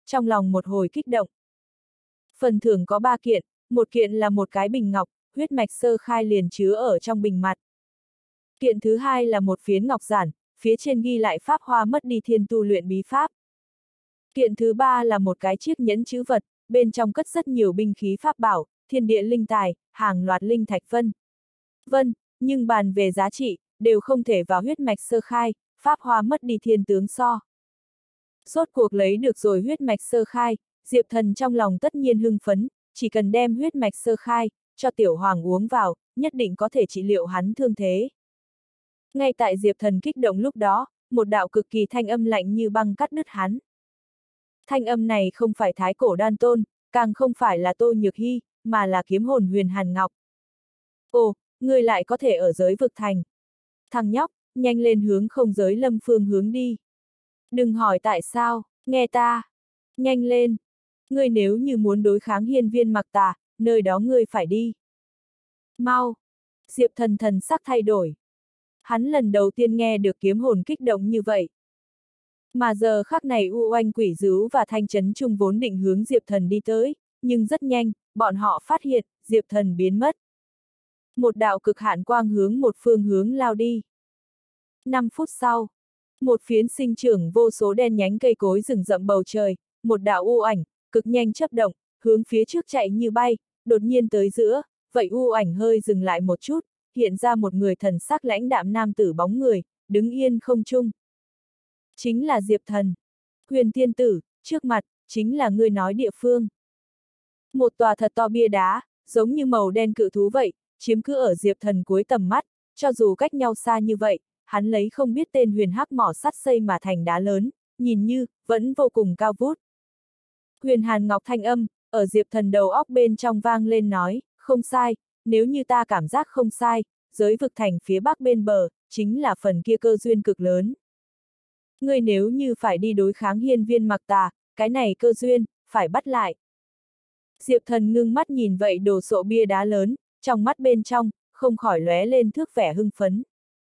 [SPEAKER 1] trong lòng một hồi kích động. Phần thưởng có 3 kiện, một kiện là một cái bình ngọc, huyết mạch sơ khai liền chứa ở trong bình mặt. Kiện thứ hai là một phiến ngọc giản, phía trên ghi lại pháp hoa mất đi thiên tu luyện bí pháp. Kiện thứ ba là một cái chiếc nhẫn chữ vật, bên trong cất rất nhiều binh khí pháp bảo, thiên địa linh tài, hàng loạt linh thạch vân, nhưng bàn về giá trị, đều không thể vào huyết mạch sơ khai, pháp hoa mất đi thiên tướng so. Rốt cuộc lấy được rồi huyết mạch sơ khai, Diệp Thần trong lòng tất nhiên hưng phấn, chỉ cần đem huyết mạch sơ khai, cho tiểu hoàng uống vào, nhất định có thể trị liệu hắn thương thế. Ngay tại Diệp Thần kích động lúc đó, một đạo cực kỳ thanh âm lạnh như băng cắt đứt hắn. Thanh âm này không phải Thái Cổ Đan Tôn, càng không phải là Tô Nhược Hy, mà là kiếm hồn Huyền Hàn Ngọc. Ồ, ngươi lại có thể ở giới vực thành. Thằng nhóc, nhanh lên hướng không giới lâm phương hướng đi. Đừng hỏi tại sao, nghe ta. Nhanh lên. Ngươi nếu như muốn đối kháng hiên viên mặc tà, nơi đó ngươi phải đi. Mau. Diệp Thần thần sắc thay đổi. Hắn lần đầu tiên nghe được kiếm hồn kích động như vậy. Mà giờ khắc này U Oanh Quỷ Dứu và Thanh Trấn Trung vốn định hướng Diệp Thần đi tới, nhưng rất nhanh, bọn họ phát hiện, Diệp Thần biến mất. Một đạo cực hạn quang hướng một phương hướng lao đi. 5 phút sau, một phiến sinh trưởng vô số đen nhánh cây cối rừng rậm bầu trời, một đạo u ảnh, cực nhanh chớp động, hướng phía trước chạy như bay, đột nhiên tới giữa, vậy u ảnh hơi dừng lại một chút, hiện ra một người thần sắc lãnh đạm nam tử bóng người, đứng yên không trung. Chính là Diệp Thần. Huyền Tiên Tử, trước mặt, chính là ngươi nói địa phương. Một tòa thật to bia đá, giống như màu đen cự thú vậy, chiếm cứ ở Diệp Thần cuối tầm mắt, cho dù cách nhau xa như vậy, hắn lấy không biết tên huyền hắc mỏ sắt xây mà thành đá lớn, nhìn như, vẫn vô cùng cao vút. Huyền Hàn Ngọc thanh âm, ở Diệp Thần đầu óc bên trong vang lên nói, không sai, nếu như ta cảm giác không sai, giới vực thành phía bắc bên bờ, chính là phần kia cơ duyên cực lớn. Ngươi nếu như phải đi đối kháng hiên viên mặc tà, cái này cơ duyên, phải bắt lại. Diệp Thần ngưng mắt nhìn vậy đồ sộ bia đá lớn, trong mắt bên trong, không khỏi lóe lên thước vẻ hưng phấn.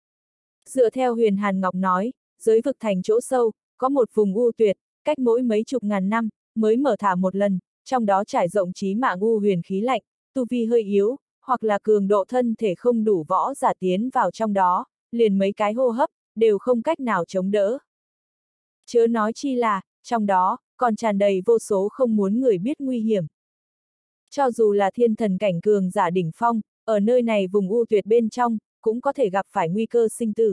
[SPEAKER 1] Dựa theo Huyền Hàn Ngọc nói, giới vực thành chỗ sâu, có một vùng u tuyệt, cách mỗi mấy chục ngàn năm, mới mở thả một lần, trong đó trải rộng chí mạng u huyền khí lạnh, tu vi hơi yếu, hoặc là cường độ thân thể không đủ võ giả tiến vào trong đó, liền mấy cái hô hấp, đều không cách nào chống đỡ. Chớ nói chi là, trong đó, còn tràn đầy vô số không muốn người biết nguy hiểm. Cho dù là thiên thần cảnh cường giả đỉnh phong, ở nơi này vùng u tuyệt bên trong, cũng có thể gặp phải nguy cơ sinh tử.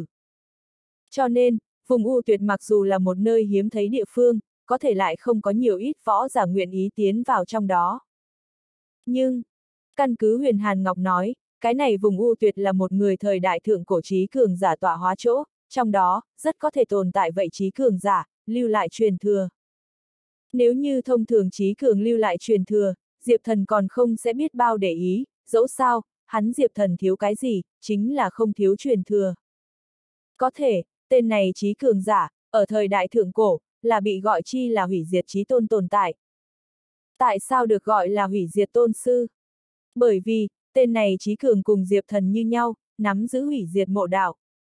[SPEAKER 1] Cho nên, vùng u tuyệt mặc dù là một nơi hiếm thấy địa phương, có thể lại không có nhiều ít võ giả nguyện ý tiến vào trong đó. Nhưng, căn cứ Huyền Hàn Ngọc nói, cái này vùng u tuyệt là một người thời đại thượng cổ trí cường giả tọa hóa chỗ, trong đó, rất có thể tồn tại vậy trí cường giả, lưu lại truyền thừa. Nếu như thông thường trí cường lưu lại truyền thừa, Diệp Thần còn không sẽ biết bao để ý, dẫu sao, hắn Diệp Thần thiếu cái gì, chính là không thiếu truyền thừa. Có thể, tên này trí cường giả, ở thời đại thượng cổ, là bị gọi chi là hủy diệt trí tôn tồn tại. Tại sao được gọi là hủy diệt tôn sư? Bởi vì, tên này trí cường cùng Diệp Thần như nhau, nắm giữ hủy diệt mộ đạo.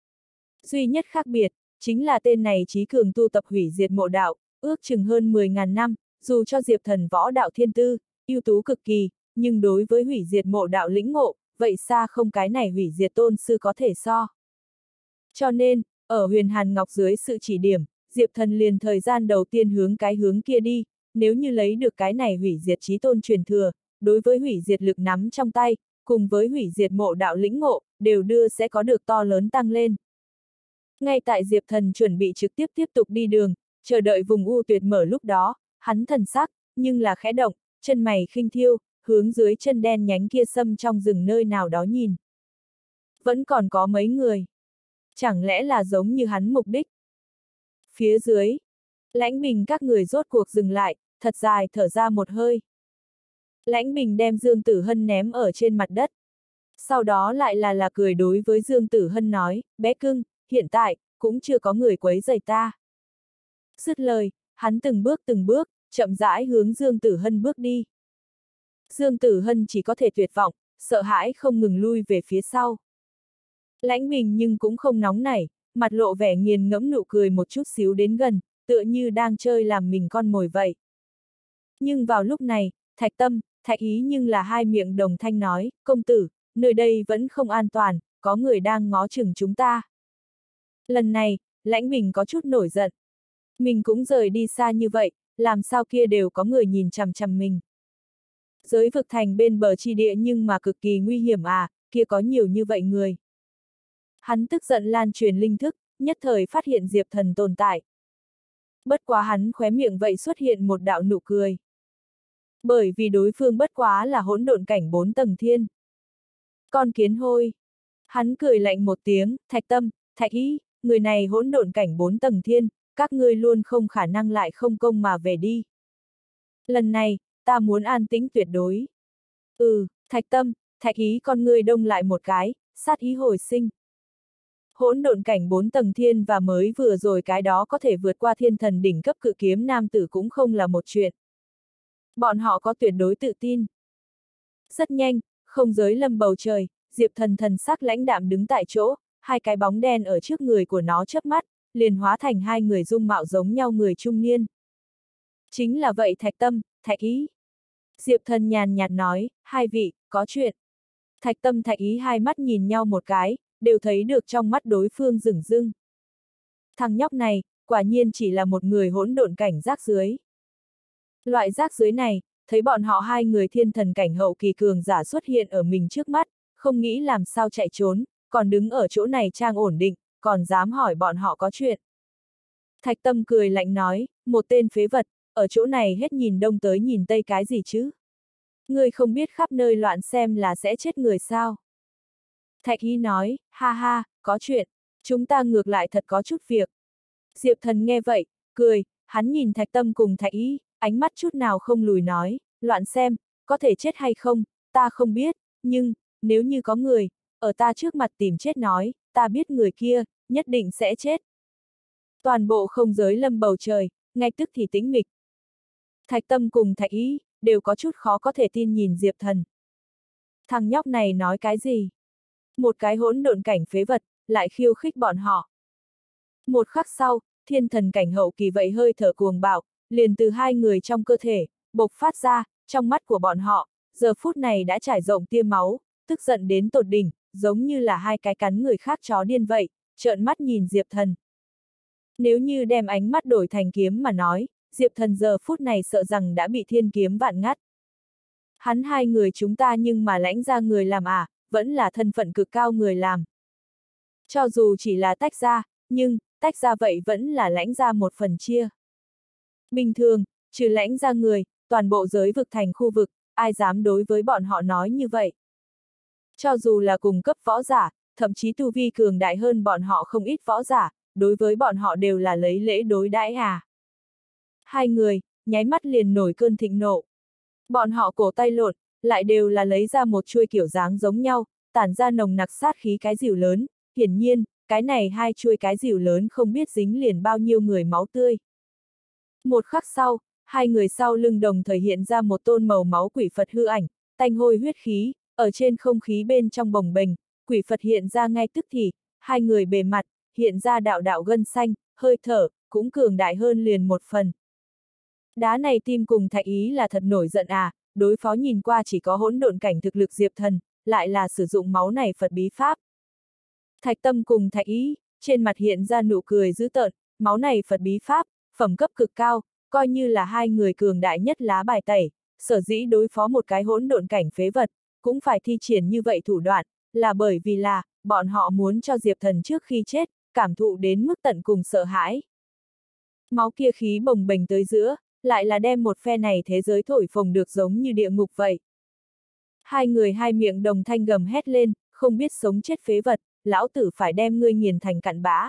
[SPEAKER 1] Duy nhất khác biệt, chính là tên này trí cường tu tập hủy diệt mộ đạo, ước chừng hơn 10.000 năm, dù cho Diệp Thần võ đạo thiên tư, ưu tú cực kỳ, nhưng đối với hủy diệt mộ đạo lĩnh ngộ, vậy xa không cái này hủy diệt tôn sư có thể so. Cho nên, ở Huyền Hàn Ngọc dưới sự chỉ điểm, Diệp Thần liền thời gian đầu tiên hướng cái hướng kia đi, nếu như lấy được cái này hủy diệt chí tôn truyền thừa, đối với hủy diệt lực nắm trong tay, cùng với hủy diệt mộ đạo lĩnh ngộ, đều đưa sẽ có được to lớn tăng lên. Ngay tại Diệp Thần chuẩn bị trực tiếp tục đi đường, chờ đợi vùng u tuyệt mở lúc đó, hắn thần sắc, nhưng là khẽ động, chân mày khinh thiêu, hướng dưới chân đen nhánh kia xâm trong rừng nơi nào đó nhìn. Vẫn còn có mấy người. Chẳng lẽ là giống như hắn mục đích? Phía dưới, Lãnh Bình các người rốt cuộc dừng lại, thật dài thở ra một hơi. Lãnh Bình đem Dương Tử Hân ném ở trên mặt đất. Sau đó lại là cười đối với Dương Tử Hân nói, bé cưng, hiện tại, cũng chưa có người quấy rầy ta. Dứt lời, hắn từng bước, chậm rãi hướng Dương Tử Hân bước đi. Dương Tử Hân chỉ có thể tuyệt vọng, sợ hãi không ngừng lui về phía sau. Lãnh Bình nhưng cũng không nóng nảy, mặt lộ vẻ nghiền ngẫm nụ cười một chút xíu đến gần, tựa như đang chơi làm mình con mồi vậy. Nhưng vào lúc này, Thạch Tâm, Thạch Ý nhưng là hai miệng đồng thanh nói, công tử, nơi đây vẫn không an toàn, có người đang ngó chừng chúng ta. Lần này, Lãnh Bình có chút nổi giận. Mình cũng rời đi xa như vậy, làm sao kia đều có người nhìn chằm chằm mình. Giới vực thành bên bờ chi địa nhưng mà cực kỳ nguy hiểm à, kia có nhiều như vậy người. Hắn tức giận lan truyền linh thức, nhất thời phát hiện Diệp Thần tồn tại. Bất quá hắn khóe miệng vậy xuất hiện một đạo nụ cười. Bởi vì đối phương bất quá là hỗn độn cảnh 4 tầng thiên. Con kiến hôi. Hắn cười lạnh một tiếng, Thạch Tâm, Thạch Ý, người này hỗn độn cảnh 4 tầng thiên, các ngươi luôn không khả năng lại không công mà về đi. Lần này, ta muốn an tĩnh tuyệt đối. Thạch Tâm, Thạch Ý con ngươi đông lại một cái, sát ý hồi sinh. Hỗn độn cảnh 4 tầng thiên và mới vừa rồi cái đó có thể vượt qua thiên thần đỉnh cấp cự kiếm nam tử cũng không là một chuyện. Bọn họ có tuyệt đối tự tin. Rất nhanh, không giới lâm bầu trời, Diệp Thần thần sắc lãnh đạm đứng tại chỗ, hai cái bóng đen ở trước người của nó chớp mắt, liền hóa thành hai người dung mạo giống nhau người trung niên. Chính là vậy Thạch Tâm, Thạch Ý. Diệp Thần nhàn nhạt nói, hai vị, có chuyện. Thạch Tâm Thạch Ý hai mắt nhìn nhau một cái, đều thấy được trong mắt đối phương rừng rưng. Thằng nhóc này, quả nhiên chỉ là một người hỗn độn cảnh rác dưới. Loại rác dưới này, thấy bọn họ hai người thiên thần cảnh hậu kỳ cường giả xuất hiện ở mình trước mắt, không nghĩ làm sao chạy trốn, còn đứng ở chỗ này trang ổn định, còn dám hỏi bọn họ có chuyện. Thạch Tâm cười lạnh nói, một tên phế vật, ở chỗ này hết nhìn đông tới nhìn tây cái gì chứ? Ngươi không biết khắp nơi loạn xem là sẽ chết người sao? Thạch Ý nói, ha ha, có chuyện, chúng ta ngược lại thật có chút việc. Diệp Thần nghe vậy, cười, hắn nhìn Thạch Tâm cùng Thạch Ý, ánh mắt chút nào không lùi nói, loạn xem, có thể chết hay không, ta không biết, nhưng, nếu như có người, ở ta trước mặt tìm chết nói, ta biết người kia, nhất định sẽ chết. Toàn bộ không giới lâm bầu trời, ngay tức thì tĩnh mịch. Thạch Tâm cùng Thạch Ý, đều có chút khó có thể tin nhìn Diệp Thần. Thằng nhóc này nói cái gì? Một cái hỗn độn cảnh phế vật, lại khiêu khích bọn họ. Một khắc sau, thiên thần cảnh hậu kỳ vậy hơi thở cuồng bạo, liền từ hai người trong cơ thể, bộc phát ra, trong mắt của bọn họ, giờ phút này đã trải rộng tia máu, tức giận đến tột đỉnh, giống như là hai cái cắn người khác chó điên vậy, trợn mắt nhìn Diệp Thần. Nếu như đem ánh mắt đổi thành kiếm mà nói, Diệp Thần giờ phút này sợ rằng đã bị thiên kiếm vạn ngắt. Hắn hai người chúng ta nhưng mà lãnh ra người làm à, vẫn là thân phận cực cao người làm. Cho dù chỉ là tách ra, nhưng, tách ra vậy vẫn là lãnh ra một phần chia. Bình thường, trừ lãnh ra người, toàn bộ giới vực thành khu vực, ai dám đối với bọn họ nói như vậy. Cho dù là cùng cấp võ giả, thậm chí tu vi cường đại hơn bọn họ không ít võ giả, đối với bọn họ đều là lấy lễ đối đãi à. Hai người, nháy mắt liền nổi cơn thịnh nộ. Bọn họ cổ tay lộn, lại đều là lấy ra một chuôi kiểu dáng giống nhau, tản ra nồng nặc sát khí cái rìu lớn, hiển nhiên, cái này hai chuôi cái rìu lớn không biết dính liền bao nhiêu người máu tươi. Một khắc sau, hai người sau lưng đồng thời hiện ra một tôn màu máu quỷ Phật hư ảnh, tanh hôi huyết khí, ở trên không khí bên trong bồng bềnh, quỷ Phật hiện ra ngay tức thì, hai người bề mặt, hiện ra đạo đạo gân xanh, hơi thở, cũng cường đại hơn liền một phần. Đá này tim cùng Thạch Ý là thật nổi giận à, đối phó nhìn qua chỉ có hỗn độn cảnh thực lực Diệp Thần, lại là sử dụng máu này Phật bí pháp. Thạch Tâm cùng Thạch Ý, trên mặt hiện ra nụ cười dữ tợn, máu này Phật bí pháp, phẩm cấp cực cao, coi như là hai người cường đại nhất lá bài tẩy, sở dĩ đối phó một cái hỗn độn cảnh phế vật, cũng phải thi triển như vậy thủ đoạn, là bởi vì là, bọn họ muốn cho Diệp Thần trước khi chết, cảm thụ đến mức tận cùng sợ hãi. Máu kia khí bồng bềnh tới giữa, lại là đem một phe này thế giới thổi phồng được giống như địa ngục vậy. Hai người hai miệng đồng thanh gầm hét lên, không biết sống chết phế vật, lão tử phải đem ngươi nghiền thành cặn bã.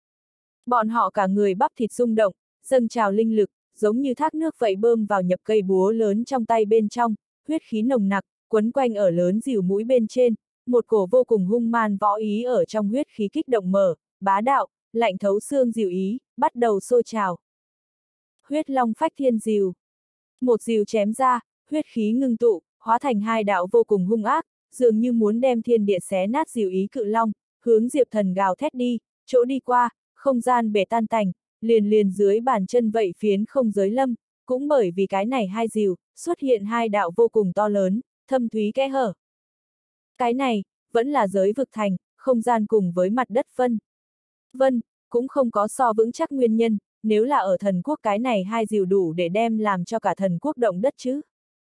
[SPEAKER 1] Bọn họ cả người bắp thịt rung động, dâng trào linh lực, giống như thác nước vậy bơm vào nhập cây búa lớn trong tay bên trong, huyết khí nồng nặc, quấn quanh ở lớn dìu mũi bên trên, một cổ vô cùng hung man võ ý ở trong huyết khí kích động mở, bá đạo, lạnh thấu xương dìu ý, bắt đầu sôi trào. Huyết long phách thiên dìu. Một dìu chém ra, huyết khí ngưng tụ, hóa thành hai đạo vô cùng hung ác, dường như muốn đem thiên địa xé nát dìu ý cự long, hướng Diệp Thần gào thét đi, chỗ đi qua, không gian bể tan tành, liền liền dưới bàn chân vậy phiến không giới lâm, cũng bởi vì cái này hai rìu, xuất hiện hai đạo vô cùng to lớn, thâm thúy kẽ hở. Cái này, vẫn là giới vực thành, không gian cùng với mặt đất vân, cũng không có so vững chắc nguyên nhân, nếu là ở thần quốc cái này hai rìu đủ để đem làm cho cả thần quốc động đất chứ.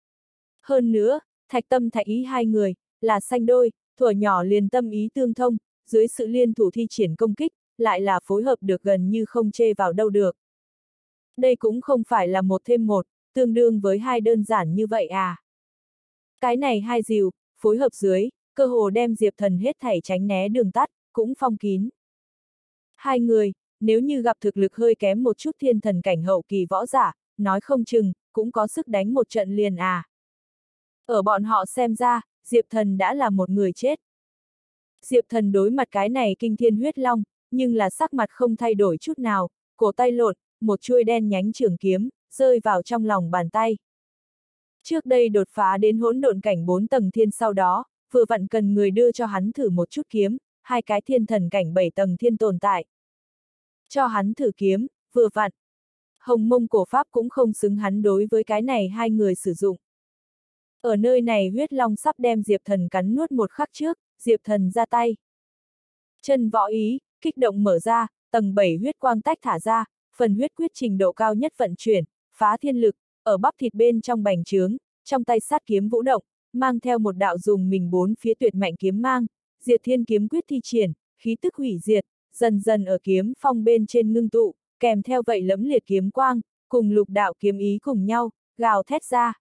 [SPEAKER 1] Hơn nữa, Thạch Tâm Thạch Ý hai người, là sanh đôi, thuở nhỏ liền tâm ý tương thông, dưới sự liên thủ thi triển công kích, lại là phối hợp được gần như không chê vào đâu được. Đây cũng không phải là một thêm một, tương đương với hai đơn giản như vậy à. Cái này hai rìu, phối hợp dưới, cơ hồ đem Diệp Thần hết thảy tránh né đường tắt, cũng phong kín. Hai người, nếu như gặp thực lực hơi kém một chút thiên thần cảnh hậu kỳ võ giả, nói không chừng, cũng có sức đánh một trận liền à. Ở bọn họ xem ra, Diệp Thần đã là một người chết. Diệp Thần đối mặt cái này kinh thiên huyết long, nhưng là sắc mặt không thay đổi chút nào, cổ tay lột, một chuôi đen nhánh trường kiếm, rơi vào trong lòng bàn tay. Trước đây đột phá đến hỗn độn cảnh 4 tầng thiên sau đó, vừa vặn cần người đưa cho hắn thử một chút kiếm, hai cái thiên thần cảnh 7 tầng thiên tồn tại. Cho hắn thử kiếm, vừa vặn. Hồng Mông cổ pháp cũng không xứng hắn đối với cái này hai người sử dụng. Ở nơi này huyết long sắp đem Diệp Thần cắn nuốt một khắc trước, Diệp Thần ra tay. Chân võ ý, kích động mở ra, tầng 7 huyết quang tách thả ra, phần huyết quyết trình độ cao nhất vận chuyển, phá thiên lực, ở bắp thịt bên trong bành trướng, trong tay sát kiếm vũ động, mang theo một đạo dùng mình bốn phía tuyệt mạnh kiếm mang, diệt thiên kiếm quyết thi triển, khí tức hủy diệt, dần dần ở kiếm phong bên trên ngưng tụ, kèm theo vậy lẫm liệt kiếm quang, cùng lục đạo kiếm ý cùng nhau, gào thét ra.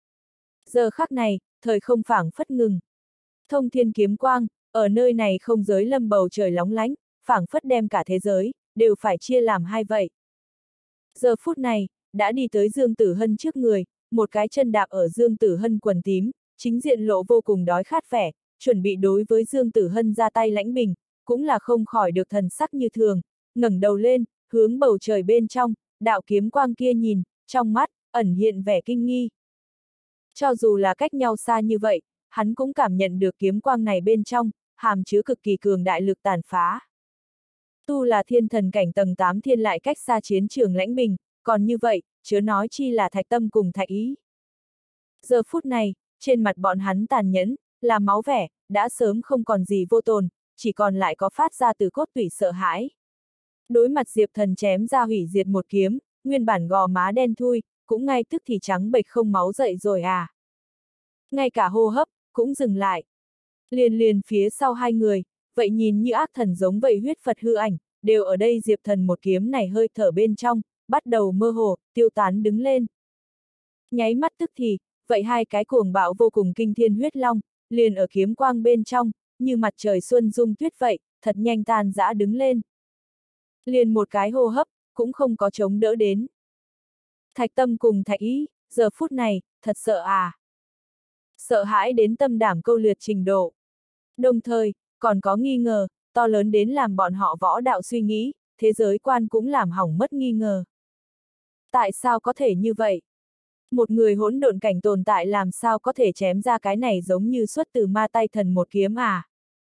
[SPEAKER 1] Giờ khắc này, thời không phảng phất ngừng. Thông thiên kiếm quang, ở nơi này không giới lâm bầu trời lóng lánh, phảng phất đem cả thế giới, đều phải chia làm hai vậy. Giờ phút này, đã đi tới Dương Tử Hân trước người, một cái chân đạp ở Dương Tử Hân quần tím, chính diện lộ vô cùng đói khát vẻ, chuẩn bị đối với Dương Tử Hân ra tay lãnh bình, cũng là không khỏi được thần sắc như thường, ngẩng đầu lên, hướng bầu trời bên trong, đạo kiếm quang kia nhìn, trong mắt, ẩn hiện vẻ kinh nghi. Cho dù là cách nhau xa như vậy, hắn cũng cảm nhận được kiếm quang này bên trong, hàm chứa cực kỳ cường đại lực tàn phá. Tu là thiên thần cảnh tầng 8 thiên lại cách xa chiến trường lãnh bình, còn như vậy, chớ nói chi là Thạch Tâm cùng Thạch Ý. Giờ phút này, trên mặt bọn hắn tàn nhẫn, là máu vẻ, đã sớm không còn gì vô tồn, chỉ còn lại có phát ra từ cốt tủy sợ hãi. Đối mặt Diệp Thần chém ra hủy diệt một kiếm, nguyên bản gò má đen thui, cũng ngay tức thì trắng bệch không máu dậy rồi à. Ngay cả hô hấp, cũng dừng lại. Liền phía sau hai người, vậy nhìn như ác thần giống vậy huyết Phật hư ảnh, đều ở đây Diệp Thần một kiếm này hơi thở bên trong, bắt đầu mơ hồ, tiêu tán đứng lên. Nháy mắt tức thì, vậy hai cái cuồng bạo vô cùng kinh thiên huyết long, liền ở kiếm quang bên trong, như mặt trời xuân dung tuyết vậy, thật nhanh tan rã đứng lên. Liền một cái hô hấp, cũng không có chống đỡ đến. Thạch Tâm cùng Thạch Ý, giờ phút này, thật sợ à. Sợ hãi đến tâm đảm câu liệt trình độ. Đồng thời, còn có nghi ngờ, to lớn đến làm bọn họ võ đạo suy nghĩ, thế giới quan cũng làm hỏng mất nghi ngờ. Tại sao có thể như vậy? Một người hỗn độn cảnh tồn tại làm sao có thể chém ra cái này giống như xuất từ ma tay thần một kiếm à?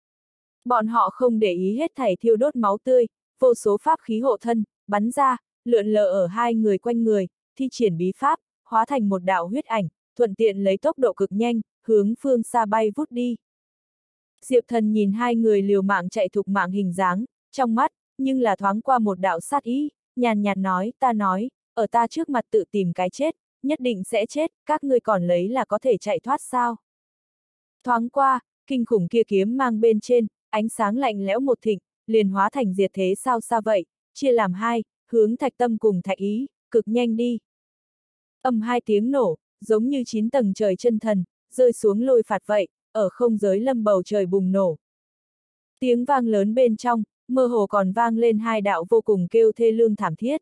[SPEAKER 1] Bọn họ không để ý hết thảy thiêu đốt máu tươi, vô số pháp khí hộ thân, bắn ra, lượn lờ ở hai người quanh người, thi triển bí pháp, hóa thành một đạo huyết ảnh, thuận tiện lấy tốc độ cực nhanh, hướng phương xa bay vút đi. Diệp Thần nhìn hai người liều mạng chạy thục mạng hình dáng, trong mắt, nhưng là thoáng qua một đạo sát ý, nhàn nhạt nói, ta nói, ở ta trước mặt tự tìm cái chết, nhất định sẽ chết, các ngươi còn lấy là có thể chạy thoát sao? Thoáng qua, kinh khủng kia kiếm mang bên trên, ánh sáng lạnh lẽo một thịnh, liền hóa thành diệt thế sao xa vậy, chia làm hai, hướng Thạch Tâm cùng Thạch Ý, cực nhanh đi. Âm hai tiếng nổ, giống như 9 tầng trời chân thần, rơi xuống lôi phạt vậy, ở không giới lâm bầu trời bùng nổ. Tiếng vang lớn bên trong, mơ hồ còn vang lên hai đạo vô cùng kêu thê lương thảm thiết.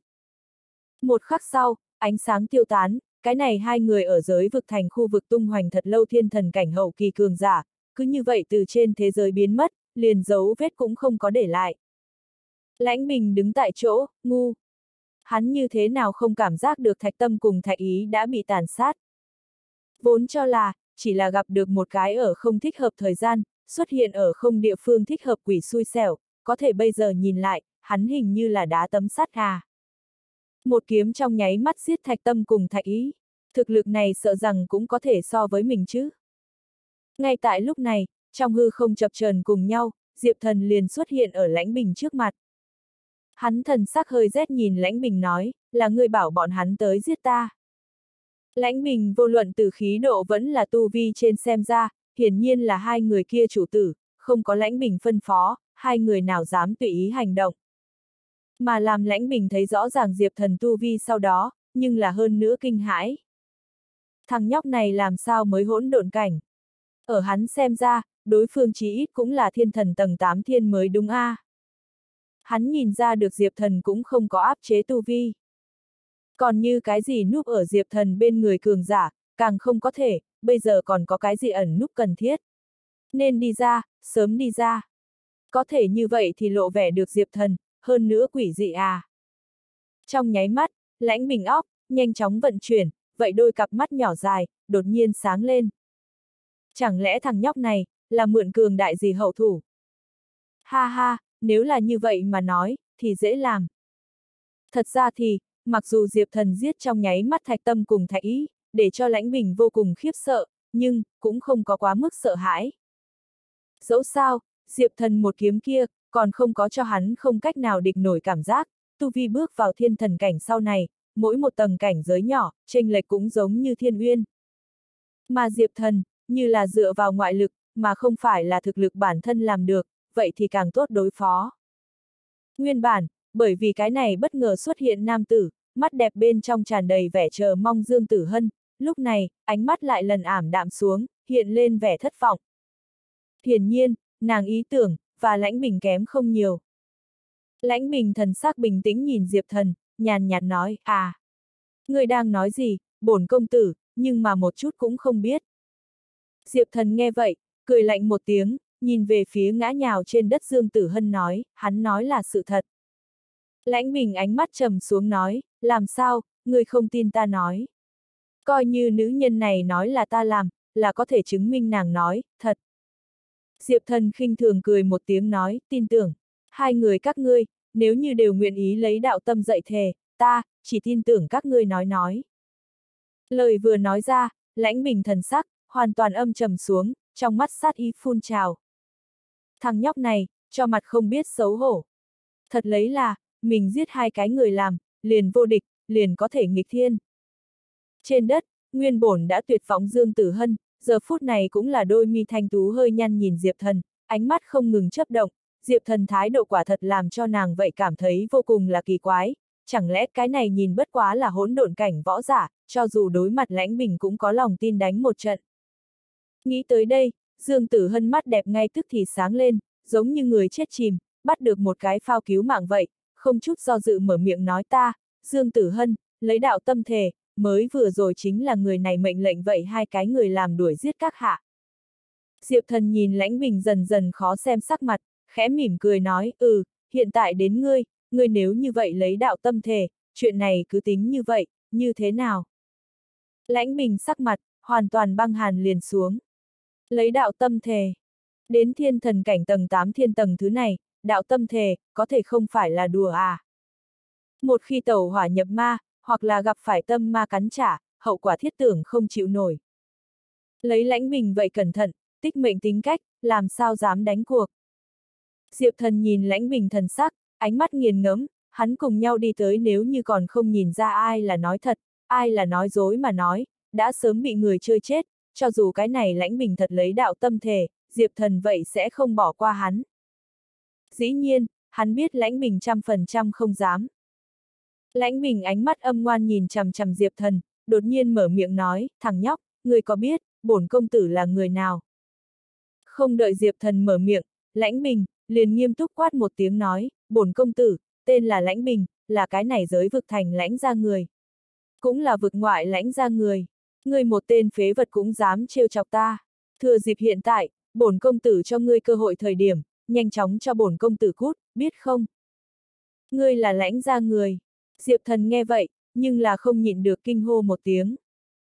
[SPEAKER 1] Một khắc sau, ánh sáng tiêu tán, cái này hai người ở giới vực thành khu vực tung hoành thật lâu thiên thần cảnh hậu kỳ cường giả, cứ như vậy từ trên thế giới biến mất, liền dấu vết cũng không có để lại. Lãnh Bình đứng tại chỗ, ngu. Hắn như thế nào không cảm giác được Thạch Tâm cùng Thạch Ý đã bị tàn sát. Vốn cho là, chỉ là gặp được một cái ở không thích hợp thời gian, xuất hiện ở không địa phương thích hợp quỷ xui xẻo, có thể bây giờ nhìn lại, hắn hình như là đá tấm sắt à. Một kiếm trong nháy mắt giết Thạch Tâm cùng Thạch Ý. Thực lực này sợ rằng cũng có thể so với mình chứ. Ngay tại lúc này, trong hư không chập chờn cùng nhau, Diệp Thần liền xuất hiện ở Lãnh Bình trước mặt. Hắn thần sắc hơi rét nhìn Lãnh Bình nói, là ngươi bảo bọn hắn tới giết ta. Lãnh Bình vô luận từ khí độ vẫn là tu vi trên xem ra, hiển nhiên là hai người kia chủ tử, không có Lãnh Bình phân phó, hai người nào dám tùy ý hành động. Mà làm Lãnh Bình thấy rõ ràng Diệp Thần tu vi sau đó, nhưng là hơn nữa kinh hãi. Thằng nhóc này làm sao mới hỗn độn cảnh? Ở hắn xem ra, đối phương chí ít cũng là thiên thần tầng 8 thiên mới đúng a. Hắn nhìn ra được Diệp Thần cũng không có áp chế tu vi. Còn như cái gì núp ở Diệp Thần bên người cường giả, càng không có thể, bây giờ còn có cái gì ẩn núp cần thiết. Nên đi ra, sớm đi ra. Có thể như vậy thì lộ vẻ được Diệp Thần, hơn nữa quỷ dị à. Trong nháy mắt, Lãnh Bình óc, nhanh chóng vận chuyển, vậy đôi cặp mắt nhỏ dài, đột nhiên sáng lên. Chẳng lẽ thằng nhóc này, là mượn cường đại gì hậu thủ? Ha ha, nếu là như vậy mà nói, thì dễ làm. Thật ra thì, mặc dù Diệp Thần giết trong nháy mắt Thạch Tâm cùng Thạch Ý, để cho Lãnh Bình vô cùng khiếp sợ, nhưng, cũng không có quá mức sợ hãi. Dẫu sao, Diệp Thần một kiếm kia, còn không có cho hắn không cách nào địch nổi cảm giác, tu vi bước vào thiên thần cảnh sau này, mỗi một tầng cảnh giới nhỏ, chênh lệch cũng giống như thiên uyên. Mà Diệp Thần, như là dựa vào ngoại lực, mà không phải là thực lực bản thân làm được, vậy thì càng tốt đối phó. Nguyên bản, bởi vì cái này bất ngờ xuất hiện nam tử, mắt đẹp bên trong tràn đầy vẻ chờ mong Dương Tử Hân, lúc này, ánh mắt lại lần ảm đạm xuống, hiện lên vẻ thất vọng. Hiển nhiên, nàng ý tưởng, và Lãnh Bình kém không nhiều. Lãnh Bình thần sắc bình tĩnh nhìn Diệp Thần, nhàn nhạt nói, à. Ngươi đang nói gì, bổn công tử, nhưng mà một chút cũng không biết. Diệp Thần nghe vậy, cười lạnh một tiếng, nhìn về phía ngã nhào trên đất Dương Tử Hân nói, hắn nói là sự thật. Lãnh Bình ánh mắt trầm xuống nói, làm sao, ngươi không tin ta nói. Coi như nữ nhân này nói là ta làm, là có thể chứng minh nàng nói, thật. Diệp Thần khinh thường cười một tiếng nói, tin tưởng, hai người các ngươi, nếu như đều nguyện ý lấy đạo tâm dạy thề, ta, chỉ tin tưởng các ngươi nói. Lời vừa nói ra, Lãnh Bình thần sắc, hoàn toàn âm trầm xuống, trong mắt sát ý phun trào. Thằng nhóc này, cho mặt không biết xấu hổ. Thật lấy là, mình giết hai cái người làm, liền vô địch, liền có thể nghịch thiên. Trên đất, nguyên bổn đã tuyệt vọng Dương Tử Hân, giờ phút này cũng là đôi mi thanh tú hơi nhăn nhìn Diệp Thần, ánh mắt không ngừng chớp động, Diệp Thần thái độ quả thật làm cho nàng vậy cảm thấy vô cùng là kỳ quái, chẳng lẽ cái này nhìn bất quá là hỗn độn cảnh võ giả, cho dù đối mặt Lãnh Bình cũng có lòng tin đánh một trận. Nghĩ tới đây, Dương Tử Hân mắt đẹp ngay tức thì sáng lên, giống như người chết chìm, bắt được một cái phao cứu mạng vậy, không chút do dự mở miệng nói ta, Dương Tử Hân, lấy đạo tâm thề, mới vừa rồi chính là người này mệnh lệnh vậy hai cái người làm đuổi giết các hạ. Diệp Thần nhìn Lãnh Bình dần dần khó xem sắc mặt, khẽ mỉm cười nói, hiện tại đến ngươi nếu như vậy lấy đạo tâm thề, chuyện này cứ tính như vậy, như thế nào? Lãnh Bình sắc mặt, hoàn toàn băng hàn liền xuống. Lấy đạo tâm thề. Đến thiên thần cảnh tầng 8 thiên tầng thứ này, đạo tâm thề, có thể không phải là đùa à. Một khi tẩu hỏa nhập ma, hoặc là gặp phải tâm ma cắn trả, hậu quả thiết tưởng không chịu nổi. Lấy Lãnh Bình vậy cẩn thận, tích mệnh tính cách, làm sao dám đánh cuộc. Diệp Thần nhìn Lãnh Bình thần sắc, ánh mắt nghiền ngẫm, hắn cùng nhau đi tới nếu như còn không nhìn ra ai là nói thật, ai là nói dối mà nói, đã sớm bị người chơi chết, cho dù cái này Lãnh Bình thật lấy đạo tâm thề, Diệp Thần vậy sẽ không bỏ qua hắn. Dĩ nhiên, hắn biết Lãnh Bình 100% không dám. Lãnh Bình ánh mắt âm ngoan nhìn chằm chằm Diệp Thần, đột nhiên mở miệng nói, thằng nhóc, ngươi có biết, bổn công tử là người nào? Không đợi Diệp Thần mở miệng, Lãnh Bình liền nghiêm túc quát một tiếng nói, bổn công tử, tên là Lãnh Bình, là cái này giới vực thành lãnh gia người. Cũng là vực ngoại lãnh gia người. Ngươi một tên phế vật cũng dám trêu chọc ta. Thừa dịp hiện tại, bổn công tử cho ngươi cơ hội thời điểm, nhanh chóng cho bổn công tử cút, biết không? Ngươi là lãnh gia người. Diệp Thần nghe vậy, nhưng là không nhịn được kinh hô một tiếng.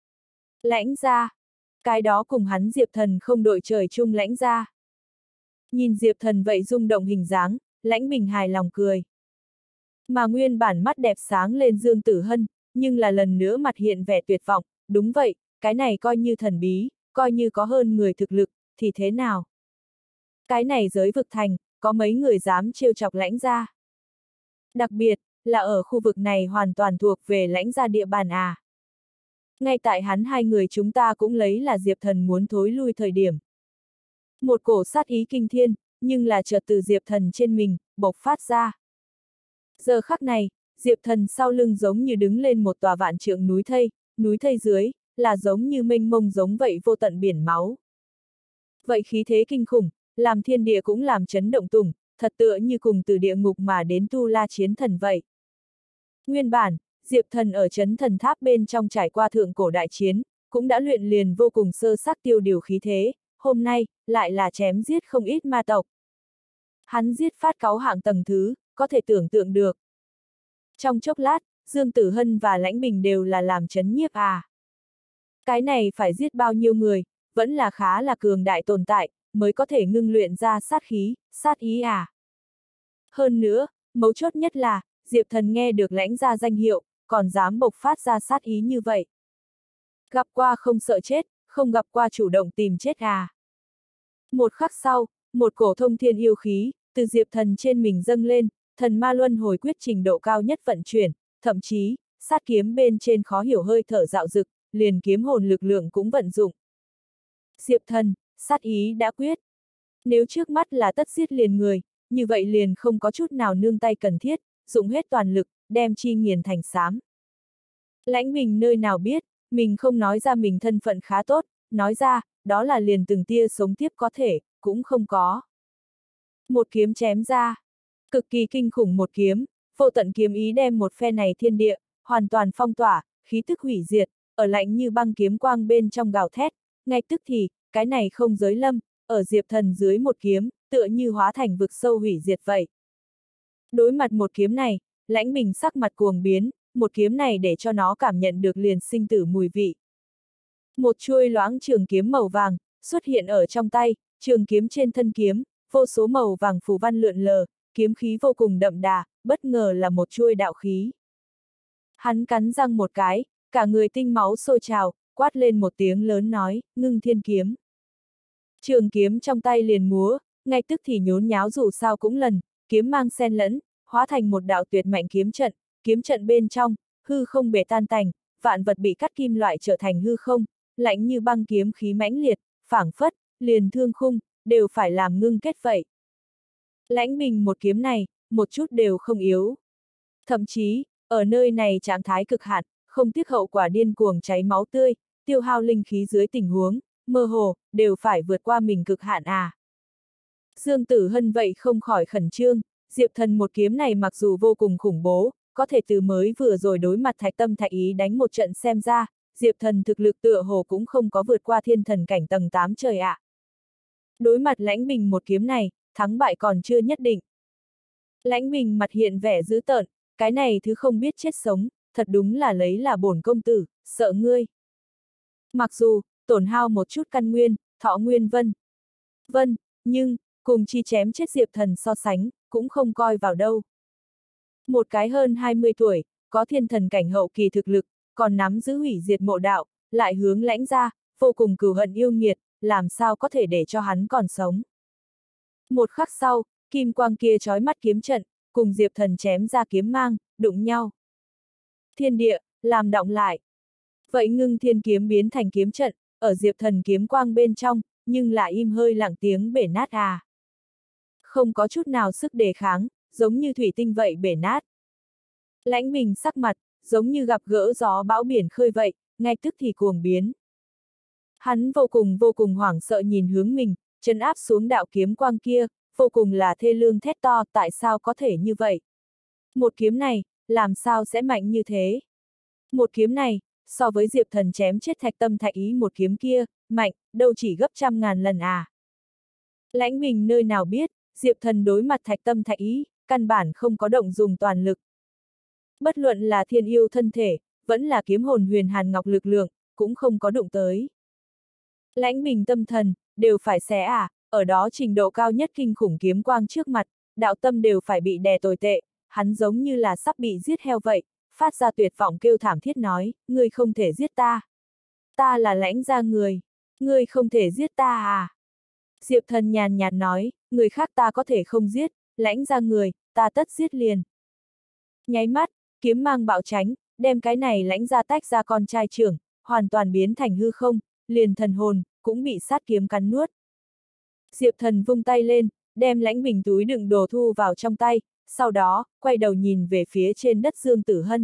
[SPEAKER 1] Lãnh gia. Cái đó cùng hắn Diệp Thần không đội trời chung lãnh gia. Nhìn Diệp Thần vậy rung động hình dáng, Lãnh Bình hài lòng cười. Mà nguyên bản mắt đẹp sáng lên Dương Tử Hân, nhưng là lần nữa mặt hiện vẻ tuyệt vọng, đúng vậy, cái này coi như thần bí, coi như có hơn người thực lực, thì thế nào? Cái này giới vực thành, có mấy người dám trêu chọc lãnh gia? Đặc biệt, là ở khu vực này hoàn toàn thuộc về lãnh gia địa bàn à. Ngay tại hắn hai người chúng ta cũng lấy là Diệp Thần muốn thối lui thời điểm. Một cổ sát ý kinh thiên, nhưng là chợt từ Diệp Thần trên mình, bộc phát ra. Giờ khắc này, Diệp Thần sau lưng giống như đứng lên một tòa vạn trượng núi thây dưới, là giống như mênh mông giống vậy vô tận biển máu. Vậy khí thế kinh khủng, làm thiên địa cũng làm chấn động tùng, thật tựa như cùng từ địa ngục mà đến Tu La chiến thần vậy. Nguyên bản, Diệp Thần ở chấn thần tháp bên trong trải qua thượng cổ đại chiến, cũng đã luyện liền vô cùng sơ sắc tiêu điều khí thế, hôm nay, lại là chém giết không ít ma tộc. Hắn giết phát cáu hạng tầng thứ, có thể tưởng tượng được. Trong chốc lát, Dương Tử Hân và Lãnh Bình đều là làm chấn nhiếp à. Cái này phải giết bao nhiêu người, vẫn là khá là cường đại tồn tại, mới có thể ngưng luyện ra sát khí, sát ý à. Hơn nữa, mấu chốt nhất là, Diệp Thần nghe được lãnh gia danh hiệu, còn dám bộc phát ra sát ý như vậy. Gặp qua không sợ chết, không gặp qua chủ động tìm chết à. Một khắc sau, một cổ thông thiên yêu khí, từ Diệp Thần trên mình dâng lên, thần ma luân hồi quyết trình độ cao nhất vận chuyển, thậm chí, sát kiếm bên trên khó hiểu hơi thở dạo dực, liền kiếm hồn lực lượng cũng vận dụng. Diệp Thần, sát ý đã quyết. Nếu trước mắt là tất giết liền người, như vậy liền không có chút nào nương tay cần thiết, dụng hết toàn lực, đem chi nghiền thành xám. Lãnh Bình nơi nào biết, mình không nói ra mình thân phận khá tốt, nói ra, đó là liền từng tia sống tiếp có thể, cũng không có. Một kiếm chém ra, cực kỳ kinh khủng một kiếm, vô tận kiếm ý đem một phe này thiên địa, hoàn toàn phong tỏa, khí tức hủy diệt, ở lạnh như băng kiếm quang bên trong gào thét, ngay tức thì, cái này không giới lâm, ở Diệp Thần dưới một kiếm, tựa như hóa thành vực sâu hủy diệt vậy. Đối mặt một kiếm này, Lãnh Bình sắc mặt cuồng biến, một kiếm này để cho nó cảm nhận được liền sinh tử mùi vị. Một chuôi loãng trường kiếm màu vàng, xuất hiện ở trong tay, trường kiếm trên thân kiếm, vô số màu vàng phù văn lượn lờ, kiếm khí vô cùng đậm đà, bất ngờ là một chuôi đạo khí. Hắn cắn răng một cái, cả người tinh máu sôi trào, quát lên một tiếng lớn nói, ngưng thiên kiếm. Trường kiếm trong tay liền múa, ngay tức thì nhốn nháo dù sao cũng lần, kiếm mang xen lẫn, hóa thành một đạo tuyệt mạnh kiếm trận bên trong, hư không bể tan tành, vạn vật bị cắt kim loại trở thành hư không, lạnh như băng kiếm khí mãnh liệt, phảng phất, liền thương khung, đều phải làm ngưng kết vậy. Lãnh Bình một kiếm này, một chút đều không yếu. Thậm chí, ở nơi này trạng thái cực hạn, không tiếc hậu quả điên cuồng cháy máu tươi, tiêu hao linh khí dưới tình huống, mơ hồ, đều phải vượt qua mình cực hạn à. Dương Tử Hân vậy không khỏi khẩn trương, Diệp Thần một kiếm này mặc dù vô cùng khủng bố, có thể từ mới vừa rồi đối mặt Thạch Tâm Thạch Ý đánh một trận xem ra, Diệp Thần thực lực tựa hồ cũng không có vượt qua thiên thần cảnh tầng 8 trời ạ. Đối mặt Lãnh Bình một kiếm này, thắng bại còn chưa nhất định. Lãnh Bình mặt hiện vẻ dữ tợn, cái này thứ không biết chết sống, thật đúng là lấy là bổn công tử, sợ ngươi. Mặc dù, tổn hao một chút căn nguyên, thọ nguyên vân, nhưng, cùng chi chém chết Diệp Thần so sánh, cũng không coi vào đâu. Một cái hơn 20 tuổi, có thiên thần cảnh hậu kỳ thực lực, còn nắm giữ hủy diệt mộ đạo, lại hướng lãnh ra, vô cùng cừu hận yêu nghiệt, làm sao có thể để cho hắn còn sống. Một khắc sau, kim quang kia chói mắt kiếm trận, cùng Diệp Thần chém ra kiếm mang, đụng nhau. Thiên địa, làm động lại. Vậy ngưng thiên kiếm biến thành kiếm trận, ở Diệp Thần kiếm quang bên trong, nhưng lại im hơi lặng tiếng bể nát à. Không có chút nào sức đề kháng, giống như thủy tinh vậy bể nát. Lãnh Bình sắc mặt, giống như gặp gỡ gió bão biển khơi vậy, ngay tức thì cuồng biến. Hắn vô cùng hoảng sợ nhìn hướng mình, trấn áp xuống đạo kiếm quang kia, vô cùng là thê lương thét to, tại sao có thể như vậy? Một kiếm này, làm sao sẽ mạnh như thế? Một kiếm này, so với Diệp Thần chém chết Thạch Tâm Thạch Ý một kiếm kia, mạnh, đâu chỉ gấp trăm ngàn lần à. Lãnh Bình nơi nào biết, Diệp Thần đối mặt Thạch Tâm Thạch Ý, căn bản không có động dùng toàn lực. Bất luận là thiên yêu thân thể, vẫn là kiếm hồn huyền hàn ngọc lực lượng, cũng không có đụng tới. Lãnh Bình tâm thần, đều phải xé à, ở đó trình độ cao nhất kinh khủng kiếm quang trước mặt, đạo tâm đều phải bị đè tồi tệ, hắn giống như là sắp bị giết heo vậy, phát ra tuyệt vọng kêu thảm thiết nói, ngươi không thể giết ta. Ta là Lãnh gia người, ngươi không thể giết ta à? Diệp Thần nhàn nhạt nói, người khác ta có thể không giết, Lãnh gia người, ta tất giết liền. Nháy mắt, kiếm mang bạo tránh, đem cái này Lãnh gia tách ra con trai trưởng, hoàn toàn biến thành hư không, liền thần hồn, cũng bị sát kiếm cắn nuốt. Diệp Thần vung tay lên, đem Lãnh Bình túi đựng đồ thu vào trong tay, sau đó, quay đầu nhìn về phía trên đất Dương Tử Hân.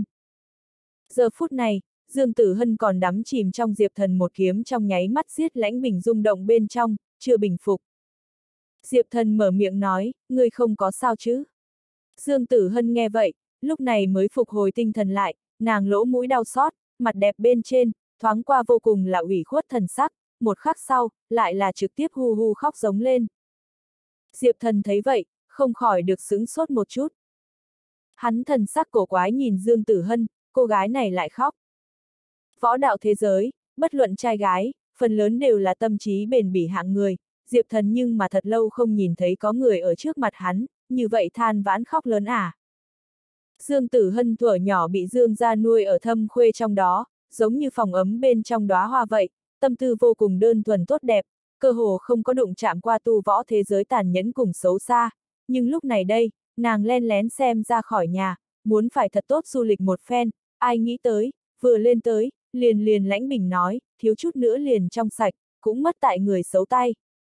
[SPEAKER 1] Giờ phút này, Dương Tử Hân còn đắm chìm trong Diệp Thần một kiếm trong nháy mắt giết Lãnh Bình rung động bên trong, chưa bình phục. Diệp Thần mở miệng nói, ngươi không có sao chứ? Dương Tử Hân nghe vậy, lúc này mới phục hồi tinh thần lại, nàng lỗ mũi đau xót, mặt đẹp bên trên, thoáng qua vô cùng là ủy khuất thần sắc, một khắc sau, lại là trực tiếp hu hu khóc giống lên. Diệp Thần thấy vậy, không khỏi được sững sốt một chút. Hắn thần sắc cổ quái nhìn Dương Tử Hân, cô gái này lại khóc. Võ đạo thế giới, bất luận trai gái, phần lớn đều là tâm trí bền bỉ hạng người, Diệp Thần nhưng mà thật lâu không nhìn thấy có người ở trước mặt hắn, như vậy than vãn khóc lớn à. Dương Tử Hân thuở nhỏ bị Dương gia nuôi ở thâm khuê trong đó, giống như phòng ấm bên trong đóa hoa vậy, tâm tư vô cùng đơn thuần tốt đẹp, cơ hồ không có đụng chạm qua tu võ thế giới tàn nhẫn cùng xấu xa, nhưng lúc này đây, nàng len lén xem ra khỏi nhà, muốn phải thật tốt du lịch một phen, ai nghĩ tới, vừa lên tới, liền Lãnh Bình nói, thiếu chút nữa liền trong sạch, cũng mất tại người xấu tay.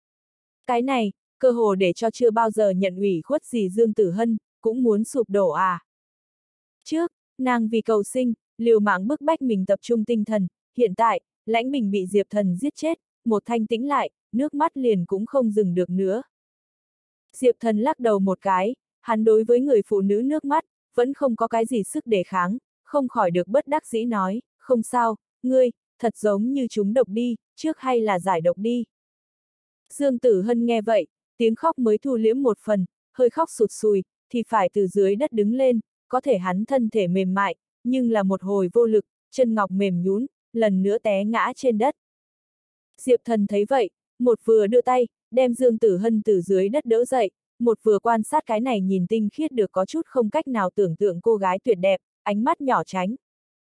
[SPEAKER 1] Cái này, cơ hồ để cho chưa bao giờ nhận ủy khuất gì Dương Tử Hân, cũng muốn sụp đổ à. Trước, nàng vì cầu sinh, liều mạng bức bách mình tập trung tinh thần, hiện tại, Lãnh Bình bị Diệp Thần giết chết, một thanh tĩnh lại, nước mắt liền cũng không dừng được nữa. Diệp Thần lắc đầu một cái, hắn đối với người phụ nữ nước mắt, vẫn không có cái gì sức đề kháng, không khỏi được bất đắc dĩ nói, không sao, ngươi, thật giống như chúng độc đi, trước hay là giải độc đi. Dương Tử Hân nghe vậy, tiếng khóc mới thu liễm một phần, hơi khóc sụt sùi, thì phải từ dưới đất đứng lên, có thể hắn thân thể mềm mại, nhưng là một hồi vô lực, chân ngọc mềm nhũn, lần nữa té ngã trên đất. Diệp Thần thấy vậy, một vừa đưa tay, đem Dương Tử Hân từ dưới đất đỡ dậy, một vừa quan sát cái này nhìn tinh khiết được có chút không cách nào tưởng tượng cô gái tuyệt đẹp, ánh mắt nhỏ tránh.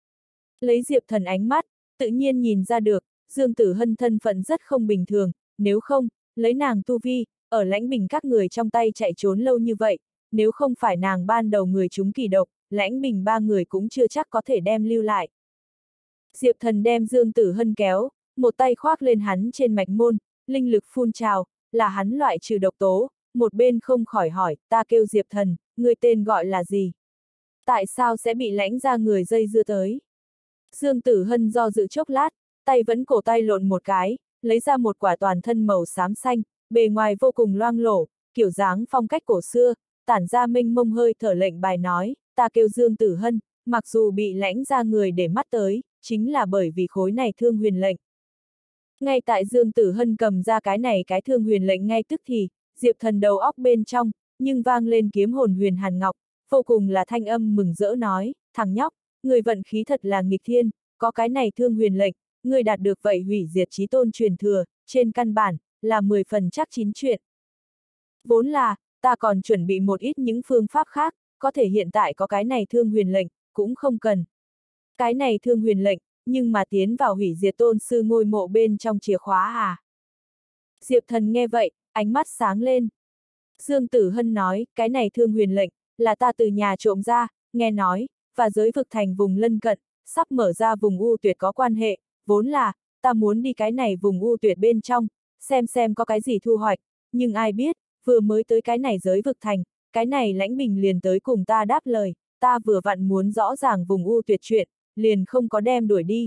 [SPEAKER 1] Lấy Diệp Thần ánh mắt, tự nhiên nhìn ra được, Dương Tử Hân thân phận rất không bình thường, nếu không, lấy nàng tu vi, ở Lãnh Bình các người trong tay chạy trốn lâu như vậy, nếu không phải nàng ban đầu người chúng kỳ độc, Lãnh Bình ba người cũng chưa chắc có thể đem lưu lại. Diệp Thần đem Dương Tử Hân kéo, một tay khoác lên hắn trên mạch môn, linh lực phun trào, là hắn loại trừ độc tố, một bên không khỏi hỏi, ta kêu Diệp Thần, người tên gọi là gì? Tại sao sẽ bị Lãnh gia người dây dưa tới? Dương Tử Hân do dự chốc lát, tay vẫn cổ tay lộn một cái, lấy ra một quả toàn thân màu xám xanh, bề ngoài vô cùng loang lổ, kiểu dáng phong cách cổ xưa, tản ra mênh mông hơi thở lệnh bài nói, ta kêu Dương Tử Hân, mặc dù bị Lãnh gia người để mắt tới, chính là bởi vì khối này thương huyền lệnh. Ngay tại Dương Tử Hân cầm ra cái thương huyền lệnh ngay tức thì, Diệp Thần đầu óc bên trong, nhưng vang lên kiếm hồn huyền hàn ngọc, vô cùng là thanh âm mừng rỡ nói, thằng nhóc, người vận khí thật là nghịch thiên, có cái này thương huyền lệnh, người đạt được vậy hủy diệt chí tôn truyền thừa, trên căn bản, là 10 phần chắc chín chuyện. Vốn là, ta còn chuẩn bị một ít những phương pháp khác, có thể hiện tại có cái này thương huyền lệnh, cũng không cần. Cái này thương huyền lệnh, nhưng mà tiến vào hủy diệt tôn sư ngôi mộ bên trong chìa khóa à. Diệp Thần nghe vậy, ánh mắt sáng lên. Dương Tử Hân nói, cái này thương huyền lệnh, là ta từ nhà trộm ra, nghe nói, và giới vực thành vùng lân cận, sắp mở ra vùng u tuyệt có quan hệ, vốn là, ta muốn đi cái này vùng u tuyệt bên trong, xem có cái gì thu hoạch, nhưng ai biết, vừa mới tới cái này giới vực thành, cái này Lãnh Bình liền tới cùng ta đáp lời, ta vừa vặn muốn rõ ràng vùng u tuyệt chuyện, liền không có đem đuổi đi.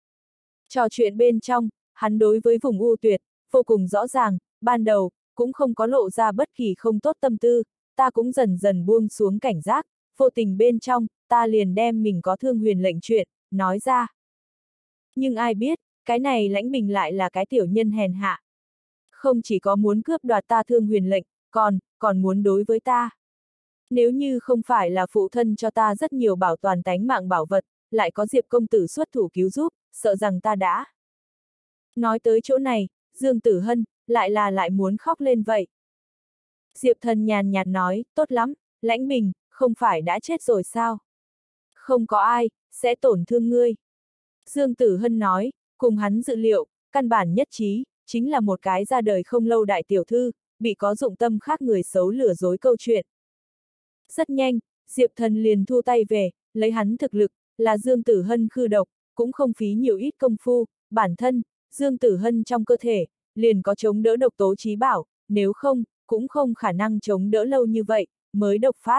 [SPEAKER 1] Trò chuyện bên trong, hắn đối với vùng u tuyệt, vô cùng rõ ràng, ban đầu, cũng không có lộ ra bất kỳ không tốt tâm tư, ta cũng dần dần buông xuống cảnh giác, vô tình bên trong, ta liền đem mình có thương huyền lệnh chuyện, nói ra. Nhưng ai biết, cái này Lãnh Bình lại là cái tiểu nhân hèn hạ. Không chỉ có muốn cướp đoạt ta thương huyền lệnh, còn muốn đối với ta. Nếu như không phải là phụ thân cho ta rất nhiều bảo toàn tánh mạng bảo vật, lại có Diệp công tử xuất thủ cứu giúp, sợ rằng ta đã. Nói tới chỗ này, Dương Tử Hân, lại muốn khóc lên vậy. Diệp Thần nhàn nhạt nói, tốt lắm, Lãnh Bình, không phải đã chết rồi sao? Không có ai sẽ tổn thương ngươi. Dương Tử Hân nói, cùng hắn dự liệu, căn bản nhất trí, chính là một cái ra đời không lâu đại tiểu thư, bị có dụng tâm khác người xấu lừa dối câu chuyện. Rất nhanh, Diệp Thần liền thu tay về, lấy hắn thực lực, là Dương Tử Hân khư độc, cũng không phí nhiều ít công phu, bản thân, Dương Tử Hân trong cơ thể, liền có chống đỡ độc tố trí bảo, nếu không, cũng không khả năng chống đỡ lâu như vậy, mới độc phát.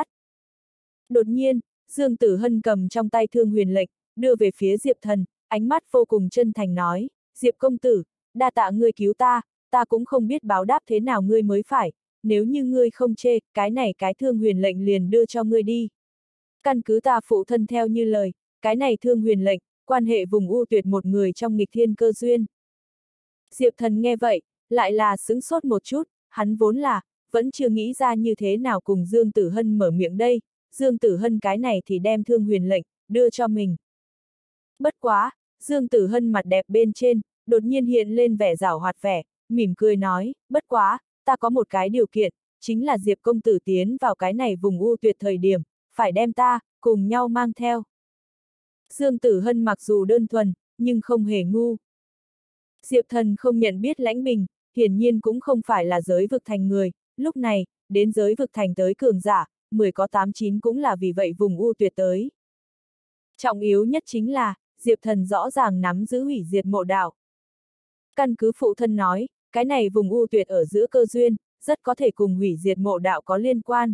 [SPEAKER 1] Đột nhiên, Dương Tử Hân cầm trong tay Thương Huyền lệnh, đưa về phía Diệp Thần, ánh mắt vô cùng chân thành nói, Diệp công tử, đa tạ ngươi cứu ta, ta cũng không biết báo đáp thế nào ngươi mới phải, nếu như ngươi không chê, cái này cái Thương Huyền lệnh liền đưa cho ngươi đi. Căn cứ ta phụ thân theo như lời, cái này Thương Huyền lệnh, quan hệ vùng ưu tuyệt một người trong nghịch thiên cơ duyên. Diệp Thần nghe vậy, lại là sững sốt một chút, hắn vốn là, vẫn chưa nghĩ ra như thế nào cùng Dương Tử Hân mở miệng đây, Dương Tử Hân cái này thì đem Thương Huyền lệnh, đưa cho mình. Bất quá, Dương Tử Hân mặt đẹp bên trên, đột nhiên hiện lên vẻ giảo hoạt vẻ, mỉm cười nói, bất quá, ta có một cái điều kiện, chính là Diệp công tử tiến vào cái này vùng ưu tuyệt thời điểm, phải đem ta, cùng nhau mang theo. Dương Tử Hân mặc dù đơn thuần, nhưng không hề ngu. Diệp Thần không nhận biết Lãnh Bình, hiển nhiên cũng không phải là giới vực thành người, lúc này, đến giới vực thành tới cường giả, 10 có 8-9 cũng là vì vậy vùng ưu tuyệt tới. Trọng yếu nhất chính là, Diệp Thần rõ ràng nắm giữ hủy diệt mộ đạo. Căn cứ phụ thân nói, cái này vùng ưu tuyệt ở giữa cơ duyên, rất có thể cùng hủy diệt mộ đạo có liên quan.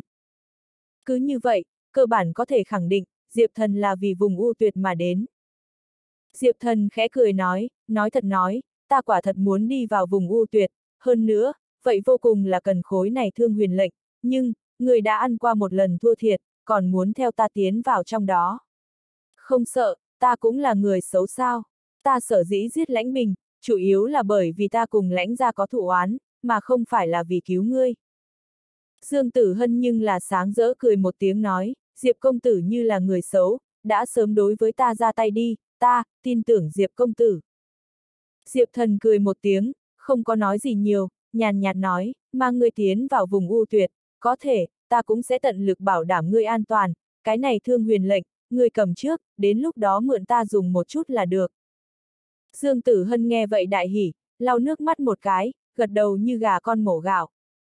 [SPEAKER 1] Cứ như vậy, cơ bản có thể khẳng định, Diệp Thần là vì vùng ưu tuyệt mà đến. Diệp Thần khẽ cười nói thật nói, ta quả thật muốn đi vào vùng ưu tuyệt, hơn nữa, vậy vô cùng là cần khối này Thương Huyền lệnh, nhưng, người đã ăn qua một lần thua thiệt, còn muốn theo ta tiến vào trong đó. Không sợ, ta cũng là người xấu sao, ta sở dĩ giết Lãnh Bình, chủ yếu là bởi vì ta cùng Lãnh gia có thù oán, mà không phải là vì cứu ngươi. Dương Tử Hân nhưng là sáng rỡ cười một tiếng nói, Diệp công tử như là người xấu, đã sớm đối với ta ra tay đi, ta, tin tưởng Diệp công tử. Diệp Thần cười một tiếng, không có nói gì nhiều, nhàn nhạt nói, mang ngươi tiến vào vùng ưu tuyệt, có thể, ta cũng sẽ tận lực bảo đảm ngươi an toàn, cái này Thương Huyền lệnh, ngươi cầm trước, đến lúc đó mượn ta dùng một chút là được. Dương Tử Hân nghe vậy đại hỉ, lau nước mắt một cái, gật đầu như gà con mổ gạo.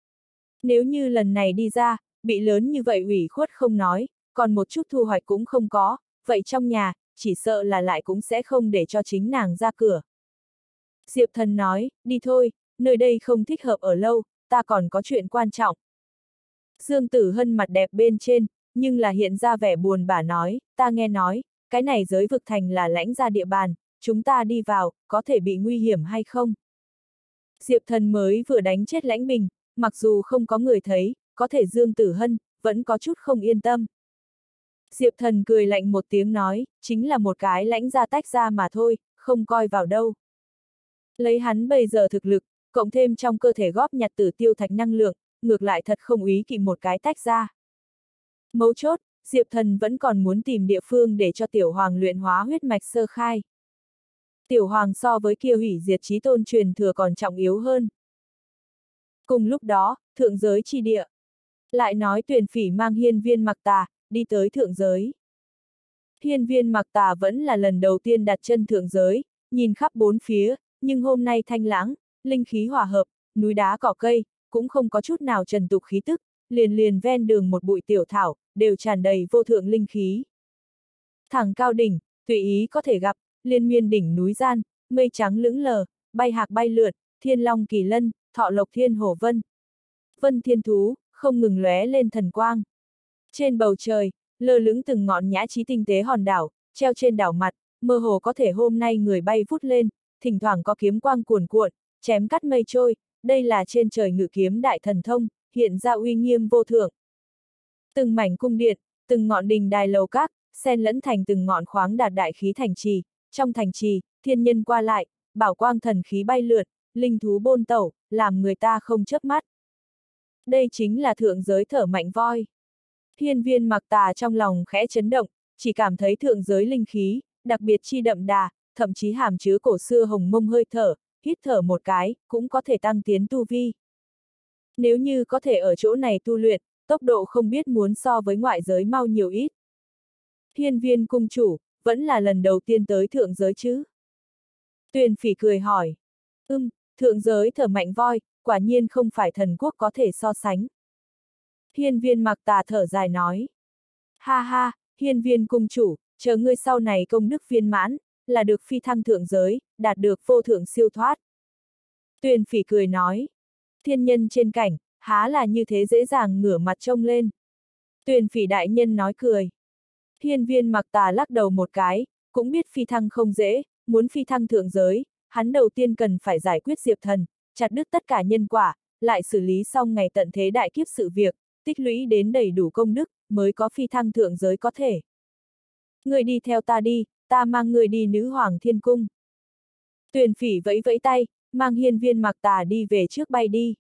[SPEAKER 1] Nếu như lần này đi ra, bị lớn như vậy ủy khuất không nói, còn một chút thu hoạch cũng không có, vậy trong nhà, chỉ sợ là lại cũng sẽ không để cho chính nàng ra cửa. Diệp Thần nói, đi thôi, nơi đây không thích hợp ở lâu, ta còn có chuyện quan trọng. Dương Tử Hân mặt đẹp bên trên, nhưng là hiện ra vẻ buồn bã nói, ta nghe nói, cái này giới vực thành là Lãnh gia địa bàn, chúng ta đi vào, có thể bị nguy hiểm hay không? Diệp Thần mới vừa đánh chết Lãnh Bình, mặc dù không có người thấy, có thể Dương Tử Hân, vẫn có chút không yên tâm. Diệp Thần cười lạnh một tiếng nói, chính là một cái Lãnh gia tách ra mà thôi, không coi vào đâu. Lấy hắn bây giờ thực lực, cộng thêm trong cơ thể góp nhặt Tử Tiêu Thạch năng lượng, ngược lại thật không úy kỵ một cái tách ra. Mấu chốt, Diệp Thần vẫn còn muốn tìm địa phương để cho Tiểu Hoàng luyện hóa huyết mạch sơ khai. Tiểu Hoàng so với kia hủy diệt chí tôn truyền thừa còn trọng yếu hơn. Cùng lúc đó, thượng giới chi địa. Lại nói Tuyển Phỉ mang Hiên Viên Mặc Tà, đi tới thượng giới. Hiên Viên Mặc Tà vẫn là lần đầu tiên đặt chân thượng giới, nhìn khắp bốn phía, nhưng hôm nay thanh lãng, linh khí hòa hợp, núi đá cỏ cây, cũng không có chút nào trần tục khí tức, liền liền ven đường một bụi tiểu thảo, đều tràn đầy vô thượng linh khí. Thẳng cao đỉnh, tùy ý có thể gặp, liên miên đỉnh núi gian, mây trắng lững lờ, bay hạc bay lượn, thiên long kỳ lân, thọ lộc thiên hổ vân. Vân thiên thú, không ngừng lóe lên thần quang. Trên bầu trời, lơ lửng từng ngọn nhã trí tinh tế hòn đảo, treo trên đảo mặt, mơ hồ có thể hôm nay người bay vút lên, thỉnh thoảng có kiếm quang cuồn cuộn, chém cắt mây trôi, đây là trên trời ngự kiếm đại thần thông, hiện ra uy nghiêm vô thượng. Từng mảnh cung điện, từng ngọn đình đài lầu các, xen lẫn thành từng ngọn khoáng đạt đại khí thành trì, trong thành trì, thiên nhân qua lại, bảo quang thần khí bay lượn, linh thú bôn tẩu, làm người ta không chớp mắt. Đây chính là thượng giới thở mạnh voi. Hiên Viên Mặc Tà trong lòng khẽ chấn động, chỉ cảm thấy thượng giới linh khí, đặc biệt chi đậm đà, thậm chí hàm chứa cổ xưa hồng mông hơi thở, hít thở một cái, cũng có thể tăng tiến tu vi. Nếu như có thể ở chỗ này tu luyện, tốc độ không biết muốn so với ngoại giới mau nhiều ít. Hiên Viên cung chủ, vẫn là lần đầu tiên tới thượng giới chứ? Tuyền Phỉ cười hỏi. Thượng giới thở mạnh voi, quả nhiên không phải thần quốc có thể so sánh. Hiên Viên Mặc Tà thở dài nói. Ha ha, Hiên Viên cung chủ, chờ ngươi sau này công đức viên mãn, là được phi thăng thượng giới, đạt được vô thượng siêu thoát. Tuyền Phỉ cười nói. Thiên nhân trên cảnh, há là như thế dễ dàng ngửa mặt trông lên. Tuyền Phỉ đại nhân nói cười. Hiên Viên Mặc Tà lắc đầu một cái, cũng biết phi thăng không dễ, muốn phi thăng thượng giới, hắn đầu tiên cần phải giải quyết Diệp Thần, chặt đứt tất cả nhân quả, lại xử lý xong ngày tận thế đại kiếp sự việc, tích lũy đến đầy đủ công đức, mới có phi thăng thượng giới có thể. Người đi theo ta đi, ta mang người đi Nữ Hoàng Thiên Cung. Tuyền Phỉ vẫy vẫy tay, mang Hiên Viên Mặc Tà đi về trước bay đi.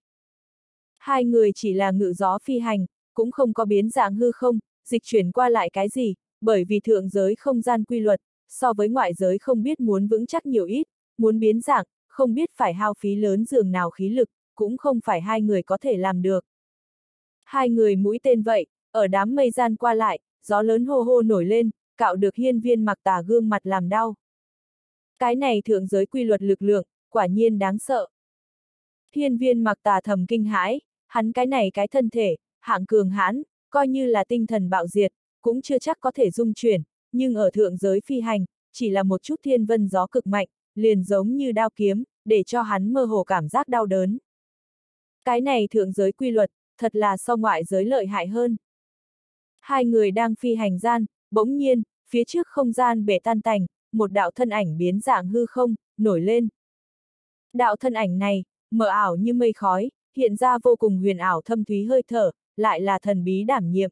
[SPEAKER 1] Hai người chỉ là ngự gió phi hành, cũng không có biến dạng hư không, dịch chuyển qua lại cái gì, bởi vì thượng giới không gian quy luật, so với ngoại giới không biết muốn vững chắc nhiều ít, muốn biến dạng, không biết phải hao phí lớn dường nào khí lực, cũng không phải hai người có thể làm được. Hai người mũi tên vậy, ở đám mây gian qua lại, gió lớn hô hô nổi lên, cạo được Hiên Viên Mặc Tà gương mặt làm đau. Cái này thượng giới quy luật lực lượng, quả nhiên đáng sợ. Hiên Viên Mặc Tà thầm kinh hãi, hắn cái này cái thân thể, hạng cường hãn, coi như là tinh thần bạo diệt, cũng chưa chắc có thể dung chuyển, nhưng ở thượng giới phi hành, chỉ là một chút thiên vân gió cực mạnh, liền giống như đao kiếm, để cho hắn mơ hồ cảm giác đau đớn. Cái này thượng giới quy luật, thật là so ngoại giới lợi hại hơn. Hai người đang phi hành gian, bỗng nhiên, phía trước không gian bể tan tành, một đạo thân ảnh biến dạng hư không, nổi lên. Đạo thân ảnh này, mờ ảo như mây khói, hiện ra vô cùng huyền ảo thâm thúy hơi thở, lại là thần bí Đảm Nhiệm.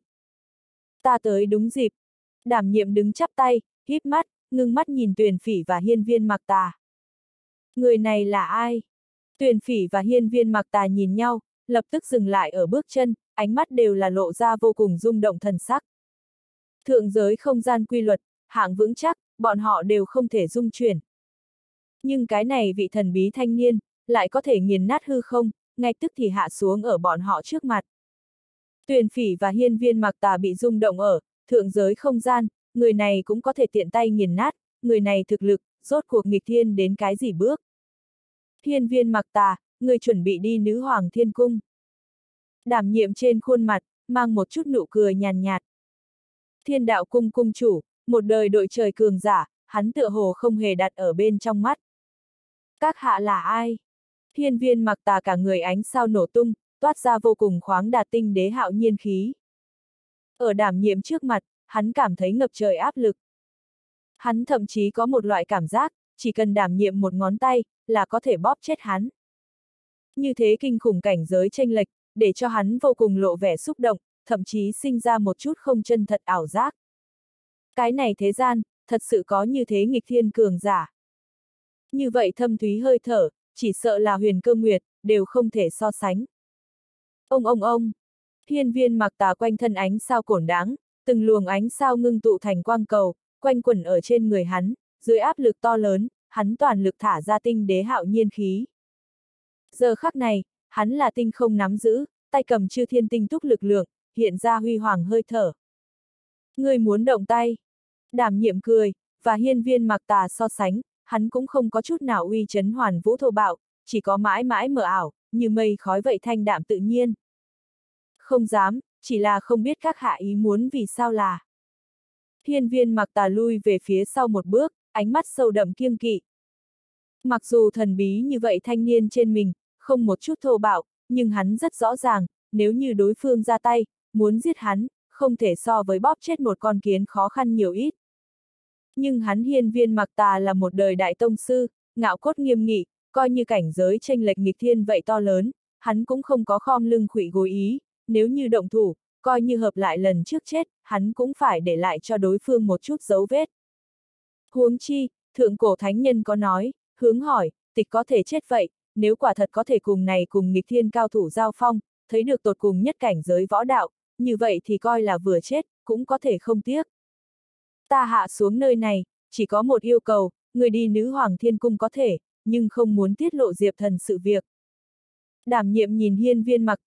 [SPEAKER 1] Ta tới đúng dịp. Đảm Nhiệm đứng chắp tay, híp mắt, ngưng mắt nhìn Tuyền Phỉ và Hiên Viên Mặc Tà. Người này là ai? Tuyền Phỉ và Hiên Viên Mặc Tà nhìn nhau, lập tức dừng lại ở bước chân, ánh mắt đều là lộ ra vô cùng rung động thần sắc. Thượng giới không gian quy luật, hạng vững chắc, bọn họ đều không thể dung chuyển. Nhưng cái này vị thần bí thanh niên, lại có thể nghiền nát hư không, ngay tức thì hạ xuống ở bọn họ trước mặt. Tuyền Phỉ và Hiên Viên Mặc Tà bị rung động ở thượng giới không gian, người này cũng có thể tiện tay nghiền nát, người này thực lực, rốt cuộc nghịch thiên đến cái gì bước. Hiên Viên Mặc Tà, người chuẩn bị đi Nữ Hoàng Thiên Cung. Đảm Nhiệm trên khuôn mặt, mang một chút nụ cười nhàn nhạt. Thiên Đạo Cung cung chủ, một đời đội trời cường giả, hắn tựa hồ không hề đặt ở bên trong mắt. Các hạ là ai? Hiên Viên Mặc Tà cả người ánh sao nổ tung, toát ra vô cùng khoáng đạt tinh đế hạo nhiên khí. Ở Đảm Nhiệm trước mặt, hắn cảm thấy ngập trời áp lực. Hắn thậm chí có một loại cảm giác, chỉ cần Đảm Nhiệm một ngón tay, là có thể bóp chết hắn. Như thế kinh khủng cảnh giới chênh lệch, để cho hắn vô cùng lộ vẻ xúc động, thậm chí sinh ra một chút không chân thật ảo giác. Cái này thế gian, thật sự có như thế nghịch thiên cường giả. Như vậy thâm thúy hơi thở, chỉ sợ là Huyền Cơ Nguyệt, đều không thể so sánh. Ông, Hiên Viên Mặc Tà quanh thân ánh sao cổn đáng, từng luồng ánh sao ngưng tụ thành quang cầu, quanh quẩn ở trên người hắn, dưới áp lực to lớn, hắn toàn lực thả ra tinh đế hạo nhiên khí. Giờ khắc này, hắn là tinh không nắm giữ, tay cầm chư thiên tinh túc lực lượng, hiện ra huy hoàng hơi thở. Người muốn động tay. Đảm Nhiệm cười, và Hiên Viên Mặc Tà so sánh, hắn cũng không có chút nào uy chấn hoàn vũ thô bạo, chỉ có mãi mãi mờ ảo, như mây khói vậy thanh đạm tự nhiên. Không dám, chỉ là không biết các hạ ý muốn vì sao là. Hiên Viên Mặc Tà lui về phía sau một bước, ánh mắt sâu đậm kiêng kỵ. Mặc dù thần bí như vậy thanh niên trên mình, không một chút thô bạo, nhưng hắn rất rõ ràng, nếu như đối phương ra tay, muốn giết hắn, không thể so với bóp chết một con kiến khó khăn nhiều ít. Nhưng hắn Hiên Viên Mặc Tà là một đời đại tông sư, ngạo cốt nghiêm nghị, coi như cảnh giới chênh lệch nghịch thiên vậy to lớn, hắn cũng không có khom lưng khuỵu gối ý, nếu như động thủ, coi như hợp lại lần trước chết, hắn cũng phải để lại cho đối phương một chút dấu vết. Huống chi, thượng cổ thánh nhân có nói, hướng hỏi, tịch có thể chết vậy, nếu quả thật có thể cùng này cùng nghịch thiên cao thủ giao phong, thấy được tột cùng nhất cảnh giới võ đạo, như vậy thì coi là vừa chết, cũng có thể không tiếc. Ta hạ xuống nơi này, chỉ có một yêu cầu, người đi Nữ Hoàng Thiên Cung có thể, nhưng không muốn tiết lộ Diệp Thần sự việc. Đảm Nhiệm nhìn Hiên Viên Mặc Tà,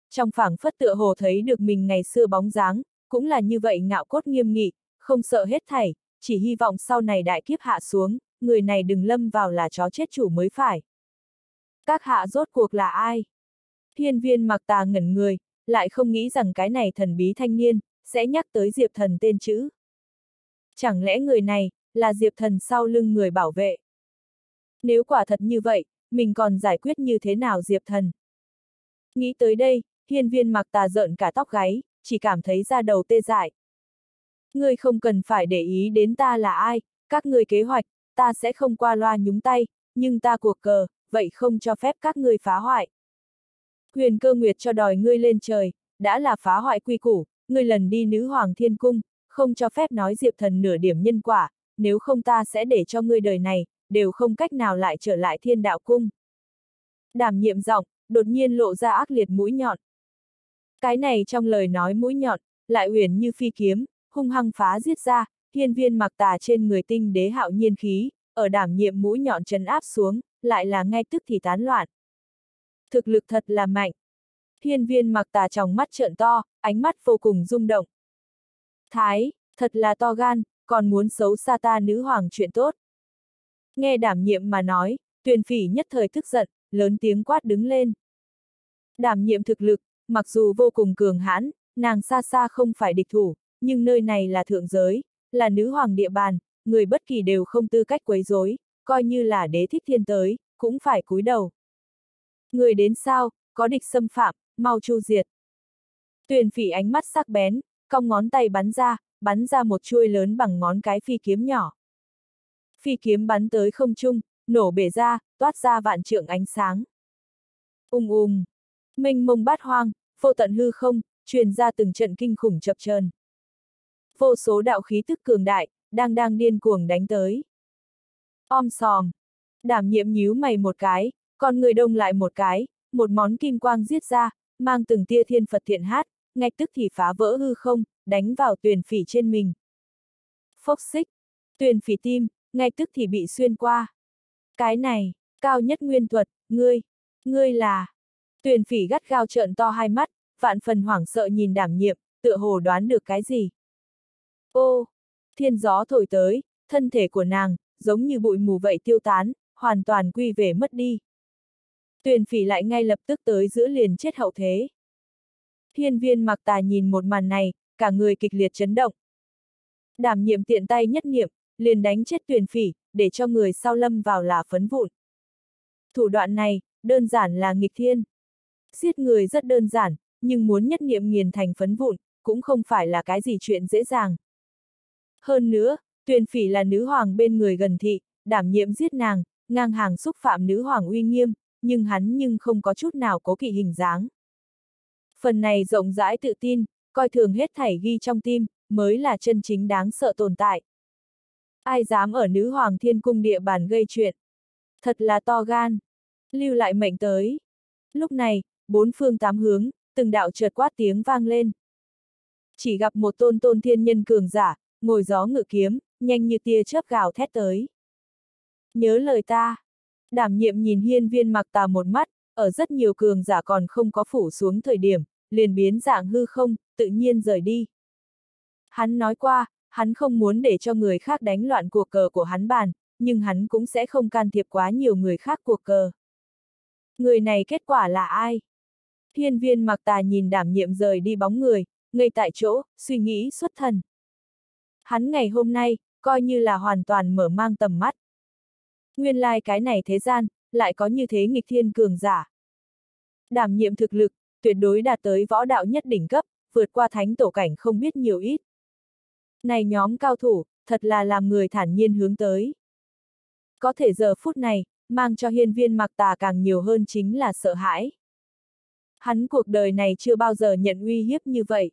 [SPEAKER 1] trong phảng phất tựa hồ thấy được mình ngày xưa bóng dáng, cũng là như vậy ngạo cốt nghiêm nghị, không sợ hết thảy, chỉ hy vọng sau này đại kiếp hạ xuống, người này đừng lâm vào là chó chết chủ mới phải. Các hạ rốt cuộc là ai? Hiên Viên Mặc Tà ngẩn người, lại không nghĩ rằng cái này thần bí thanh niên, sẽ nhắc tới Diệp Thần tên chữ. Chẳng lẽ người này, là Diệp Thần sau lưng người bảo vệ? Nếu quả thật như vậy, mình còn giải quyết như thế nào Diệp Thần? Nghĩ tới đây, Hiên Viên Mặc Tà rợn cả tóc gáy, chỉ cảm thấy da đầu tê dại. Ngươi không cần phải để ý đến ta là ai, các ngươi kế hoạch, ta sẽ không qua loa nhúng tay, nhưng ta cuộc cờ, vậy không cho phép các ngươi phá hoại. Huyền Cơ Nguyệt cho đòi ngươi lên trời, đã là phá hoại quy củ, ngươi lần đi nữ hoàng thiên cung, không cho phép nói Diệp Thần nửa điểm nhân quả, nếu không ta sẽ để cho ngươi đời này, đều không cách nào lại trở lại Thiên Đạo Cung. Đảm Nhiệm giọng, đột nhiên lộ ra ác liệt mũi nhọn. Cái này trong lời nói mũi nhọn, lại uyển như phi kiếm, hung hăng phá giết ra, Hiên Viên Mặc Tà trên người tinh đế hạo nhiên khí, ở Đảm Nhiệm mũi nhọn trấn áp xuống, lại là ngay tức thì tán loạn. Thực lực thật là mạnh. Hiên Viên Mặc Tà tròng mắt trợn to, ánh mắt vô cùng rung động. Thái, thật là to gan, còn muốn xấu xa ta nữ hoàng chuyện tốt. Nghe Đảm Nhiệm mà nói, Tuyền Phỉ nhất thời tức giận, lớn tiếng quát đứng lên. Đảm Nhiệm thực lực, mặc dù vô cùng cường hãn, nàng xa xa không phải địch thủ, nhưng nơi này là thượng giới, là nữ hoàng địa bàn, người bất kỳ đều không tư cách quấy rối, coi như là đế thích thiên tới, cũng phải cúi đầu. Người đến sao, có địch xâm phạm, mau chu diệt. Tuyền Phỉ ánh mắt sắc bén, cong ngón tay bắn ra một chuôi lớn bằng ngón cái phi kiếm nhỏ. Phi kiếm bắn tới không trung, nổ bể ra, toát ra vạn trượng ánh sáng. Mênh mông bát hoang, vô tận hư không, truyền ra từng trận kinh khủng chập chờn. Vô số đạo khí tức cường đại, đang điên cuồng đánh tới. Om sòm, Đảm Nhiệm nhíu mày một cái, con người đông lại một cái, một món kim quang giết ra, mang từng tia thiên Phật thiện hát, ngay tức thì phá vỡ hư không, đánh vào Tuyền Phỉ trên mình. Phốc xích, Tuyền Phỉ tim, ngay tức thì bị xuyên qua. Cái này, cao nhất nguyên thuật, ngươi là... Tuyền Phỉ gắt gao trợn to hai mắt, vạn phần hoảng sợ nhìn Đảm Nhiệm, tựa hồ đoán được cái gì. Ô, thiên gió thổi tới, thân thể của nàng, giống như bụi mù vậy tiêu tán, hoàn toàn quy về mất đi. Tuyền Phỉ lại ngay lập tức tới giữa liền chết hậu thế. Hiên Viên Mặc Tà nhìn một màn này, cả người kịch liệt chấn động. Đảm Nhiệm tiện tay nhất niệm, liền đánh chết Tuyền Phỉ, để cho người sau lâm vào là phấn vụn. Thủ đoạn này, đơn giản là nghịch thiên. Giết người rất đơn giản, nhưng muốn nhất niệm nghiền thành phấn vụn, cũng không phải là cái gì chuyện dễ dàng. Hơn nữa, Tuyền Phỉ là nữ hoàng bên người gần thị, Đảm Nhiệm giết nàng, ngang hàng xúc phạm nữ hoàng uy nghiêm, nhưng hắn không có chút nào cố kỵ hình dáng. Phần này rộng rãi tự tin, coi thường hết thảy ghi trong tim, mới là chân chính đáng sợ tồn tại. Ai dám ở nữ hoàng thiên cung địa bàn gây chuyện? Thật là to gan. Lưu lại mệnh tới. Lúc này, bốn phương tám hướng, từng đạo chợt quát tiếng vang lên. Chỉ gặp một tôn thiên nhân cường giả, ngồi gió ngự kiếm, nhanh như tia chớp gào thét tới. Nhớ lời ta. Đảm Nhiệm nhìn Hiên Viên Mặc Tà một mắt, ở rất nhiều cường giả còn không có phủ xuống thời điểm, liền biến dạng hư không, tự nhiên rời đi. Hắn nói qua, hắn không muốn để cho người khác đánh loạn cuộc cờ của hắn bàn, nhưng hắn cũng sẽ không can thiệp quá nhiều người khác cuộc cờ. Người này kết quả là ai? Hiên Viên Mặc Tà nhìn Đảm Nhiệm rời đi bóng người, ngây tại chỗ, suy nghĩ xuất thần. Hắn ngày hôm nay, coi như là hoàn toàn mở mang tầm mắt. Nguyên lai cái này thế gian, lại có như thế nghịch thiên cường giả. Đảm Nhiệm thực lực, tuyệt đối đạt tới võ đạo nhất đỉnh cấp, vượt qua thánh tổ cảnh không biết nhiều ít. Này nhóm cao thủ, thật là làm người thản nhiên hướng tới. Có thể giờ phút này, mang cho Hiên Viên Mặc Tà càng nhiều hơn chính là sợ hãi. Hắn cuộc đời này chưa bao giờ nhận uy hiếp như vậy.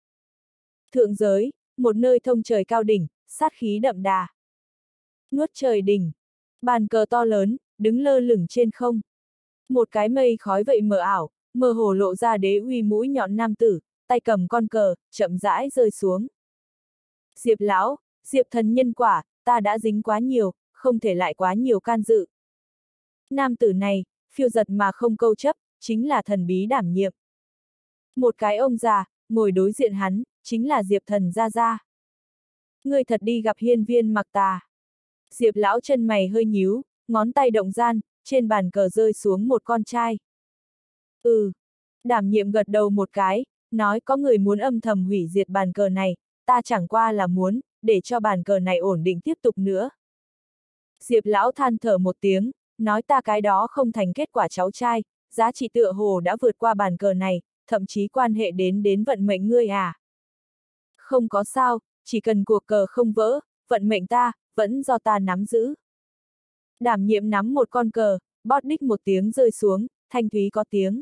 [SPEAKER 1] Thượng giới, một nơi thông trời cao đỉnh, sát khí đậm đà. Nuốt trời đỉnh, bàn cờ to lớn, đứng lơ lửng trên không. Một cái mây khói vậy mờ ảo, mơ hồ lộ ra đế uy mũi nhọn nam tử, tay cầm con cờ, chậm rãi rơi xuống. Diệp lão, Diệp thần nhân quả, ta đã dính quá nhiều, không thể lại quá nhiều can dự. Nam tử này, phiêu giật mà không câu chấp, chính là thần bí Đảm Nhiệm. Một cái ông già, ngồi đối diện hắn, chính là Diệp Thần gia gia. Ngươi thật đi gặp hiên viên mặc tà. Diệp lão chân mày hơi nhíu, ngón tay động gian, trên bàn cờ rơi xuống một con trai. Ừ. Đảm nhiệm gật đầu một cái, nói có người muốn âm thầm hủy diệt bàn cờ này, ta chẳng qua là muốn, để cho bàn cờ này ổn định tiếp tục nữa. Diệp lão than thở một tiếng, nói ta cái đó không thành kết quả cháu trai, giá trị tựa hồ đã vượt qua bàn cờ này, thậm chí quan hệ đến vận mệnh ngươi à. Không có sao, chỉ cần cuộc cờ không vỡ, vận mệnh ta, vẫn do ta nắm giữ. Đảm nhiệm nắm một con cờ, bót đích một tiếng rơi xuống, thanh thúy có tiếng.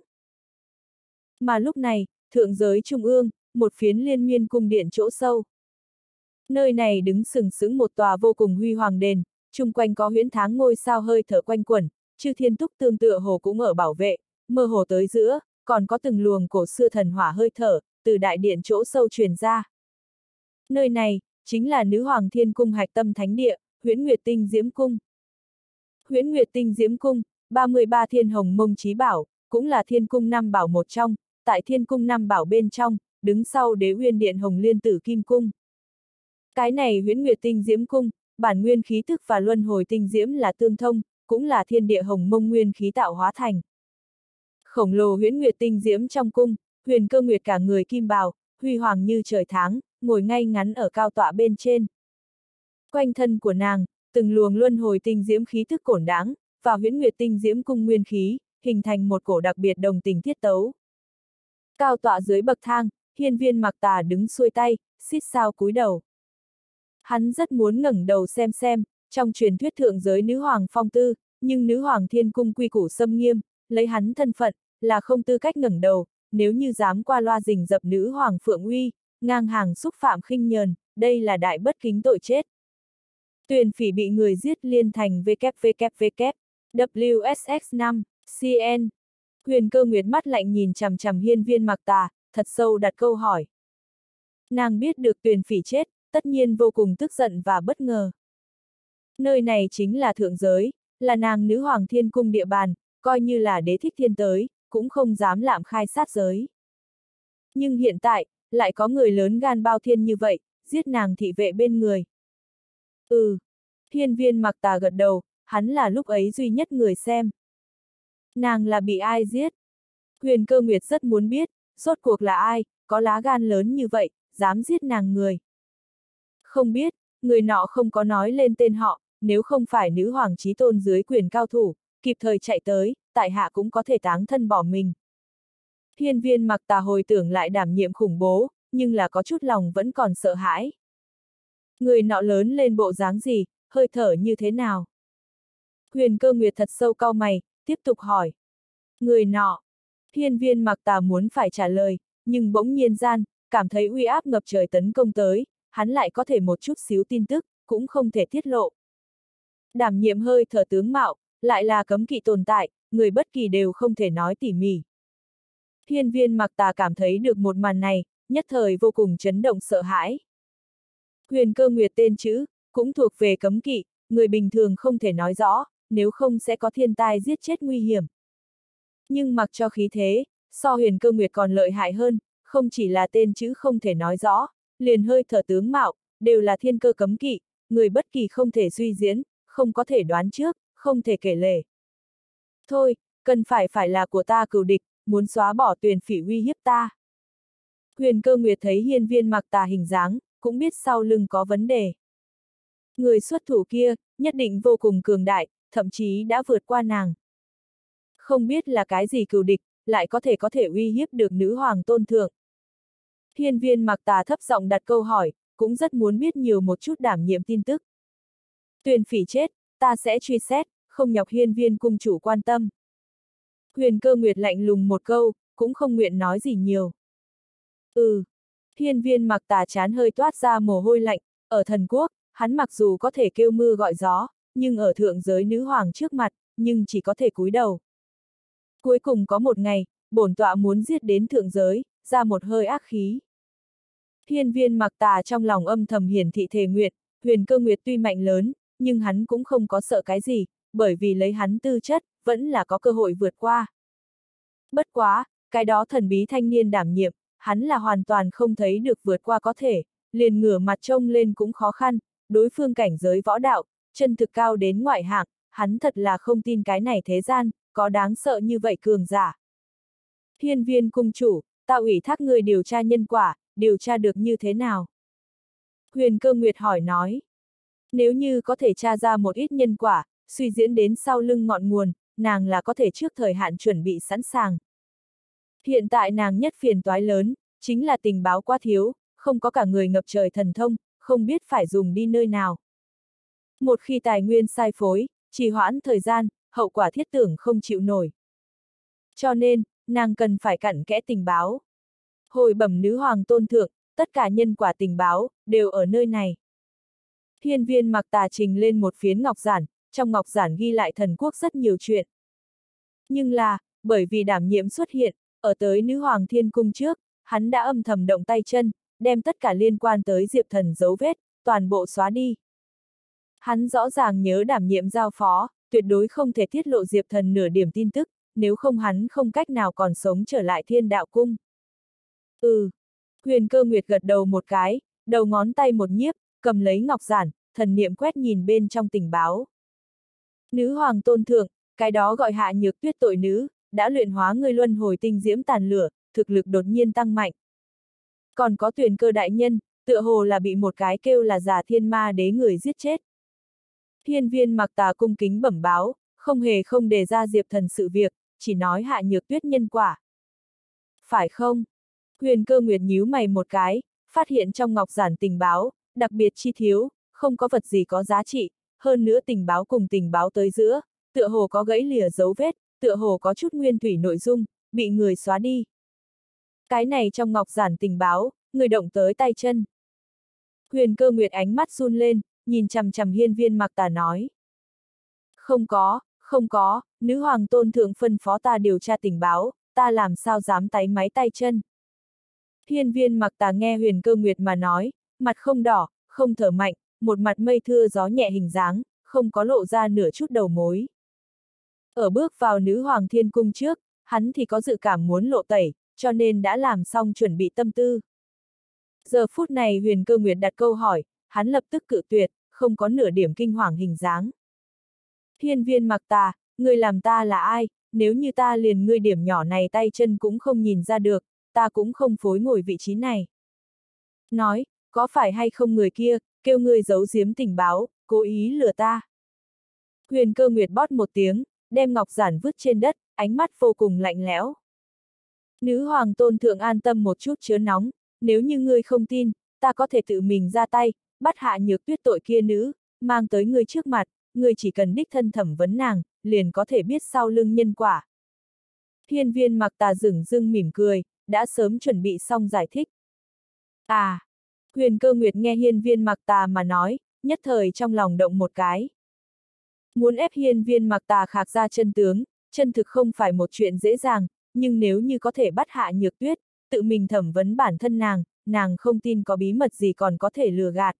[SPEAKER 1] Mà lúc này, thượng giới trung ương, một phiến liên miên cung điện chỗ sâu. Nơi này đứng sừng sững một tòa vô cùng huy hoàng đền, chung quanh có huyễn tháng ngôi sao hơi thở quanh quẩn, chư thiên túc tương tựa hồ cũng ở bảo vệ, mơ hồ tới giữa, còn có từng luồng cổ xưa thần hỏa hơi thở, từ đại điện chỗ sâu truyền ra. Nơi này, chính là Nữ Hoàng Thiên Cung hạch tâm thánh địa, Huyễn Nguyệt Tinh Diễm Cung. Huyễn Nguyệt Tinh Diễm Cung, 33 thiên hồng mông chí bảo, cũng là thiên cung 5 bảo một trong, tại thiên cung 5 bảo bên trong, đứng sau Đế Uyên Điện Hồng Liên Tử Kim Cung. Cái này Huyễn Nguyệt Tinh Diễm Cung, bản nguyên khí thức và luân hồi tinh diễm là tương thông, cũng là thiên địa hồng mông nguyên khí tạo hóa thành. Khổng lồ Huyễn Nguyệt Tinh Diễm trong cung, Huyền Cơ Nguyệt cả người kim bào, huy hoàng như trời tháng, ngồi ngay ngắn ở cao tọa bên trên. Quanh thân của nàng, từng luồng luân hồi tinh diễm khí thức cổn đáng, và Huyễn Nguyệt Tinh Diễm Cung nguyên khí, hình thành một cổ đặc biệt đồng tình thiết tấu. Cao tọa dưới bậc thang, hiên viên mặc tà đứng xuôi tay, xít sao cúi đầu. Hắn rất muốn ngẩng đầu xem, trong truyền thuyết thượng giới nữ hoàng phong tư, nhưng nữ hoàng thiên cung quy củ xâm nghiêm, lấy hắn thân phận, là không tư cách ngẩng đầu, nếu như dám qua loa rình rập nữ hoàng phượng uy, ngang hàng xúc phạm khinh nhờn, đây là đại bất kính tội chết. Tuyền Phỉ bị người giết liên thành www. WSX5, CN. Huyền Cơ Nguyệt mắt lạnh nhìn chằm chằm hiên viên mặc tà, thật sâu đặt câu hỏi. Nàng biết được Tuyền Phỉ chết, tất nhiên vô cùng tức giận và bất ngờ. Nơi này chính là thượng giới, là nàng nữ hoàng thiên cung địa bàn, coi như là đế thích thiên tới, cũng không dám lạm khai sát giới. Nhưng hiện tại, lại có người lớn gan bao thiên như vậy, giết nàng thị vệ bên người. Ừ. Hiên viên mặc tà gật đầu, hắn là lúc ấy duy nhất người xem. Nàng là bị ai giết? Huyền Cơ Nguyệt rất muốn biết, rốt cuộc là ai, có lá gan lớn như vậy, dám giết nàng người. Không biết, người nọ không có nói lên tên họ, nếu không phải nữ hoàng chí tôn dưới quyền cao thủ, kịp thời chạy tới, tại hạ cũng có thể táng thân bỏ mình. Hiên viên mặc tà hồi tưởng lại đảm nhiệm khủng bố, nhưng là có chút lòng vẫn còn sợ hãi. Người nọ lớn lên bộ dáng gì, hơi thở như thế nào? Huyền Cơ Nguyệt thật sâu cau mày, tiếp tục hỏi. Người nọ. Hiên viên mặc tà muốn phải trả lời, nhưng bỗng nhiên gian, cảm thấy uy áp ngập trời tấn công tới, hắn lại có thể một chút xíu tin tức, cũng không thể tiết lộ. Đảm nhiệm hơi thở tướng mạo, lại là cấm kỵ tồn tại, người bất kỳ đều không thể nói tỉ mỉ. Hiên viên mặc tà cảm thấy được một màn này, nhất thời vô cùng chấn động sợ hãi. Huyền Cơ Nguyệt tên chữ, cũng thuộc về cấm kỵ, người bình thường không thể nói rõ, nếu không sẽ có thiên tai giết chết nguy hiểm. Nhưng mặc cho khí thế, so Huyền Cơ Nguyệt còn lợi hại hơn, không chỉ là tên chữ không thể nói rõ, liền hơi thở tướng mạo, đều là thiên cơ cấm kỵ, người bất kỳ không thể suy diễn, không có thể đoán trước, không thể kể lể. Thôi, cần phải là của ta cừu địch, muốn xóa bỏ Tuyền Phỉ uy hiếp ta. Huyền Cơ Nguyệt thấy hiên viên mặc tà hình dáng, cũng biết sau lưng có vấn đề. Người xuất thủ kia, nhất định vô cùng cường đại, thậm chí đã vượt qua nàng. Không biết là cái gì cừu địch, lại có thể uy hiếp được nữ hoàng tôn thượng. Hiên viên mặc tà thấp giọng đặt câu hỏi, cũng rất muốn biết nhiều một chút đảm nhiệm tin tức. Tuyền Phỉ chết, ta sẽ truy xét, không nhọc hiên viên cung chủ quan tâm. Huyền Cơ Nguyệt lạnh lùng một câu, cũng không nguyện nói gì nhiều. Ừ. Hiên viên mặc tà chán hơi toát ra mồ hôi lạnh, ở thần quốc, hắn mặc dù có thể kêu mưa gọi gió, nhưng ở thượng giới nữ hoàng trước mặt, nhưng chỉ có thể cúi đầu. Cuối cùng có một ngày, bổn tọa muốn giết đến thượng giới, ra một hơi ác khí. Hiên viên mặc tà trong lòng âm thầm hiển thị thề nguyện, Huyền Cơ Nguyệt tuy mạnh lớn, nhưng hắn cũng không có sợ cái gì, bởi vì lấy hắn tư chất, vẫn là có cơ hội vượt qua. Bất quá, Cái đó thần bí thanh niên đảm nhiệm, hắn là hoàn toàn không thấy được vượt qua có thể, liền ngửa mặt trông lên cũng khó khăn, đối phương cảnh giới võ đạo, chân thực cao đến ngoại hạng, hắn thật là không tin cái này thế gian, có đáng sợ như vậy cường giả. Hiên Viên cung chủ, ta ủy thác người điều tra nhân quả, điều tra được như thế nào? Huyền Cơ Nguyệt hỏi nói. Nếu như có thể tra ra một ít nhân quả, suy diễn đến sau lưng ngọn nguồn, nàng là có thể trước thời hạn chuẩn bị sẵn sàng. Hiện tại nàng nhất phiền toái lớn, chính là tình báo quá thiếu, không có cả người ngập trời thần thông, không biết phải dùng đi nơi nào. Một khi tài nguyên sai phối, trì hoãn thời gian, hậu quả thiết tưởng không chịu nổi. Cho nên, nàng cần phải cặn kẽ tình báo. Hồi bẩm nữ hoàng tôn thượng, tất cả nhân quả tình báo, đều ở nơi này. Hiên Viên Mặc Tà trình lên một phiến ngọc giản, trong ngọc giản ghi lại thần quốc rất nhiều chuyện. Nhưng là, bởi vì đảm nhiệm xuất hiện, ở tới nữ hoàng thiên cung trước, hắn đã âm thầm động tay chân, đem tất cả liên quan tới Diệp Thần dấu vết, toàn bộ xóa đi. Hắn rõ ràng nhớ đảm nhiệm giao phó, tuyệt đối không thể tiết lộ Diệp Thần nửa điểm tin tức, nếu không hắn không cách nào còn sống trở lại Thiên Đạo Cung. Huyền Cơ Nguyệt gật đầu một cái, đầu ngón tay một nhiếp, cầm lấy ngọc giản, thần niệm quét nhìn bên trong tình báo. Nữ hoàng tôn thượng, cái đó gọi Hạ Nhược Tuyết tội nữ, đã luyện hóa người luân hồi tinh diễm tàn lửa, thực lực đột nhiên tăng mạnh. Còn có Tuyền Cơ đại nhân, tựa hồ là bị một cái kêu là Giả Thiên Ma Đế người giết chết. Hiên Viên Mặc Tà cung kính bẩm báo, không hề không đề ra Diệp Thần sự việc, chỉ nói Hạ Nhược Tuyết nhân quả. Phải không? Huyền Cơ Nguyệt nhíu mày một cái, phát hiện trong ngọc giản tình báo, đặc biệt chi thiếu, không có vật gì có giá trị, hơn nữa tình báo cùng tình báo tới giữa, tựa hồ có gãy lìa dấu vết, tựa hồ có chút nguyên thủy nội dung, bị người xóa đi. Cái này trong ngọc giản tình báo, người động tới tay chân. Huyền Cơ Nguyệt ánh mắt run lên, nhìn chằm chằm Hiên Viên Mặc Tà nói. Không có, nữ hoàng tôn thượng phân phó ta điều tra tình báo, ta làm sao dám táy máy tay chân. Hiên Viên Mặc Tà nghe Huyền Cơ Nguyệt mà nói, mặt không đỏ, không thở mạnh, một mặt mây thưa gió nhẹ hình dáng, không có lộ ra nửa chút đầu mối. Ở bước vào nữ hoàng thiên cung trước, hắn thì có dự cảm muốn lộ tẩy, cho nên đã làm xong chuẩn bị tâm tư. Giờ phút này Huyền Cơ Nguyệt đặt câu hỏi, hắn lập tức cự tuyệt, không có nửa điểm kinh hoàng hình dáng. Hiên Viên Mặc Tà, ngươi làm ta là ai, nếu như ta liền ngươi điểm nhỏ này tay chân cũng không nhìn ra được, ta cũng không phối ngồi vị trí này. Nói, có phải hay không người kia, kêu ngươi giấu giếm tình báo, cố ý lừa ta. Huyền Cơ Nguyệt bót một tiếng, đem ngọc giản vứt trên đất, ánh mắt vô cùng lạnh lẽo. Nữ hoàng tôn thượng an tâm một chút chớ nóng, nếu như ngươi không tin, ta có thể tự mình ra tay, bắt Hạ Nhược Tuyết tội kia nữ, mang tới ngươi trước mặt, ngươi chỉ cần đích thân thẩm vấn nàng, liền có thể biết sau lưng nhân quả. Hiên Viên Mặc Tà dửng dưng mỉm cười, đã sớm chuẩn bị xong giải thích. À! Huyền Cơ Nguyệt nghe Hiên Viên Mặc Tà mà nói, nhất thời trong lòng động một cái. Muốn ép Hiên Viên Mặc Tà khạc ra chân tướng, chân thực không phải một chuyện dễ dàng, nhưng nếu như có thể bắt Hạ Nhược Tuyết, tự mình thẩm vấn bản thân nàng không tin có bí mật gì còn có thể lừa gạt.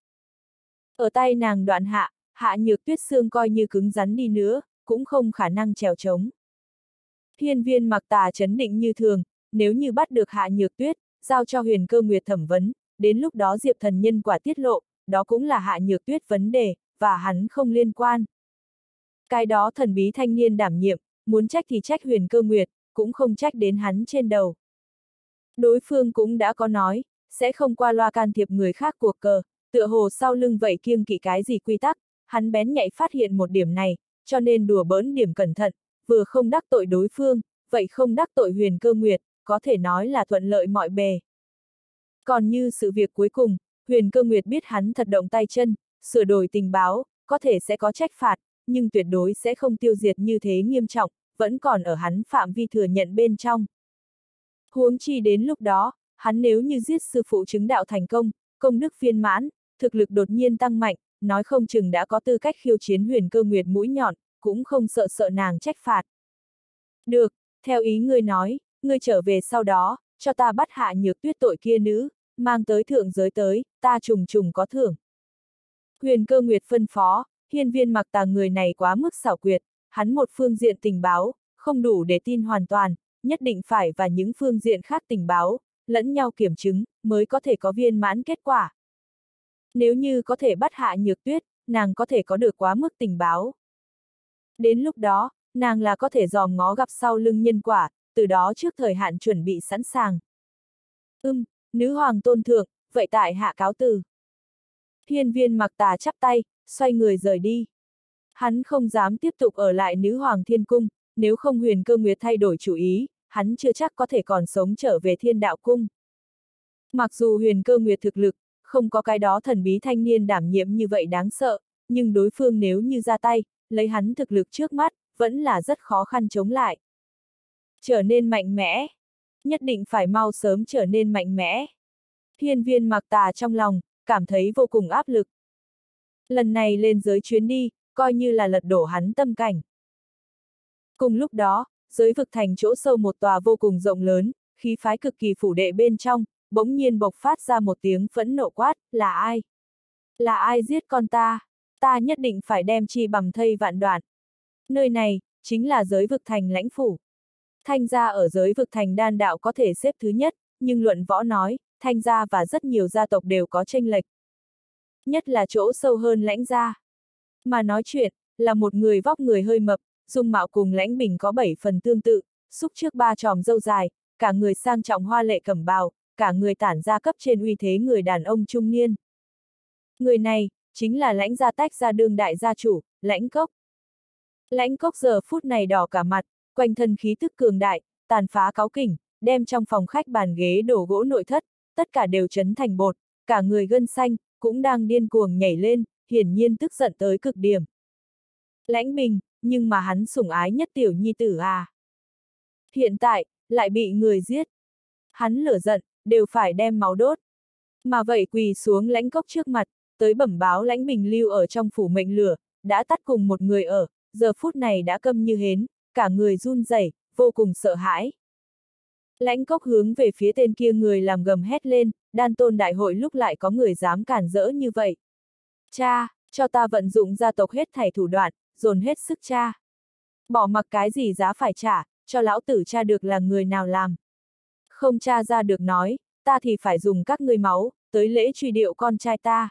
[SPEAKER 1] Ở tay nàng đoạn Hạ Nhược Tuyết xương coi như cứng rắn đi nữa, cũng không khả năng trèo trống. Hiên Viên Mặc Tà chấn định như thường, nếu như bắt được Hạ Nhược Tuyết, giao cho Huyền Cơ Nguyệt thẩm vấn, đến lúc đó Diệp Thần nhân quả tiết lộ, đó cũng là Hạ Nhược Tuyết vấn đề, và hắn không liên quan. Cái đó thần bí thanh niên đảm nhiệm, muốn trách thì trách Huyền Cơ Nguyệt, cũng không trách đến hắn trên đầu. Đối phương cũng đã có nói, sẽ không qua loa can thiệp người khác cuộc cờ, tựa hồ sau lưng vậy kiêng kỵ cái gì quy tắc, hắn bén nhạy phát hiện một điểm này, cho nên đùa bỡn điểm cẩn thận, vừa không đắc tội đối phương, vậy không đắc tội Huyền Cơ Nguyệt, có thể nói là thuận lợi mọi bề. Còn như sự việc cuối cùng, Huyền Cơ Nguyệt biết hắn thật động tay chân, sửa đổi tình báo, có thể sẽ có trách phạt, nhưng tuyệt đối sẽ không tiêu diệt như thế nghiêm trọng, vẫn còn ở hắn phạm vi thừa nhận bên trong. Huống chi đến lúc đó, hắn nếu như giết sư phụ chứng đạo thành công, công đức viên mãn, thực lực đột nhiên tăng mạnh, nói không chừng đã có tư cách khiêu chiến Huyền Cơ Nguyệt mũi nhọn, cũng không sợ nàng trách phạt. Được, theo ý ngươi nói, ngươi trở về sau đó, cho ta bắt Hạ Nhược Tuyết tội kia nữ, mang tới thượng giới tới, ta trùng trùng có thưởng. Huyền Cơ Nguyệt phân phó, Hiên Viên Mặc Tà người này quá mức xảo quyệt, hắn một phương diện tình báo, không đủ để tin hoàn toàn, nhất định phải và những phương diện khác tình báo, lẫn nhau kiểm chứng, mới có thể có viên mãn kết quả. Nếu như có thể bắt Hạ Nhược Tuyết, nàng có thể có được quá mức tình báo. Đến lúc đó, nàng là có thể dòm ngó gặp sau lưng nhân quả, từ đó trước thời hạn chuẩn bị sẵn sàng. Nữ hoàng tôn thượng, vậy tại hạ cáo từ. Hiên Viên Mặc Tà chắp tay, xoay người rời đi. Hắn không dám tiếp tục ở lại Nữ Hoàng Thiên Cung, nếu không Huyền Cơ Nguyệt thay đổi chủ ý, hắn chưa chắc có thể còn sống trở về Thiên Đạo Cung. Mặc dù Huyền Cơ Nguyệt thực lực, không có cái đó thần bí thanh niên đảm nhiệm như vậy đáng sợ, nhưng đối phương nếu như ra tay, lấy hắn thực lực trước mắt, vẫn là rất khó khăn chống lại. Trở nên mạnh mẽ. Nhất định phải mau sớm trở nên mạnh mẽ. Hiên Viên Mặc Tà trong lòng, cảm thấy vô cùng áp lực. Lần này lên giới chuyến đi, coi như là lật đổ hắn tâm cảnh. Cùng lúc đó, giới vực thành chỗ sâu một tòa vô cùng rộng lớn, khí phái cực kỳ phủ đệ bên trong, bỗng nhiên bộc phát ra một tiếng phẫn nộ quát, là ai? Là ai giết con ta? Ta nhất định phải đem chi bằng thây vạn đoạn. Nơi này, chính là giới vực thành lãnh phủ. Thanh gia ở giới vực thành đan đạo có thể xếp thứ nhất, nhưng luận võ nói, Thanh gia và rất nhiều gia tộc đều có chênh lệch. Nhất là chỗ sâu hơn Lãnh gia. Mà nói chuyện, là một người vóc người hơi mập, dung mạo cùng Lãnh Bình có 7 phần tương tự, xúc trước 3 tròm râu dài, cả người sang trọng hoa lệ cẩm bào, cả người tản ra cấp trên uy thế người đàn ông trung niên. Người này, chính là Lãnh gia tách ra đương đại gia chủ, Lãnh Cốc. Lãnh Cốc giờ phút này đỏ cả mặt, quanh thân khí tức cường đại, tàn phá cáu kỉnh, đem trong phòng khách bàn ghế đổ gỗ nội thất, tất cả đều chấn thành bột, cả người gân xanh, cũng đang điên cuồng nhảy lên, hiển nhiên tức giận tới cực điểm. Lãnh Bình, nhưng mà hắn sủng ái nhất tiểu nhi tử à. Hiện tại, lại bị người giết. Hắn lửa giận, đều phải đem máu đốt. Mà vậy quỳ xuống Lãnh Cốc trước mặt, tới bẩm báo Lãnh Bình lưu ở trong phủ mệnh lửa, đã tắt cùng một người ở, giờ phút này đã câm như hến, cả người run rẩy, vô cùng sợ hãi. Lãnh Cốc hướng về phía tên kia người làm gầm hét lên, đan tôn đại hội lúc lại có người dám cản rỡ như vậy. Cha, cho ta vận dụng gia tộc hết thảy thủ đoạn, dồn hết sức cha. Bỏ mặc cái gì giá phải trả, cho lão tử cha được là người nào làm. Không cha ra được nói, ta thì phải dùng các ngươi máu, tới lễ truy điệu con trai ta.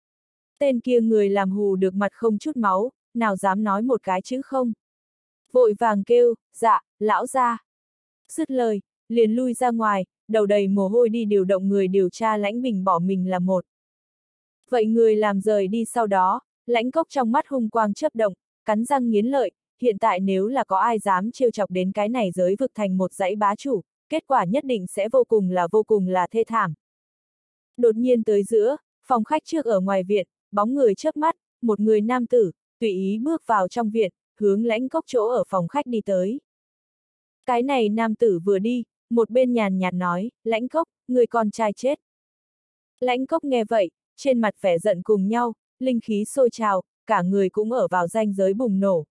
[SPEAKER 1] Tên kia người làm hù được mặt không chút máu, nào dám nói một cái chữ không. Vội vàng kêu, dạ, lão gia. Dứt lời, liền lui ra ngoài, đầu đầy mồ hôi đi điều động người điều tra Lãnh Bình bỏ mình là một. Vậy người làm rời đi sau đó, Lãnh Cốc trong mắt hung quang chớp động, cắn răng nghiến lợi, hiện tại nếu là có ai dám trêu chọc đến cái này giới vực thành một dãy bá chủ, kết quả nhất định sẽ vô cùng là thê thảm. Đột nhiên tới giữa, phòng khách trước ở ngoài viện, bóng người chớp mắt, một người nam tử, tùy ý bước vào trong viện, hướng Lãnh Cốc chỗ ở phòng khách đi tới. Cái này nam tử vừa đi, một bên nhàn nhạt nói, Lãnh Cốc, người con trai chết. Lãnh Cốc nghe vậy, trên mặt vẻ giận cùng nhau, linh khí sôi trào, cả người cũng ở vào ranh giới bùng nổ.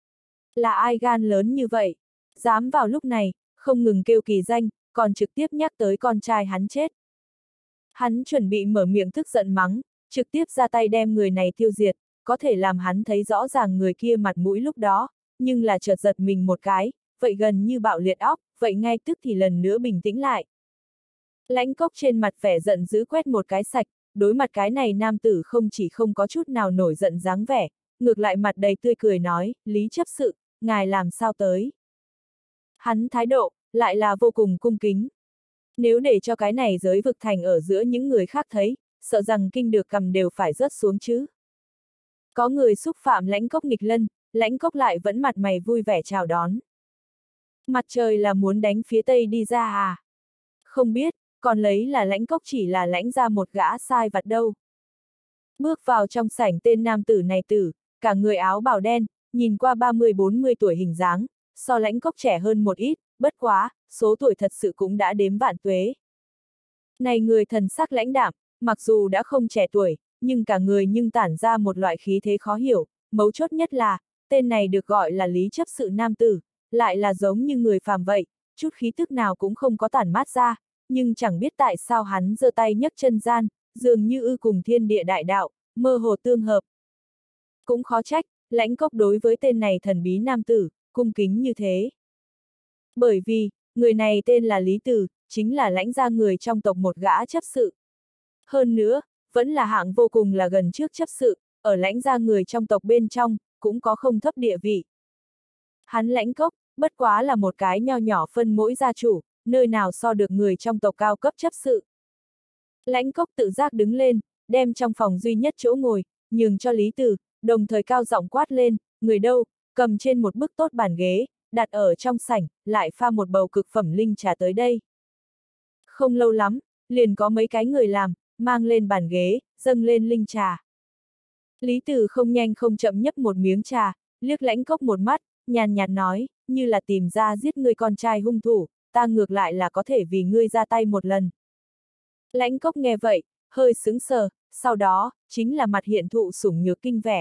[SPEAKER 1] Là ai gan lớn như vậy? Dám vào lúc này, không ngừng kêu kỳ danh, còn trực tiếp nhắc tới con trai hắn chết. Hắn chuẩn bị mở miệng tức giận mắng, trực tiếp ra tay đem người này tiêu diệt, có thể làm hắn thấy rõ ràng người kia mặt mũi lúc đó, nhưng là chợt giật mình một cái, vậy gần như bạo liệt óc, vậy ngay tức thì lần nữa bình tĩnh lại. Lãnh Cốc trên mặt vẻ giận dữ quét một cái sạch, đối mặt cái này nam tử không chỉ không có chút nào nổi giận dáng vẻ, ngược lại mặt đầy tươi cười nói, Lý chấp sự, ngài làm sao tới. Hắn thái độ, lại là vô cùng cung kính. Nếu để cho cái này giới vực thành ở giữa những người khác thấy, sợ rằng kinh được cầm đều phải rớt xuống chứ. Có người xúc phạm Lãnh Cốc nghịch lân, Lãnh Cốc lại vẫn mặt mày vui vẻ chào đón. Mặt trời là muốn đánh phía tây đi ra à? Không biết, còn lấy là Lãnh Cốc chỉ là lãnh ra một gã sai vặt đâu. Bước vào trong sảnh tên nam tử này tử, cả người áo bào đen, nhìn qua 30-40 tuổi hình dáng, so Lãnh Cốc trẻ hơn một ít, bất quá, số tuổi thật sự cũng đã đếm vạn tuế. Này người thần sắc lãnh đạm, mặc dù đã không trẻ tuổi, nhưng cả người nhưng tản ra một loại khí thế khó hiểu, mấu chốt nhất là, tên này được gọi là Lý chấp sự nam tử, lại là giống như người phàm vậy, chút khí tức nào cũng không có tản mát ra, nhưng chẳng biết tại sao hắn giơ tay nhấc chân gian, dường như ư cùng thiên địa đại đạo, mơ hồ tương hợp. Cũng khó trách, Lãnh Cốc đối với tên này thần bí nam tử, cung kính như thế. Bởi vì, người này tên là Lý Từ, chính là lãnh gia người trong tộc một gã chấp sự. Hơn nữa, vẫn là hạng vô cùng là gần trước chấp sự, ở lãnh gia người trong tộc bên trong, cũng có không thấp địa vị. Hắn Lãnh Cốc, bất quá là một cái nho nhỏ phân mỗi gia chủ, nơi nào so được người trong tộc cao cấp chấp sự. Lãnh Cốc tự giác đứng lên, đem trong phòng duy nhất chỗ ngồi, nhường cho Lý Từ, đồng thời cao giọng quát lên, người đâu, cầm trên một bức tốt bàn ghế, đặt ở trong sảnh, lại pha một bầu cực phẩm linh trà tới đây. Không lâu lắm, liền có mấy cái người làm, mang lên bàn ghế, dâng lên linh trà. Lý Từ không nhanh không chậm nhấp một miếng trà, liếc Lãnh Cốc một mắt, nhàn nhạt nói, như là tìm ra giết người con trai hung thủ, ta ngược lại là có thể vì ngươi ra tay một lần. Lãnh Cốc nghe vậy, hơi sững sờ, sau đó, chính là mặt hiện thụ sủng nhược kinh vẻ.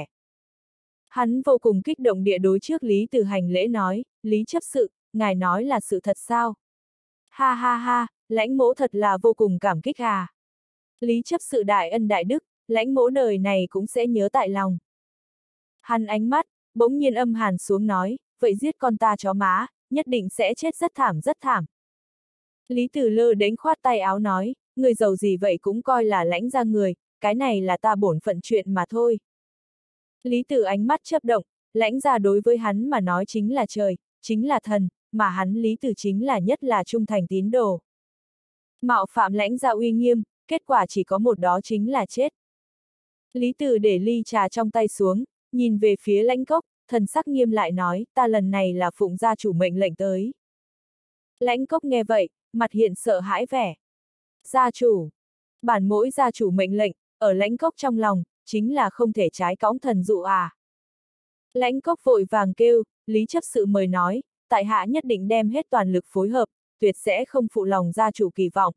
[SPEAKER 1] Hắn vô cùng kích động địa đối trước Lý Từ hành lễ nói, Lý chấp sự, ngài nói là sự thật sao? Ha ha ha, lãnh mỗ thật là vô cùng cảm kích à. Lý chấp sự đại ân đại đức, lãnh mỗ đời này cũng sẽ nhớ tại lòng. Hắn ánh mắt, bỗng nhiên âm hàn xuống nói, vậy giết con ta chó má, nhất định sẽ chết rất thảm rất thảm. Lý Từ lơ đánh khoát tay áo nói, người giàu gì vậy cũng coi là lãnh gia người, cái này là ta bổn phận chuyện mà thôi. Lý Từ ánh mắt chớp động, lãnh gia đối với hắn mà nói chính là trời, chính là thần, mà hắn Lý Từ chính là nhất là trung thành tín đồ. Mạo phạm lãnh gia uy nghiêm, kết quả chỉ có một đó chính là chết. Lý Từ để ly trà trong tay xuống, nhìn về phía Lãnh Cốc, thần sắc nghiêm lại nói, ta lần này là phụng gia chủ mệnh lệnh tới. Lãnh Cốc nghe vậy, mặt hiện sợ hãi vẻ. Gia chủ. Bản mỗi gia chủ mệnh lệnh, ở Lãnh Cốc trong lòng, chính là không thể trái cõng thần dụ à. Lãnh Cốc vội vàng kêu, Lý chấp sự mời nói, tại hạ nhất định đem hết toàn lực phối hợp, tuyệt sẽ không phụ lòng gia chủ kỳ vọng.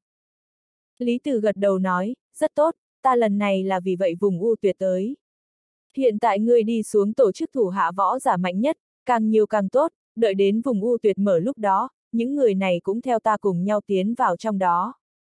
[SPEAKER 1] Lý Từ gật đầu nói, rất tốt, ta lần này là vì vậy vùng U Tuyệt tới. Hiện tại ngươi đi xuống tổ chức thủ hạ võ giả mạnh nhất, càng nhiều càng tốt, đợi đến vùng U Tuyệt mở lúc đó, những người này cũng theo ta cùng nhau tiến vào trong đó.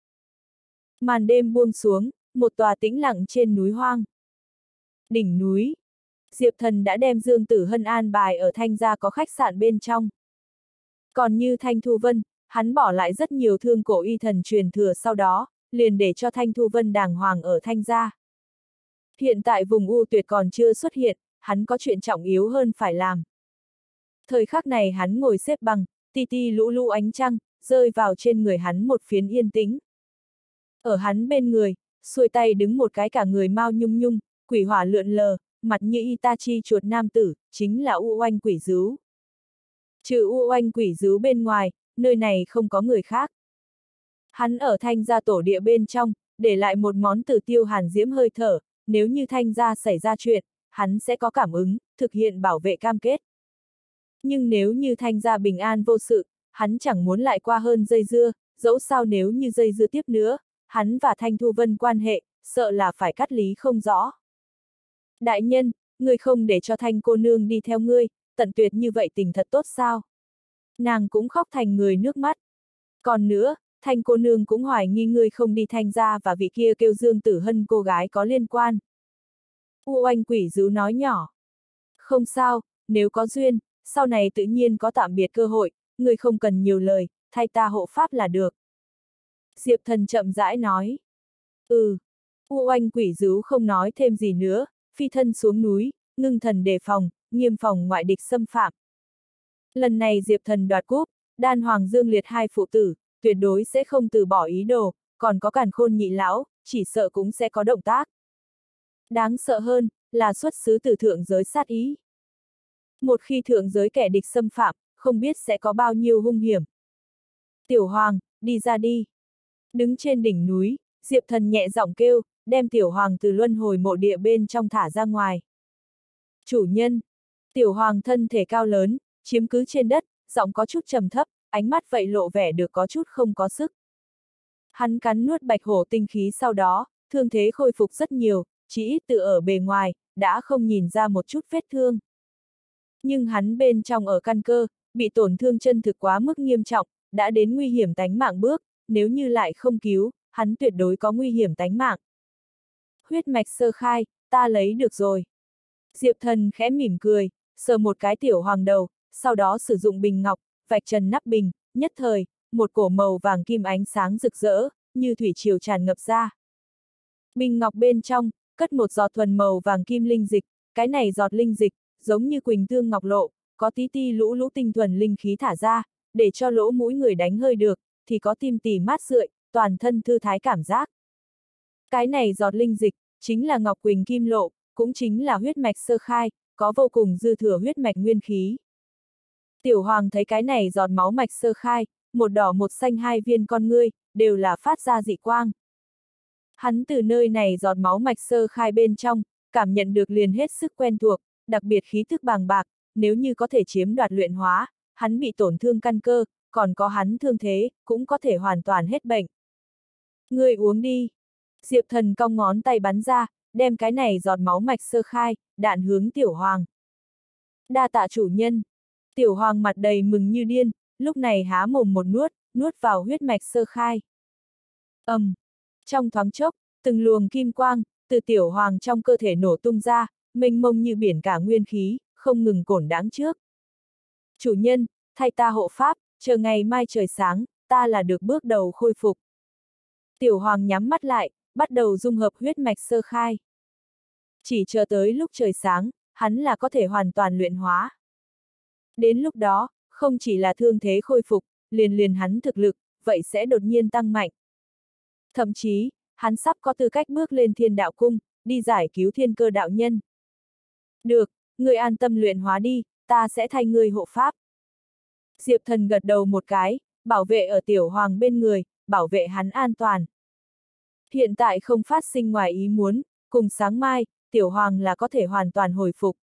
[SPEAKER 1] Màn đêm buông xuống, một tòa tĩnh lặng trên núi hoang. Đỉnh núi. Diệp Thần đã đem Dương Tử Hân an bài ở Thanh gia có khách sạn bên trong. Còn như Thanh Thu Vân, hắn bỏ lại rất nhiều thương cổ y thần truyền thừa sau đó, liền để cho Thanh Thu Vân đàng hoàng ở Thanh gia. Hiện tại vùng U Tuyệt còn chưa xuất hiện, hắn có chuyện trọng yếu hơn phải làm. Thời khắc này hắn ngồi xếp bằng, ti ti lũ lũ ánh trăng, rơi vào trên người hắn một phiến yên tĩnh. Ở hắn bên người, xuôi tay đứng một cái cả người mau nhung nhung, quỷ hỏa lượn lờ, mặt như Itachi chuột nam tử, chính là U Oanh Quỷ Dứu. Trừ U Oanh Quỷ Dứu bên ngoài, nơi này không có người khác. Hắn ở Thanh gia tổ địa bên trong, để lại một món tử tiêu hàn diễm hơi thở, nếu như Thanh gia xảy ra chuyện, hắn sẽ có cảm ứng, thực hiện bảo vệ cam kết. Nhưng nếu như Thanh gia bình an vô sự, hắn chẳng muốn lại qua hơn dây dưa, dẫu sao nếu như dây dưa tiếp nữa, hắn và Thanh Thu Vân quan hệ, sợ là phải cắt lý không rõ. Đại nhân, người không để cho Thanh cô nương đi theo ngươi, tận tuyệt như vậy tình thật tốt sao? Nàng cũng khóc thành người nước mắt. Còn nữa, Thanh cô nương cũng hoài nghi ngươi không đi Thanh gia và vị kia kêu Dương Tử Hân cô gái có liên quan. U Oanh Quỷ Dứu nói nhỏ. Không sao, nếu có duyên, sau này tự nhiên có tạm biệt cơ hội, ngươi không cần nhiều lời, thay ta hộ pháp là được. Diệp Thần chậm rãi nói. U Oanh Quỷ Dứu không nói thêm gì nữa, phi thân xuống núi, ngưng thần đề phòng, nghiêm phòng ngoại địch xâm phạm. Lần này Diệp Thần đoạt cúp, Đan Hoàng Dương Liệt hai phụ tử, tuyệt đối sẽ không từ bỏ ý đồ, còn có Càn Khôn nhị lão, chỉ sợ cũng sẽ có động tác. Đáng sợ hơn, là xuất xứ từ thượng giới sát ý. Một khi thượng giới kẻ địch xâm phạm, không biết sẽ có bao nhiêu hung hiểm. Tiểu Hoàng, đi ra đi. Đứng trên đỉnh núi, Diệp Thần nhẹ giọng kêu, đem Tiểu Hoàng từ luân hồi mộ địa bên trong thả ra ngoài. Chủ nhân. Tiểu Hoàng thân thể cao lớn, chiếm cứ trên đất, giọng có chút trầm thấp, ánh mắt vậy lộ vẻ được có chút không có sức. Hắn cắn nuốt bạch hổ tinh khí sau đó, thương thế khôi phục rất nhiều, chỉ ít từ ở bề ngoài, đã không nhìn ra một chút vết thương. Nhưng hắn bên trong ở căn cơ, bị tổn thương chân thực quá mức nghiêm trọng, đã đến nguy hiểm tánh mạng bước, nếu như lại không cứu, hắn tuyệt đối có nguy hiểm tánh mạng. Huyết mạch sơ khai, ta lấy được rồi. Diệp Thần khẽ mỉm cười, sờ một cái Tiểu Hoàng đầu, sau đó sử dụng bình ngọc, vạch trần nắp bình, nhất thời, một cổ màu vàng kim ánh sáng rực rỡ, như thủy triều tràn ngập ra. Bình ngọc bên trong, cất một giọt thuần màu vàng kim linh dịch, cái này giọt linh dịch, giống như quỳnh tương ngọc lộ, có tí ti lũ lũ tinh thuần linh khí thả ra, để cho lỗ mũi người đánh hơi được, thì có tim tỉ mát rượi, toàn thân thư thái cảm giác. Cái này giọt linh dịch, chính là ngọc quỳnh kim lộ, cũng chính là huyết mạch sơ khai, có vô cùng dư thừa huyết mạch nguyên khí. Tiểu Hoàng thấy cái này giọt máu mạch sơ khai, một đỏ một xanh hai viên con ngươi, đều là phát ra dị quang. Hắn từ nơi này giọt máu mạch sơ khai bên trong, cảm nhận được liền hết sức quen thuộc, đặc biệt khí thức bàng bạc, nếu như có thể chiếm đoạt luyện hóa, hắn bị tổn thương căn cơ, còn có hắn thương thế, cũng có thể hoàn toàn hết bệnh. Ngươi uống đi. Diệp Thần cong ngón tay bắn ra, đem cái này giọt máu mạch sơ khai, đạn hướng Tiểu Hoàng. Đa tạ chủ nhân. Tiểu Hoàng mặt đầy mừng như điên, lúc này há mồm một nuốt vào huyết mạch sơ khai. Trong thoáng chốc, từng luồng kim quang, từ Tiểu Hoàng trong cơ thể nổ tung ra, mênh mông như biển cả nguyên khí, không ngừng cổn đáng trước. Chủ nhân, thay ta hộ pháp, chờ ngày mai trời sáng, ta là được bước đầu khôi phục. Tiểu Hoàng nhắm mắt lại, bắt đầu dung hợp huyết mạch sơ khai. Chỉ chờ tới lúc trời sáng, hắn là có thể hoàn toàn luyện hóa. Đến lúc đó, không chỉ là thương thế khôi phục, liền hắn thực lực, vậy sẽ đột nhiên tăng mạnh. Thậm chí, hắn sắp có tư cách bước lên Thiên Đạo Cung, đi giải cứu Thiên Cơ đạo nhân. Được, ngươi an tâm luyện hóa đi, ta sẽ thay ngươi hộ pháp. Diệp Thần gật đầu một cái, bảo vệ ở Tiểu Hoàng bên người, bảo vệ hắn an toàn. Hiện tại không phát sinh ngoài ý muốn, cùng sáng mai, Tiểu Hoàng là có thể hoàn toàn hồi phục.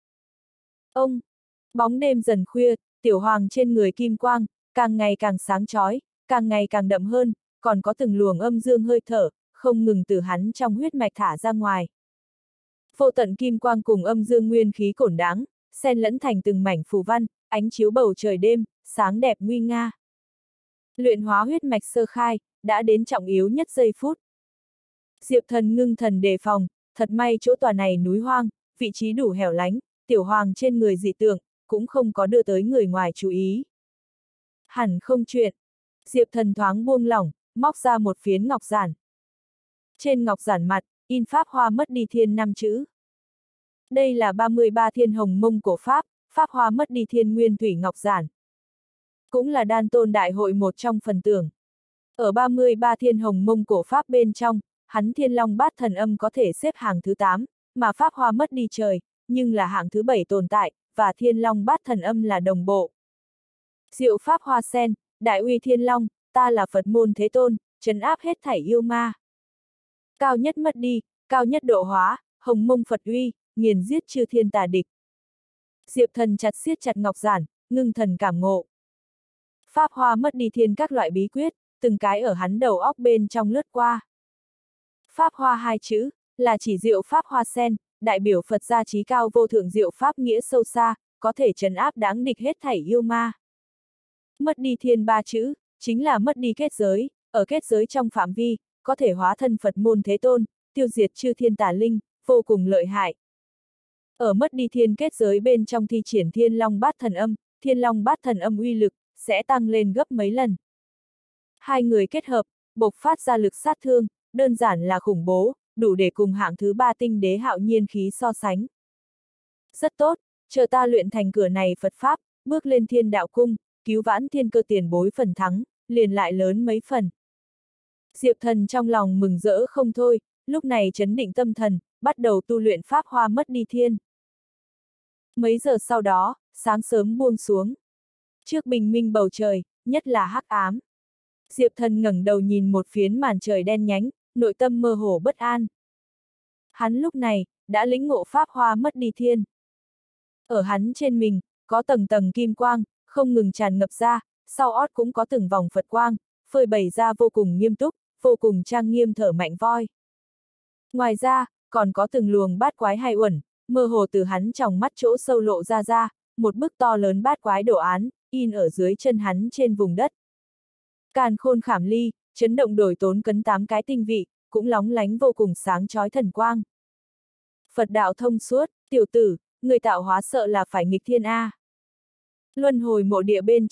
[SPEAKER 1] Bóng đêm dần khuya, Tiểu Hoàng trên người kim quang, càng ngày càng sáng chói, càng ngày càng đậm hơn, còn có từng luồng âm dương hơi thở, không ngừng từ hắn trong huyết mạch thả ra ngoài. Vô tận kim quang cùng âm dương nguyên khí cổn đáng, xen lẫn thành từng mảnh phù văn, ánh chiếu bầu trời đêm, sáng đẹp nguy nga. Luyện hóa huyết mạch sơ khai, đã đến trọng yếu nhất giây phút. Diệp Thần ngưng thần đề phòng, thật may chỗ tòa này núi hoang, vị trí đủ hẻo lánh, Tiểu Hoàng trên người dị tượng, cũng không có đưa tới người ngoài chú ý. Hẳn không chuyện. Diệp Thần thoáng buông lỏng, móc ra một phiến ngọc giản. Trên ngọc giản mặt, in pháp hoa mất đi thiên 5 chữ. Đây là 33 thiên hồng mông cổ pháp, pháp hoa mất đi thiên nguyên thủy ngọc giản. Cũng là đan tôn đại hội một trong phần tưởng. Ở 33 thiên hồng mông cổ pháp bên trong, hắn thiên long bát thần âm có thể xếp hạng thứ 8, mà pháp hoa mất đi trời, nhưng là hạng thứ 7 tồn tại, và thiên long bát thần âm là đồng bộ. Diệu pháp hoa sen, đại uy thiên long, ta là Phật môn Thế Tôn, trấn áp hết thảy yêu ma. Cao nhất mất đi, cao nhất độ hóa, hồng mông Phật uy, nghiền giết chư thiên tà địch. Diệp Thần chặt siết chặt ngọc giản, ngưng thần cảm ngộ. Pháp hoa mất đi thiên các loại bí quyết, từng cái ở hắn đầu óc bên trong lướt qua. Pháp hoa hai chữ, là chỉ diệu pháp hoa sen, đại biểu Phật gia trí cao vô thượng diệu pháp nghĩa sâu xa, có thể trấn áp đáng địch hết thảy yêu ma. Mất đi thiên ba chữ, chính là mất đi kết giới, ở kết giới trong phạm vi, có thể hóa thân Phật môn Thế Tôn, tiêu diệt chư thiên tà linh, vô cùng lợi hại. Ở mất đi thiên kết giới bên trong thi triển thiên long bát thần âm uy lực, sẽ tăng lên gấp mấy lần. Hai người kết hợp, bộc phát ra lực sát thương, đơn giản là khủng bố, đủ để cùng hạng thứ 3 tinh đế hạo nhiên khí so sánh. Rất tốt, chờ ta luyện thành cửa này Phật Pháp, bước lên Thiên Đạo Cung, cứu vãn Thiên Cơ tiền bối phần thắng, liền lại lớn mấy phần. Diệp Thần trong lòng mừng rỡ không thôi, lúc này trấn định tâm thần, bắt đầu tu luyện Pháp hoa mất đi thiên. Mấy giờ sau đó, sáng sớm buông xuống. Trước bình minh bầu trời, nhất là hắc ám. Diệp Thần ngẩng đầu nhìn một phiến màn trời đen nhánh, nội tâm mơ hồ bất an. Hắn lúc này, đã lĩnh ngộ pháp hoa mất đi thiên. Ở hắn trên mình, có tầng tầng kim quang, không ngừng tràn ngập ra, sau ót cũng có từng vòng Phật quang, phơi bày ra vô cùng nghiêm túc, vô cùng trang nghiêm thở mạnh voi. Ngoài ra, còn có từng luồng bát quái hai uẩn, mơ hồ từ hắn trong mắt chỗ sâu lộ ra, một bức to lớn bát quái đồ án, in ở dưới chân hắn trên vùng đất. Càn khôn khảm ly, chấn động đổi tốn cấn 8 cái tinh vị, cũng lóng lánh vô cùng sáng chói thần quang. Phật đạo thông suốt, tiểu tử, người tạo hóa sợ là phải nghịch thiên A. Luân hồi mộ địa bên trong,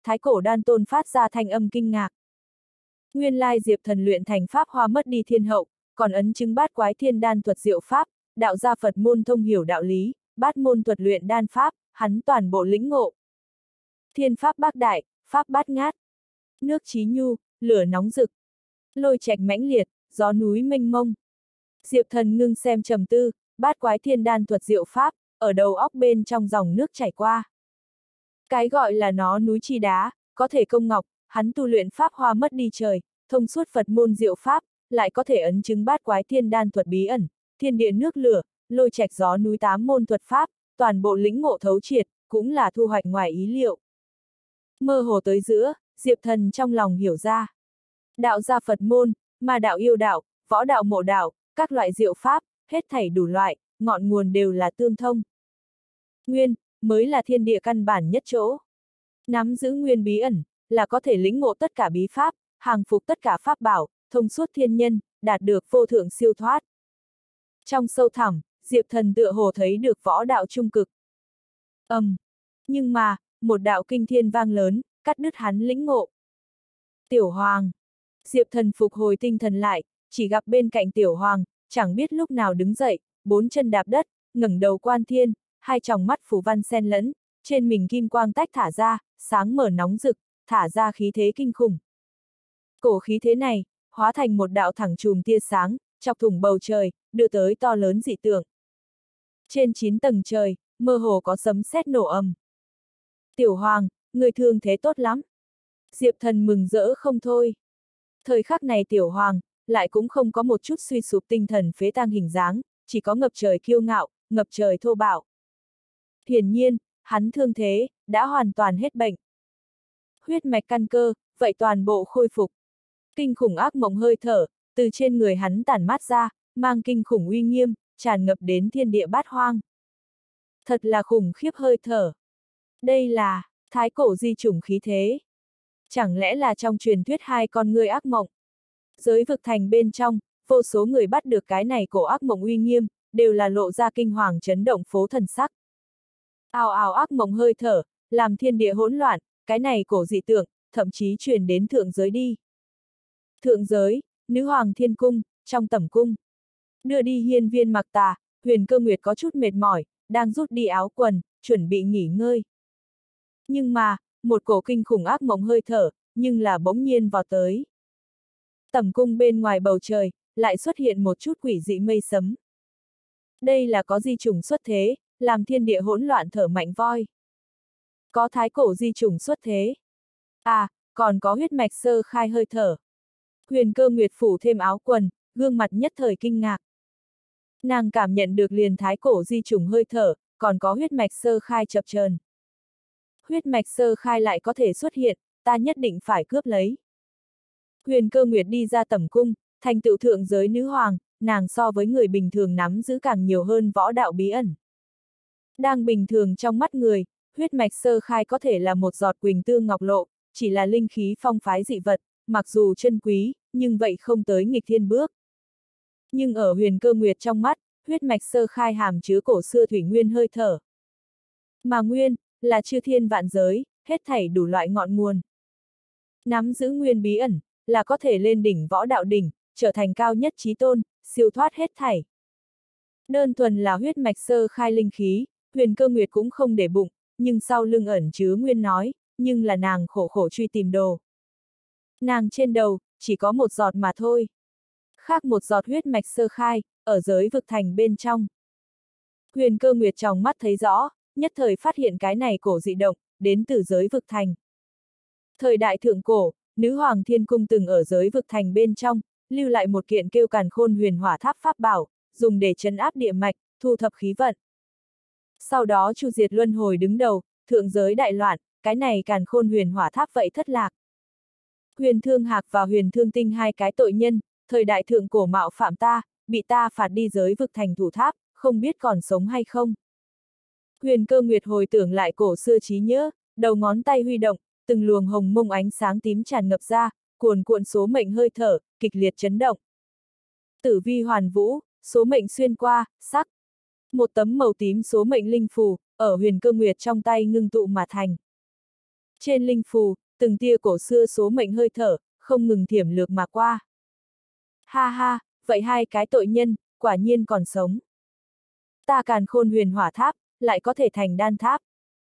[SPEAKER 1] thái cổ đan tôn phát ra thanh âm kinh ngạc. Nguyên lai Diệp Thần luyện thành pháp hoa mất đi thiên hậu, còn ấn chứng bát quái thiên đan thuật diệu pháp, đạo gia Phật môn thông hiểu đạo lý, bát môn thuật luyện đan pháp, hắn toàn bộ lĩnh ngộ. Thiên pháp bác đại, pháp bát ngát, nước trí nhu, lửa nóng rực, lôi trạch mãnh liệt, gió núi mênh mông. Diệp Thần ngưng xem trầm tư, bát quái thiên đan thuật diệu pháp, ở đầu óc bên trong dòng nước chảy qua. Cái gọi là nó núi chi đá, có thể công ngọc, hắn tu luyện pháp hoa mất đi trời, thông suốt Phật môn diệu pháp, lại có thể ấn chứng bát quái thiên đan thuật bí ẩn, thiên địa nước lửa, lôi trạch gió núi 8 môn thuật pháp, toàn bộ lĩnh ngộ thấu triệt, cũng là thu hoạch ngoài ý liệu. Mơ hồ tới giữa, Diệp Thần trong lòng hiểu ra. Đạo gia Phật môn, mà đạo yêu đạo, võ đạo mộ đạo, các loại diệu pháp, hết thảy đủ loại, ngọn nguồn đều là tương thông. Nguyên, mới là thiên địa căn bản nhất chỗ. Nắm giữ nguyên bí ẩn, là có thể lĩnh ngộ tất cả bí pháp, hàng phục tất cả pháp bảo, thông suốt thiên nhân, đạt được vô thượng siêu thoát. Trong sâu thẳm, Diệp Thần tựa hồ thấy được võ đạo trung cực. Nhưng mà, một đạo kinh thiên vang lớn, cắt đứt hắn lĩnh ngộ. Tiểu Hoàng. Diệp Thần phục hồi tinh thần lại, chỉ gặp bên cạnh Tiểu Hoàng, chẳng biết lúc nào đứng dậy, 4 chân đạp đất, ngẩng đầu quan thiên, hai tròng mắt phù văn xen lẫn, trên mình kim quang tách thả ra, sáng mở nóng rực, thả ra khí thế kinh khủng. Cổ khí thế này, hóa thành một đạo thẳng chùm tia sáng, chọc thủng bầu trời, đưa tới to lớn dị tượng. Trên 9 tầng trời, mơ hồ có sấm sét nổ ầm. Tiểu Hoàng, người thương thế tốt lắm. Diệp Thần mừng rỡ không thôi. Thời khắc này Tiểu Hoàng, lại cũng không có một chút suy sụp tinh thần phế tang hình dáng, chỉ có ngập trời kiêu ngạo, ngập trời thô bạo. Hiển nhiên, hắn thương thế, đã hoàn toàn hết bệnh. Huyết mạch căn cơ, vậy toàn bộ khôi phục. Kinh khủng ác mộng hơi thở, từ trên người hắn tản mát ra, mang kinh khủng uy nghiêm, tràn ngập đến thiên địa bát hoang. Thật là khủng khiếp hơi thở. Đây là, thái cổ di chủng khí thế. Chẳng lẽ là trong truyền thuyết hai con ngươi ác mộng? Giới vực thành bên trong, vô số người bắt được cái này cổ ác mộng uy nghiêm, đều là lộ ra kinh hoàng chấn động phố thần sắc. Ào ào ác mộng hơi thở, làm thiên địa hỗn loạn, cái này cổ dị tượng, thậm chí truyền đến thượng giới đi. Thượng giới, nữ hoàng thiên cung, trong tẩm cung. Đưa đi hiên viên mặc tà, Huyền Cơ Nguyệt có chút mệt mỏi, đang rút đi áo quần, chuẩn bị nghỉ ngơi. Nhưng mà, một cổ kinh khủng ác mộng hơi thở, nhưng là bỗng nhiên vào tới. Tẩm cung bên ngoài bầu trời, lại xuất hiện một chút quỷ dị mây sấm. Đây là có di chủng xuất thế, làm thiên địa hỗn loạn thở mạnh voi. Có thái cổ di chủng xuất thế. À, còn có huyết mạch sơ khai hơi thở. Huyền Cơ Nguyệt phủ thêm áo quần, gương mặt nhất thời kinh ngạc. Nàng cảm nhận được liền thái cổ di chủng hơi thở, còn có huyết mạch sơ khai chập chờn. Huyết mạch sơ khai lại có thể xuất hiện, ta nhất định phải cướp lấy. Huyền Cơ Nguyệt đi ra tẩm cung, thành tựu thượng giới nữ hoàng, nàng so với người bình thường nắm giữ càng nhiều hơn võ đạo bí ẩn. Đang bình thường trong mắt người, huyết mạch sơ khai có thể là một giọt quỳnh tương ngọc lộ, chỉ là linh khí phong phái dị vật, mặc dù chân quý, nhưng vậy không tới nghịch thiên bước. Nhưng ở Huyền Cơ Nguyệt trong mắt, huyết mạch sơ khai hàm chứa cổ xưa thủy nguyên hơi thở. Mà nguyên, là chư thiên vạn giới, hết thảy đủ loại ngọn nguồn. Nắm giữ nguyên bí ẩn, là có thể lên đỉnh võ đạo đỉnh, trở thành cao nhất chí tôn, siêu thoát hết thảy. Đơn thuần là huyết mạch sơ khai linh khí, Huyền Cơ Nguyệt cũng không để bụng, nhưng sau lưng ẩn chứa nguyên nói, nhưng là nàng khổ khổ truy tìm đồ. Nàng trên đầu, chỉ có một giọt mà thôi. Khác một giọt huyết mạch sơ khai, ở giới vực thành bên trong. Huyền Cơ Nguyệt trong mắt thấy rõ, nhất thời phát hiện cái này cổ dị động, đến từ giới vực thành. Thời đại thượng cổ, nữ hoàng thiên cung từng ở giới vực thành bên trong, lưu lại một kiện kêu càn khôn huyền hỏa tháp pháp bảo, dùng để trấn áp địa mạch, thu thập khí vận. Sau đó Chu Diệt luân hồi đứng đầu, thượng giới đại loạn, cái này càn khôn huyền hỏa tháp vậy thất lạc. Huyền Thương Hạc và Huyền Thương Tinh hai cái tội nhân, thời đại thượng cổ mạo phạm ta, bị ta phạt đi giới vực thành thủ tháp, không biết còn sống hay không. Huyền Cơ Nguyệt hồi tưởng lại cổ xưa trí nhớ, đầu ngón tay huy động, từng luồng hồng mông ánh sáng tím tràn ngập ra, cuồn cuộn số mệnh hơi thở, kịch liệt chấn động. Tử vi hoàn vũ, số mệnh xuyên qua, sắc. Một tấm màu tím số mệnh linh phù, ở Huyền Cơ Nguyệt trong tay ngưng tụ mà thành. Trên linh phù, từng tia cổ xưa số mệnh hơi thở, không ngừng thiểm lược mà qua. Ha ha, vậy hai cái tội nhân, quả nhiên còn sống. Ta Càn Khôn Huyền Hỏa Tháp, lại có thể thành đan tháp.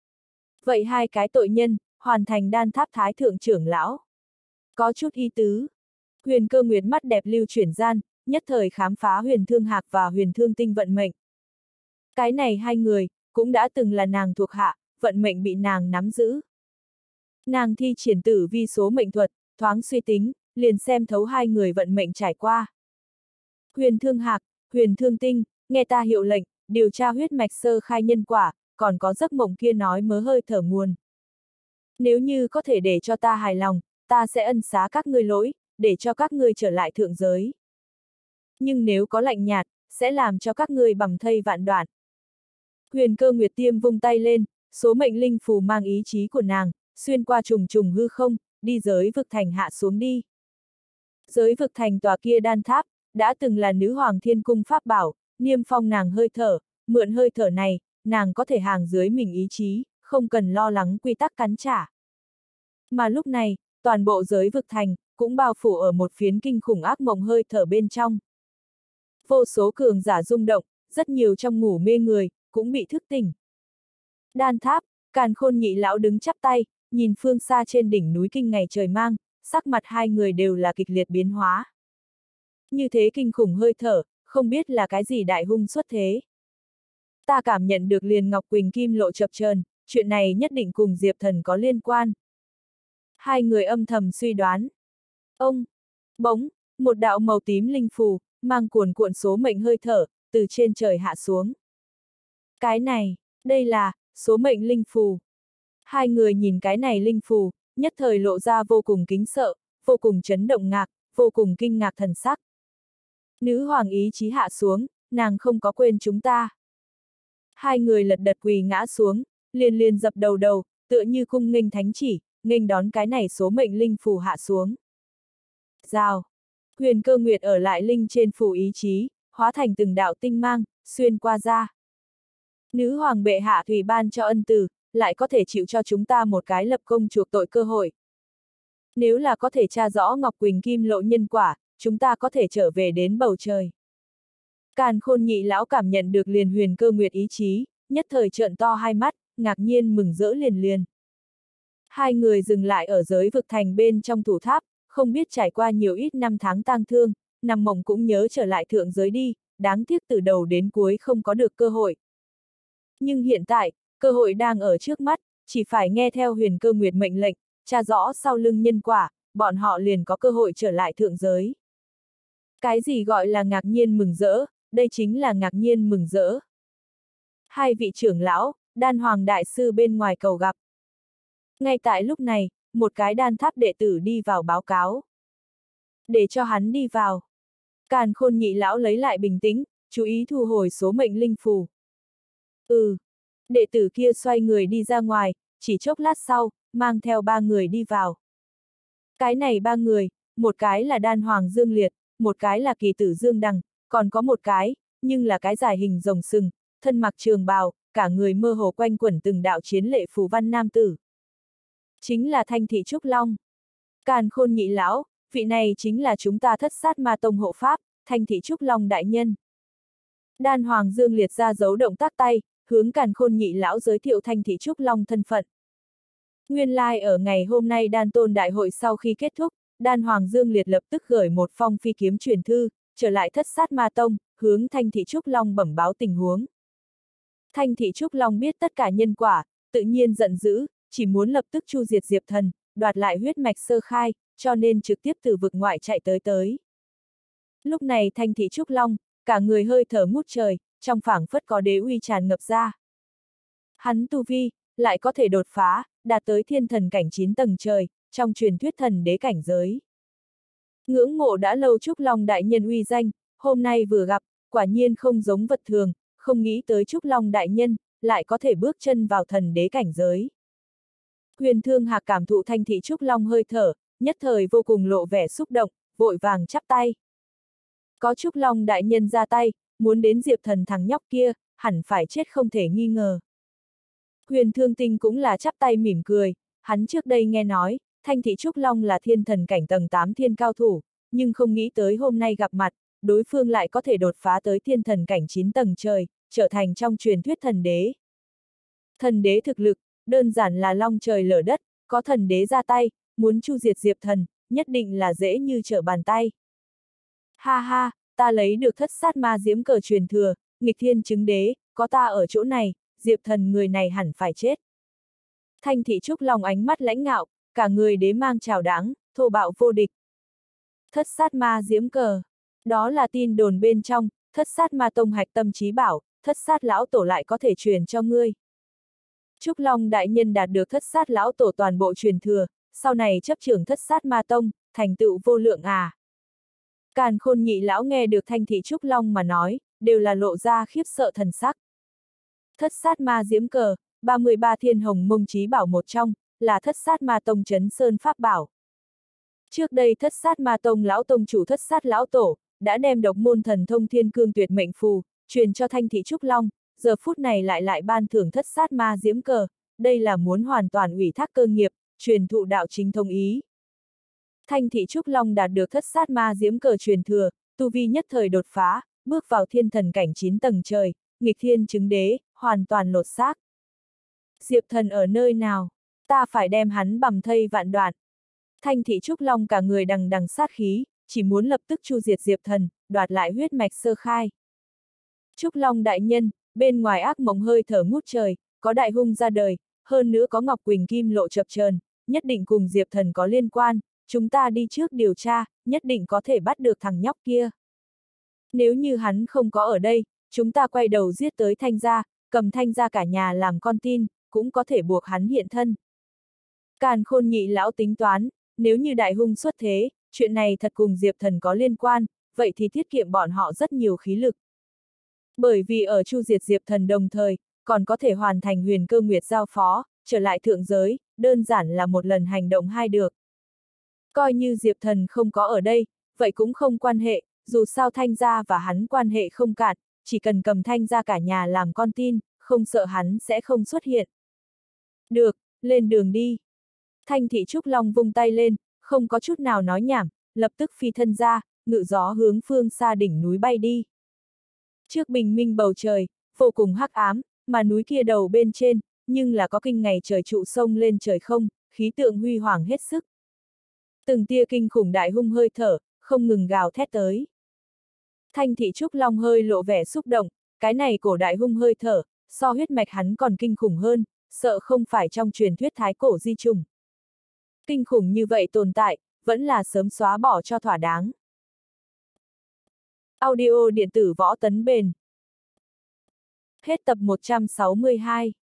[SPEAKER 1] Vậy hai cái tội nhân, hoàn thành đan tháp thái thượng trưởng lão. Có chút ý tứ. Huyền Cơ Nguyệt mắt đẹp lưu chuyển gian, nhất thời khám phá Huyền Thương Hạc và Huyền Thương Tinh vận mệnh. Cái này hai người, cũng đã từng là nàng thuộc hạ, vận mệnh bị nàng nắm giữ. Nàng thi triển tử vi số mệnh thuật, thoáng suy tính, liền xem thấu hai người vận mệnh trải qua. Huyền Thương Hạc, Huyền Thương Tinh, nghe ta hiệu lệnh, điều tra huyết mạch sơ khai nhân quả, còn có giấc mộng kia nói mớ hơi thở nguồn. Nếu như có thể để cho ta hài lòng, ta sẽ ân xá các ngươi lỗi, để cho các ngươi trở lại thượng giới. Nhưng nếu có lạnh nhạt, sẽ làm cho các ngươi bầm thây vạn đoạn. Huyền Cơ Nguyệt Tiêm vung tay lên, số mệnh linh phù mang ý chí của nàng, xuyên qua trùng trùng hư không, đi giới vực thành hạ xuống đi. Giới vực thành tòa kia đan tháp, đã từng là nữ hoàng thiên cung pháp bảo, niêm phong nàng hơi thở, mượn hơi thở này, nàng có thể hàng dưới mình ý chí, không cần lo lắng quy tắc cắn trả. Mà lúc này, toàn bộ giới vực thành, cũng bao phủ ở một phiến kinh khủng ác mộng hơi thở bên trong. Vô số cường giả rung động, rất nhiều trong ngủ mê người, cũng bị thức tỉnh. Đan tháp, Càn Khôn nhị lão đứng chắp tay, nhìn phương xa trên đỉnh núi kinh ngày trời mang, sắc mặt hai người đều là kịch liệt biến hóa. Như thế kinh khủng hơi thở, không biết là cái gì đại hung xuất thế. Ta cảm nhận được liền Ngọc Quỳnh Kim Lộ chập chờn, chuyện này nhất định cùng Diệp Thần có liên quan. Hai người âm thầm suy đoán. Ông, bỗng, một đạo màu tím linh phù, mang cuồn cuộn số mệnh hơi thở, từ trên trời hạ xuống. Cái này, đây là, số mệnh linh phù. Hai người nhìn cái này linh phù, nhất thời lộ ra vô cùng kính sợ, vô cùng chấn động ngạc, vô cùng kinh ngạc thần sắc. Nữ hoàng ý chí hạ xuống, nàng không có quên chúng ta. Hai người lật đật quỳ ngã xuống, liền liền dập đầu, tựa như cung nghênh thánh chỉ, nghênh đón cái này số mệnh linh phù hạ xuống. Rào. Huyền Cơ Nguyệt ở lại linh trên phù ý chí, hóa thành từng đạo tinh mang, xuyên qua ra. Nữ hoàng bệ hạ thủy ban cho ân từ, lại có thể chịu cho chúng ta một cái lập công chuộc tội cơ hội. Nếu là có thể tra rõ Ngọc Quỳnh Kim Lộ nhân quả, chúng ta có thể trở về đến bầu trời. Càn Khôn nhị lão cảm nhận được liền Huyền Cơ Nguyệt ý chí, nhất thời trợn to hai mắt, ngạc nhiên mừng rỡ liền liền. Hai người dừng lại ở giới vực thành bên trong thủ tháp, không biết trải qua nhiều ít năm tháng tang thương, nằm mộng cũng nhớ trở lại thượng giới đi, đáng tiếc từ đầu đến cuối không có được cơ hội. Nhưng hiện tại, cơ hội đang ở trước mắt, chỉ phải nghe theo Huyền Cơ Nguyệt mệnh lệnh, tra rõ sau lưng nhân quả, bọn họ liền có cơ hội trở lại thượng giới. Cái gì gọi là ngạc nhiên mừng rỡ, đây chính là ngạc nhiên mừng rỡ. Hai vị trưởng lão, Đan Hoàng Đại Sư bên ngoài cầu gặp. Ngay tại lúc này, một cái đan tháp đệ tử đi vào báo cáo. Để cho hắn đi vào. Càn Khôn nhị lão lấy lại bình tĩnh, chú ý thu hồi số mệnh linh phù. Đệ tử kia xoay người đi ra ngoài, chỉ chốc lát sau, mang theo ba người đi vào. Cái này ba người, một cái là Đan Hoàng Dương Liệt, một cái là Kỳ Tử Dương Đằng, còn có một cái, nhưng là cái dài hình rồng sừng, thân mặc trường bào, cả người mơ hồ quanh quẩn từng đạo chiến lệ phù văn nam tử. Chính là Thanh Thị Trúc Long. Càn Khôn nhị lão, vị này chính là chúng ta Thất Sát Ma Tông hộ pháp, Thanh Thị Trúc Long đại nhân. Đan Hoàng Dương Liệt ra dấu động tác tay, hướng Càn Khôn nhị lão giới thiệu Thanh Thị Trúc Long thân phận. Nguyên lai ở ngày hôm nay Đan Tôn Đại hội sau khi kết thúc, Đan Hoàng Dương Liệt lập tức gửi một phong phi kiếm truyền thư, trở lại Thất Sát Ma Tông, hướng Thanh Thị Trúc Long bẩm báo tình huống. Thanh Thị Trúc Long biết tất cả nhân quả, tự nhiên giận dữ, chỉ muốn lập tức chu diệt Diệp Thần, đoạt lại huyết mạch sơ khai, cho nên trực tiếp từ vực ngoại chạy tới. Lúc này Thanh Thị Trúc Long, cả người hơi thở ngút trời, trong phảng phất có đế uy tràn ngập ra. Hắn tu vi, lại có thể đột phá, đạt tới thiên thần cảnh 9 tầng trời, trong truyền thuyết thần đế cảnh giới. Ngưỡng mộ đã lâu Trúc Long đại nhân uy danh, hôm nay vừa gặp, quả nhiên không giống vật thường, không nghĩ tới Trúc Long đại nhân, lại có thể bước chân vào thần đế cảnh giới. Huyền Thương Hạc cảm thụ Thanh Thị Trúc Long hơi thở, nhất thời vô cùng lộ vẻ xúc động, vội vàng chắp tay. Có Trúc Long đại nhân ra tay, muốn đến Diệp Thần thằng nhóc kia, hẳn phải chết không thể nghi ngờ. Huyền Thương Tinh cũng là chắp tay mỉm cười, hắn trước đây nghe nói, Thanh Thị Trúc Long là thiên thần cảnh tầng 8 thiên cao thủ, nhưng không nghĩ tới hôm nay gặp mặt, đối phương lại có thể đột phá tới thiên thần cảnh 9 tầng trời, trở thành trong truyền thuyết thần đế. Thần đế thực lực, đơn giản là long trời lở đất, có thần đế ra tay, muốn chu diệt Diệp Thần, nhất định là dễ như trở bàn tay. Ha ha, ta lấy được thất sát ma diễm cờ truyền thừa, nghịch thiên chứng đế, có ta ở chỗ này, Diệp Thần người này hẳn phải chết. Thanh Thị Trúc Long ánh mắt lãnh ngạo, cả người đế mang trào đãng, thô bạo vô địch. Thất sát ma diễm cờ, đó là tin đồn bên trong, thất sát ma tông hạch tâm trí bảo, thất sát lão tổ lại có thể truyền cho ngươi. Trúc Long đại nhân đạt được thất sát lão tổ toàn bộ truyền thừa, sau này chấp trưởng thất sát ma tông, thành tựu vô lượng à. Càn Khôn nhị lão nghe được Thanh Thị Trúc Long mà nói, đều là lộ ra khiếp sợ thần sắc. Thất sát ma diễm cờ, 33 thiên hồng mông trí bảo một trong, là thất sát ma tông chấn sơn pháp bảo. Trước đây thất sát ma tông lão tông chủ thất sát lão tổ, đã đem độc môn thần thông thiên cương tuyệt mệnh phù, truyền cho Thanh Thị Trúc Long, giờ phút này lại ban thưởng thất sát ma diễm cờ, đây là muốn hoàn toàn ủy thác cơ nghiệp, truyền thụ đạo chính thông ý. Thanh Thị Trúc Long đạt được thất sát ma diễm cờ truyền thừa, tu vi nhất thời đột phá, bước vào thiên thần cảnh 9 tầng trời, nghịch thiên chứng đế, hoàn toàn lột xác. Diệp Thần ở nơi nào? Ta phải đem hắn bầm thây vạn đoạn. Thanh Thị Trúc Long cả người đằng đằng sát khí, chỉ muốn lập tức chu diệt Diệp Thần, đoạt lại huyết mạch sơ khai. Trúc Long đại nhân, bên ngoài ác mộng hơi thở ngút trời, có đại hung ra đời, hơn nữa có Ngọc Quỳnh Kim Lộ chập chờn, nhất định cùng Diệp Thần có liên quan, chúng ta đi trước điều tra, nhất định có thể bắt được thằng nhóc kia. Nếu như hắn không có ở đây, chúng ta quay đầu giết tới Thanh gia, cầm Thanh gia cả nhà làm con tin, cũng có thể buộc hắn hiện thân. Càn Khôn nhị lão tính toán, nếu như đại hung xuất thế, chuyện này thật cùng Diệp Thần có liên quan, vậy thì tiết kiệm bọn họ rất nhiều khí lực. Bởi vì ở chu diệt Diệp Thần đồng thời, còn có thể hoàn thành huyền cơ nguyệt giao phó, trở lại thượng giới, đơn giản là một lần hành động hai được. Coi như Diệp Thần không có ở đây, vậy cũng không quan hệ, dù sao Thanh gia và hắn quan hệ không cạn, chỉ cần cầm Thanh gia cả nhà làm con tin, không sợ hắn sẽ không xuất hiện. Được, lên đường đi. Thanh Thị Trúc Long vung tay lên, không có chút nào nói nhảm, lập tức phi thân ra, ngự gió hướng phương xa đỉnh núi bay đi. Trước bình minh bầu trời, vô cùng hắc ám, mà núi kia đầu bên trên, nhưng là có kinh ngày trời trụ sông lên trời không, khí tượng huy hoàng hết sức. Từng tia kinh khủng đại hung hơi thở, không ngừng gào thét tới. Thanh Thị Trúc Long hơi lộ vẻ xúc động, cái này cổ đại hung hơi thở, so huyết mạch hắn còn kinh khủng hơn, sợ không phải trong truyền thuyết thái cổ di trùng. Kinh khủng như vậy tồn tại, vẫn là sớm xóa bỏ cho thỏa đáng. Audio điện tử Võ Tấn Bền. Hết tập 162.